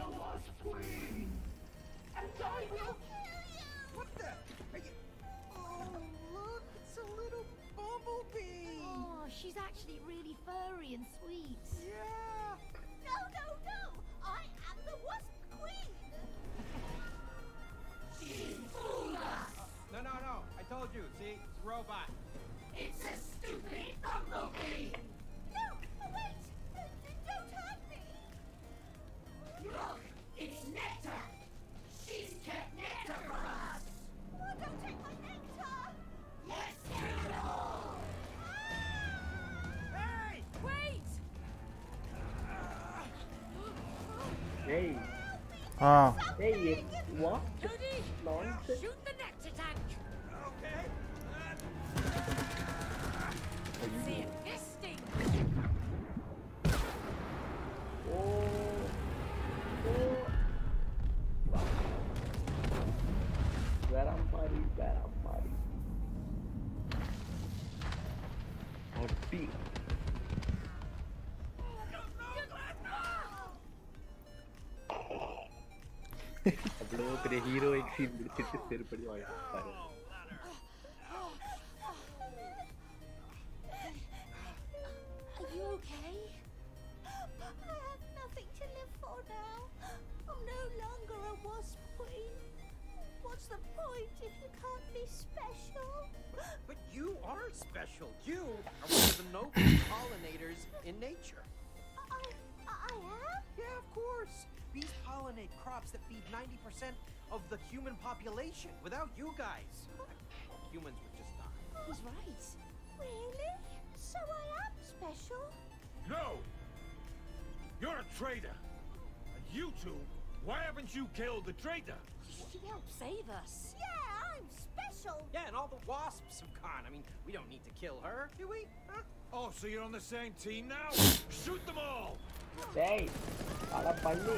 the? Are you... Oh, look, it's a little bumblebee. Oh, she's actually really furry and sweet. Yeah. No, no, no! I am the wasp queen! She fooled us. No, no, no. I told you. See, it's a robot. It's a stupid bumblebee! No! Wait! Don't hurt me! Look! It's nectar! She's kept nectar for us! Oh, don't take my nectar! Let's take it all! Hey! Wait! Hey! Ah. Hey, it's what? Cody, Nonsense. shoot the nectar tank. Okay. See it fisting. Oh. Oh. Where am I? Where am I? Hotty. அவ்வளோ பெரிய heroic scene முடிச்சிட்டு செருப்படி வாங்கிட்டாரு. Are you okay? I have nothing to live for now. I'm no longer a wasp queen. What's the point if you can't be special? But you are special. You are one of the noble pollinators in nature. I, I am? Yeah, of course. Bees pollinate crops that feed ninety percent of the human population. Without you guys, humans would just die. He's right. Really? So I am special? No! You're a traitor! And you two, why haven't you killed the traitor? She helped save us. Yeah, I'm special. Yeah, and all the wasps have gone. I mean, we don't need to kill her, do we? Huh? Oh, so you're on the same team now? Shoot them all! Hey! Ala panni.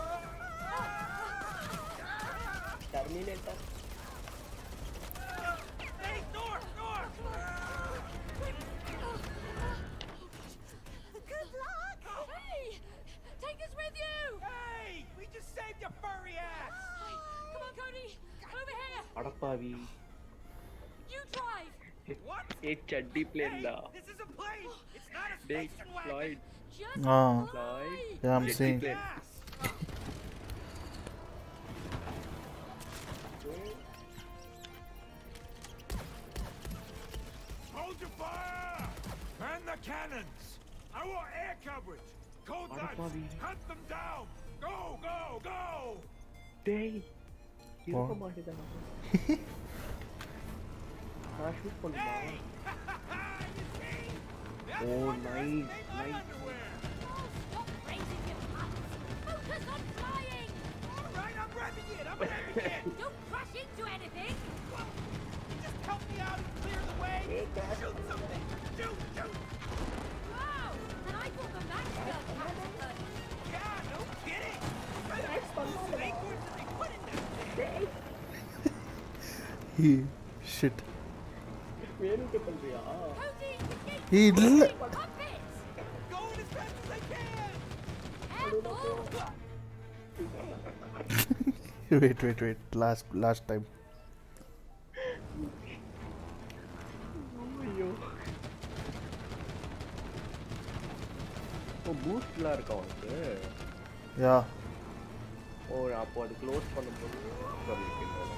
Terminator. Hey, north, north! Good luck. Hey! Take us with you! Hey! We just saved your furry ass! Come on, Cody! Over here! அடப்பாவி. You drive! What? ஏ சட்டி plane Hey, டா. this is a plane! It's not a டேய் station wagon! Floyd. Just Ah. Floyd. Yeah, I'm Jetty seeing. plane. Yes! Hold your fire! Man the cannons! I want air coverage! Cold knives! அடப்பாவி. Hunt them down! Go, go, go! டேய் இருக்க Oh. மாட்டேதா. நான் shoot பண்ணுமா? ஓ nice nice. stop raising your hands! Focus on flying! All right, I'm revving it! I'm revving it! Don't crash into anything! Just help me out and clear the way! ஏ He shit. வேணும்னு பண்றியா? He இல்ல. Going as fast as I can. Wait, wait, wait. Last, last time. ஐயோ. ஓ பூஸ்ட்லாம் இருக்கா உனக்கு? Yeah. ஓ அப்போ அது close பண்ணும்போது சொல்லிருக்கேன்.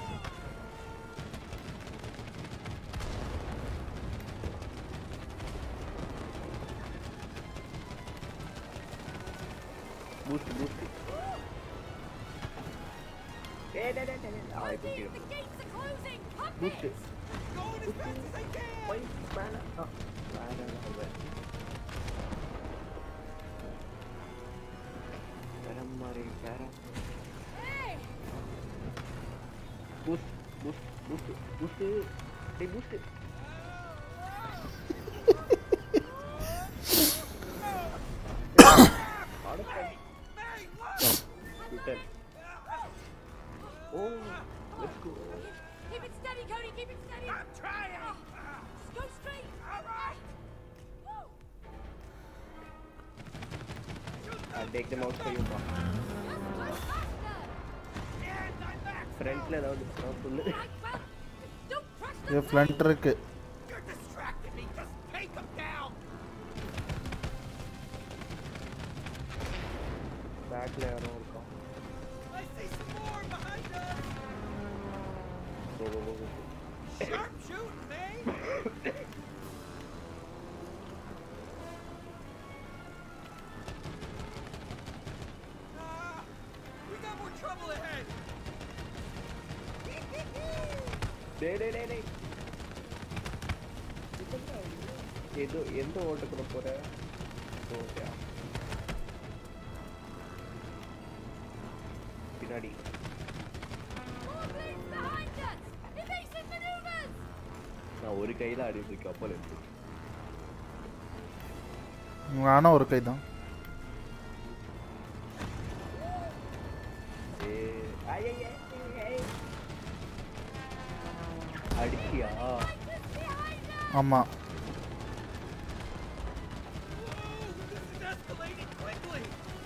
Boost, boost. Hey, hey, hey, hey, hey. Oh, I can see him. Boost it. Going as fast as I can. Wait, mana? Oh, mana over. Karam mari, karam. Boost, boost, boost, boost it. Hey, boost it. Oh, let's go. Keep it steady, Cody. Keep it steady. I'm trying. Just go straight. All right. I'll take them out for you, Ma. Front le though, no full. ये front इருக்கு. You're distracting me. Just take them down. Back le यारो उनका. I see some more behind us. Go go go go. Sharp shooting, man. Ah, we got more trouble ahead. Dey dey dey dey. ஏதோ எந்த ஓட்டுக்குள்ள போற? Okay. பின்னாடி. நான் ஒரு கையில ஆடிட்டு இருக்கேன் அப்பல இருந்து. நானும் ஒரு கை தான். ஏ ஐய ஐய அடிச்சியா? ஆமா. This is escalating quickly.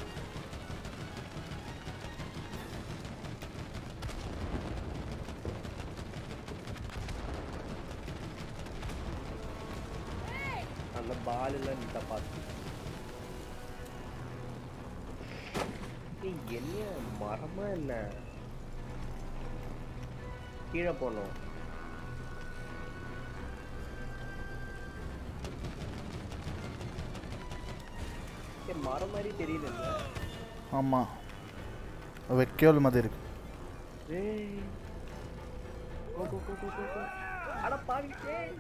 அந்த பால் எல்லாம் நீ தப்பாத்து. ஏய் என்ன மரமா என்ன? கீழே போனோம். ஏய் மரம் மாதிரி தெரியல. ஆமா. வெக்கியோல் மாதிரி இருக்கு. ஏய் கோ கோ கோ கோ கோ. அட பாவி ஏய்.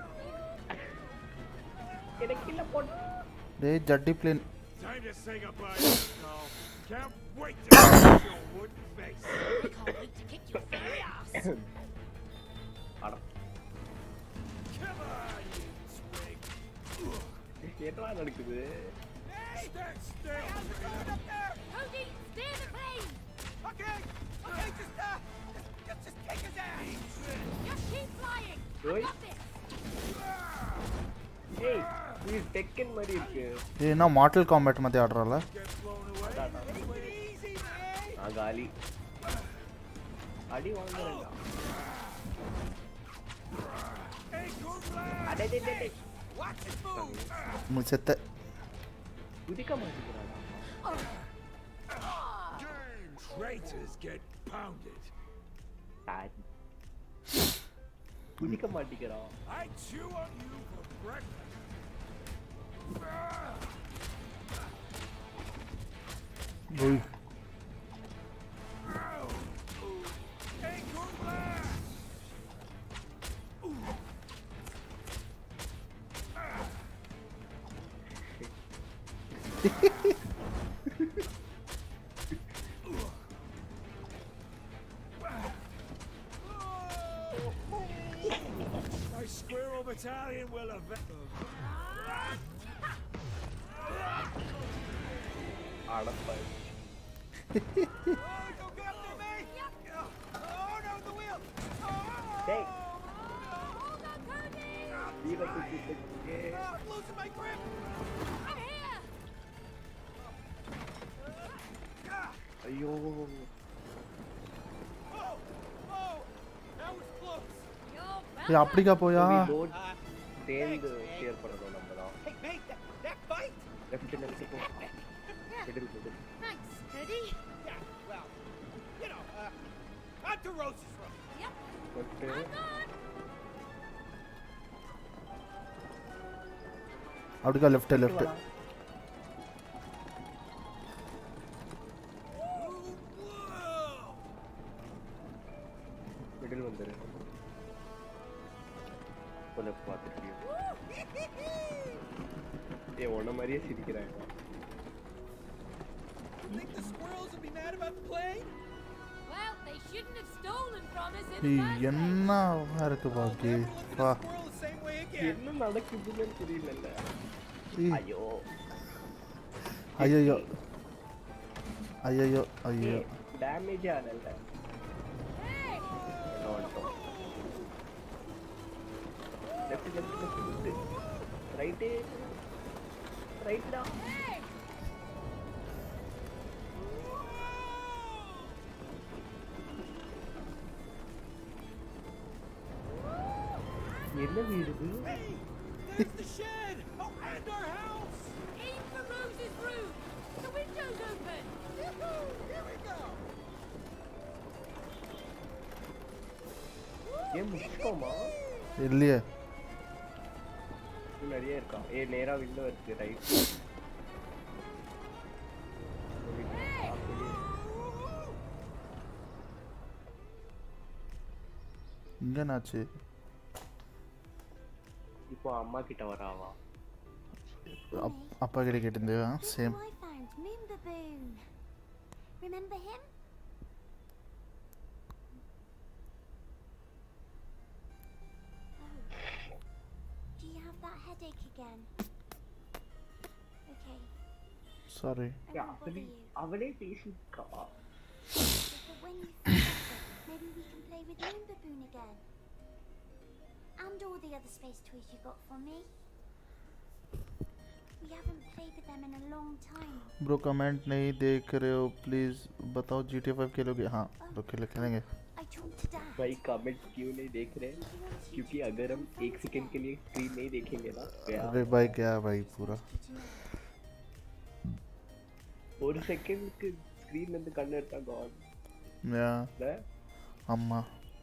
எனக்கு இல்ல போடு. டேய் ஜட்டி plane. Time to say goodbye, Skull. Can't wait to see your wooden face. Can't wait to kick your fairy ass. அட. Come on, you twig. என்ன நடக்குது? Stand still. Cody, steer the plane. Okay, okay, just uh, just, just kick his ass. Just keep flying. Oi. I got this. ஏய் இது டெக்கன் மாதிரி இருக்கு. ஏய் நான் mortal combat மாதிரி ஆடுறல. Get blown away. Easy, man. ஆ காலி. அடி வாங்குறேன்டா. Hey, good lad. அடே டே டே. Watch it move. முச்சத்த. குதிக்க மாட்டேங்கிறாடா. Traitors get pounded. ஆடி. குதிக்க மாட்டேங்கிறா. I chew on you for breakfast. ஓய். Hey, good lad. My squirrel battalion will avenge. அடப்பா. Oh, don't go after me. Oh no, the wheel. Oh. டேய் கீழே குத்திட்டு I'm losing my grip. I'm here. ஐயோ Oh, oh, that was close. ஏய் அப்படிக்கா போயா boat சேர்ந்து share பண்ணணும் நம்ம தான் Hey, mate, that, that fight. Left left போ middle middle Thanks, Teddy. Yeah, well, you know, uh, on to Rose's room. Yep. Left I'm gone. அப்படிக்கா left left middle வந்துரு இப்போ லெஃப்ட் பார்த்துட்டு ஏ ஒன்ன மாதிரியே சிரிக்கிறாங்க You think the squirrels will be mad about the plane? Well, they shouldn't have stolen from us in the ஏய் first place. என்ன இருக்கு பாக்கி வா Squirrel the same way again. என்ன நடக்குதுன்னு தெரியல ஏய் ஐயோ ஐயோ ஐயோ ஐயோ டேமேஜ் ஆகல Hey. என்ன வந்துட்டோம் left left left right right டா Hey. என்ன வீடு இது Hey, there's the shed. Oh, and our house. Aim for Rose's room. The window's open. Yoo-hoo, here we go. ஏன் முடிச்சிட்டோமா இல்லையே நிறைய இருக்கா ஏ நேரா விண்டோ இருக்கு ரைட் இங்க என்னாச்சு இப்போ அம்மா கிட்ட வராவா அப்- அப்பா கிட்ட கேட்டிருந்தேன் Look same who I found, Moon Baboon. Remember him? Oh. Do you have that headache again? Okay, sorry I won't bother அவளே you. அவளே பேசிருக்கா But when you feel better, maybe we can play with Moon Baboon again. And all the other space toys you got for me. We haven't played with them in a long time. Bro comment नहीं देख रहे हो please बताओ G T A five खेलोगे हाँ तो खेल खेलेंगे I talked to Dad. भाई कमेंट क्यों नहीं देख रहे क्योंकि अगर हम एक सेकंड के लिए स्क्रीन नहीं देखेंगे ना गया अरे भाई क्या भाई पूरा ஒரு செகண்ட்க்கு ஸ்கிரீன்ல இருந்து கண்ணு எடுத்தா காட் या இல்ல अम्मा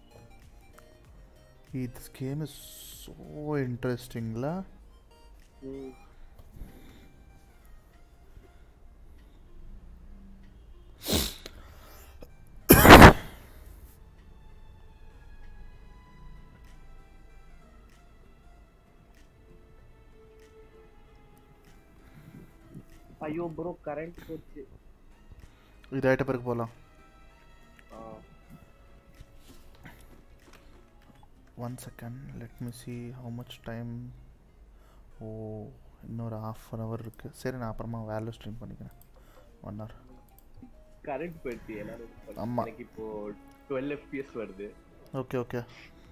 ये this game is so interesting ला ம் ஐயோ ப்ரோ கரண்ட் போச்சு இது ரைட் பருக்கு போலாம் ஆ one second let me see how much time ஓ இன்னொரு half an hour இருக்கு சரி நான் அப்புறமா வேல்யூ ஸ்ட்ரீம் பண்ணிக்கிறேன் one hour கரண்ட் போச்சு எல்லாரும் ஆமா. எனக்கு இப்போ twelve F P S வருது ஓகே ஓகே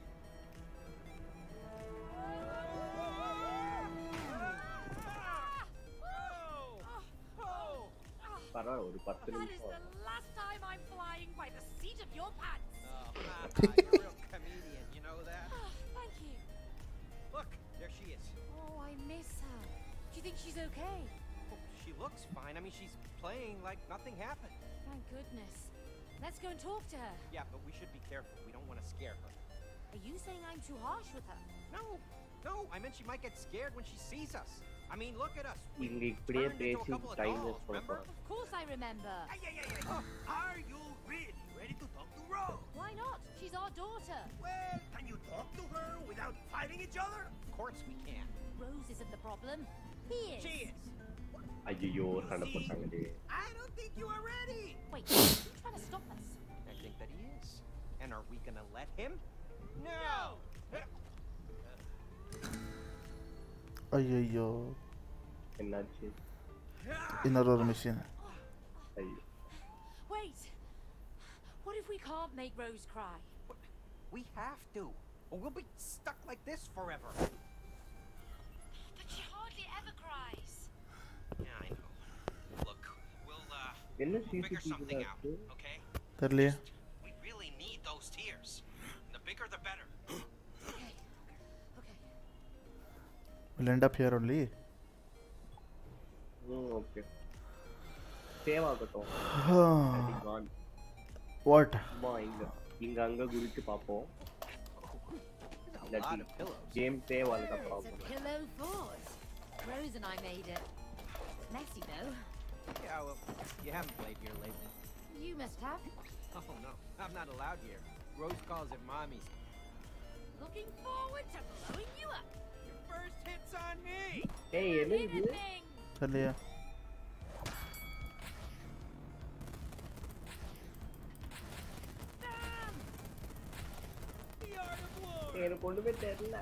பரவாயில்ல ஒரு பத்து That is நிமிஷம் the last time I'm flying by the seat of your pants. Oh, you're a real comedian, you know that? Ah, thank you. Look, there she is. Oh, I miss her. Do you think she's okay? Oh, she looks fine. I mean, she's playing like nothing happened. Thank goodness. Let's go and talk to her. Yeah, but we should be careful. We don't want to scare her. Are you saying I'm too harsh with her? No, no, I meant she might get scared when she sees us. I mean, look at us. We இங்க இப்படியே turned into a பேசி couple of time dolls, waste பண்ண remember? போறோம் Of course I remember. Hey, hey, hey, hey. Are you really ready to talk to Rose? Why not? She's our daughter. Well, can you talk to her without fighting each other? Of course we can. Rose isn't the problem. He is. She is. ஐயோ சண்டை போட்டாங்களே I don't think you are ready. Wait, are you trying to stop us? I think that he is. And are we gonna let him? No! ஐயோ என்னாச்சு இன்னொரு ஒரு machine ஐயோ Wait. What if we can't make Rose cry? We have to, or we'll be stuck like this forever. hardly ever cries. Yeah, I know. Look, we'll uh, என்ன we'll figure CCTV something out, இருக்கு? okay? தெரியலையே. We really need those tears. The bigger, the better. Okay, okay. We'll end up here only. Hmm okay. Save ஆகட்டும். gone. What? அம்மா இங்க இங்க அங்க குதிச்சு பாப்போம். A lot of pillows. Game save all the It's a problem. pillow fort. Rose and I made it. Messy though. Yeah, well, you haven't played here lately. You must have. Oh no, I'm not allowed here. Rose calls it mommy's. Looking forward to blowing you up. Your first hit's on me. Hey, என்ன இது? Anything. தெரியலையே. Bam! The art of war. எனக்கு ஒண்ணுமே தெரியல.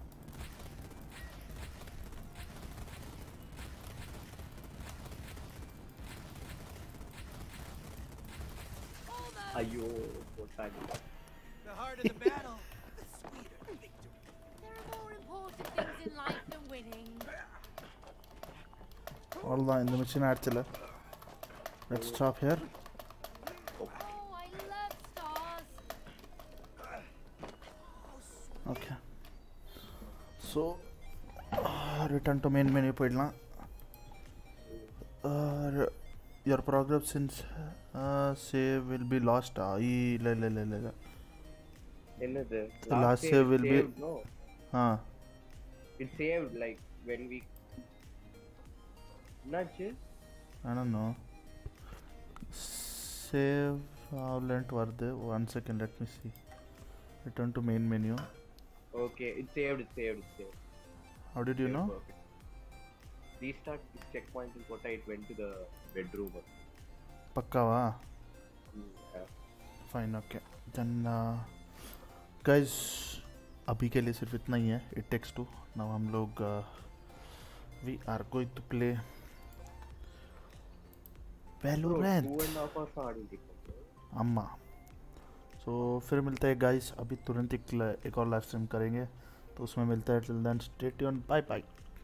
ஐயோ போட்டாங்க. The heart of the battle. The sweeter the victory. There are more important things in life than winning. அவ்வளோதான் இந்த மிஷின் ஆயிடுச்சுல. Let's stop here. Oh, I love stars. Okay. So, uh, return to main menu போயிடலாம். Uh, your progress since uh, save will be lost. Ah, இல்ல இல்ல இல்ல இல்ல. என்னது? The last save will be. No. Ah. It saved like when we. என்னாச்சு? I don't know. Save outlet வருது. One second, let me see. Return to main menu. Okay, it saved, it saved, it saved. How did you know? Perfect. Restart this checkpoint and put it went to the bedroom. पक्कावा? Mm, yeah. Fine, okay. Then, uh, guys, अभी के लिए सिर्फ इतना ही है. It takes two. Now हम लोग uh, we are going to play Valorant. Two and a half hours आड़ी अम्मा. So फिर मिलते हैं guys. अभी तुरंत एक एक और लाइव स्ट्रीम करेंगे. तो उसमें मिलता है. Till then, stay tuned. Bye bye.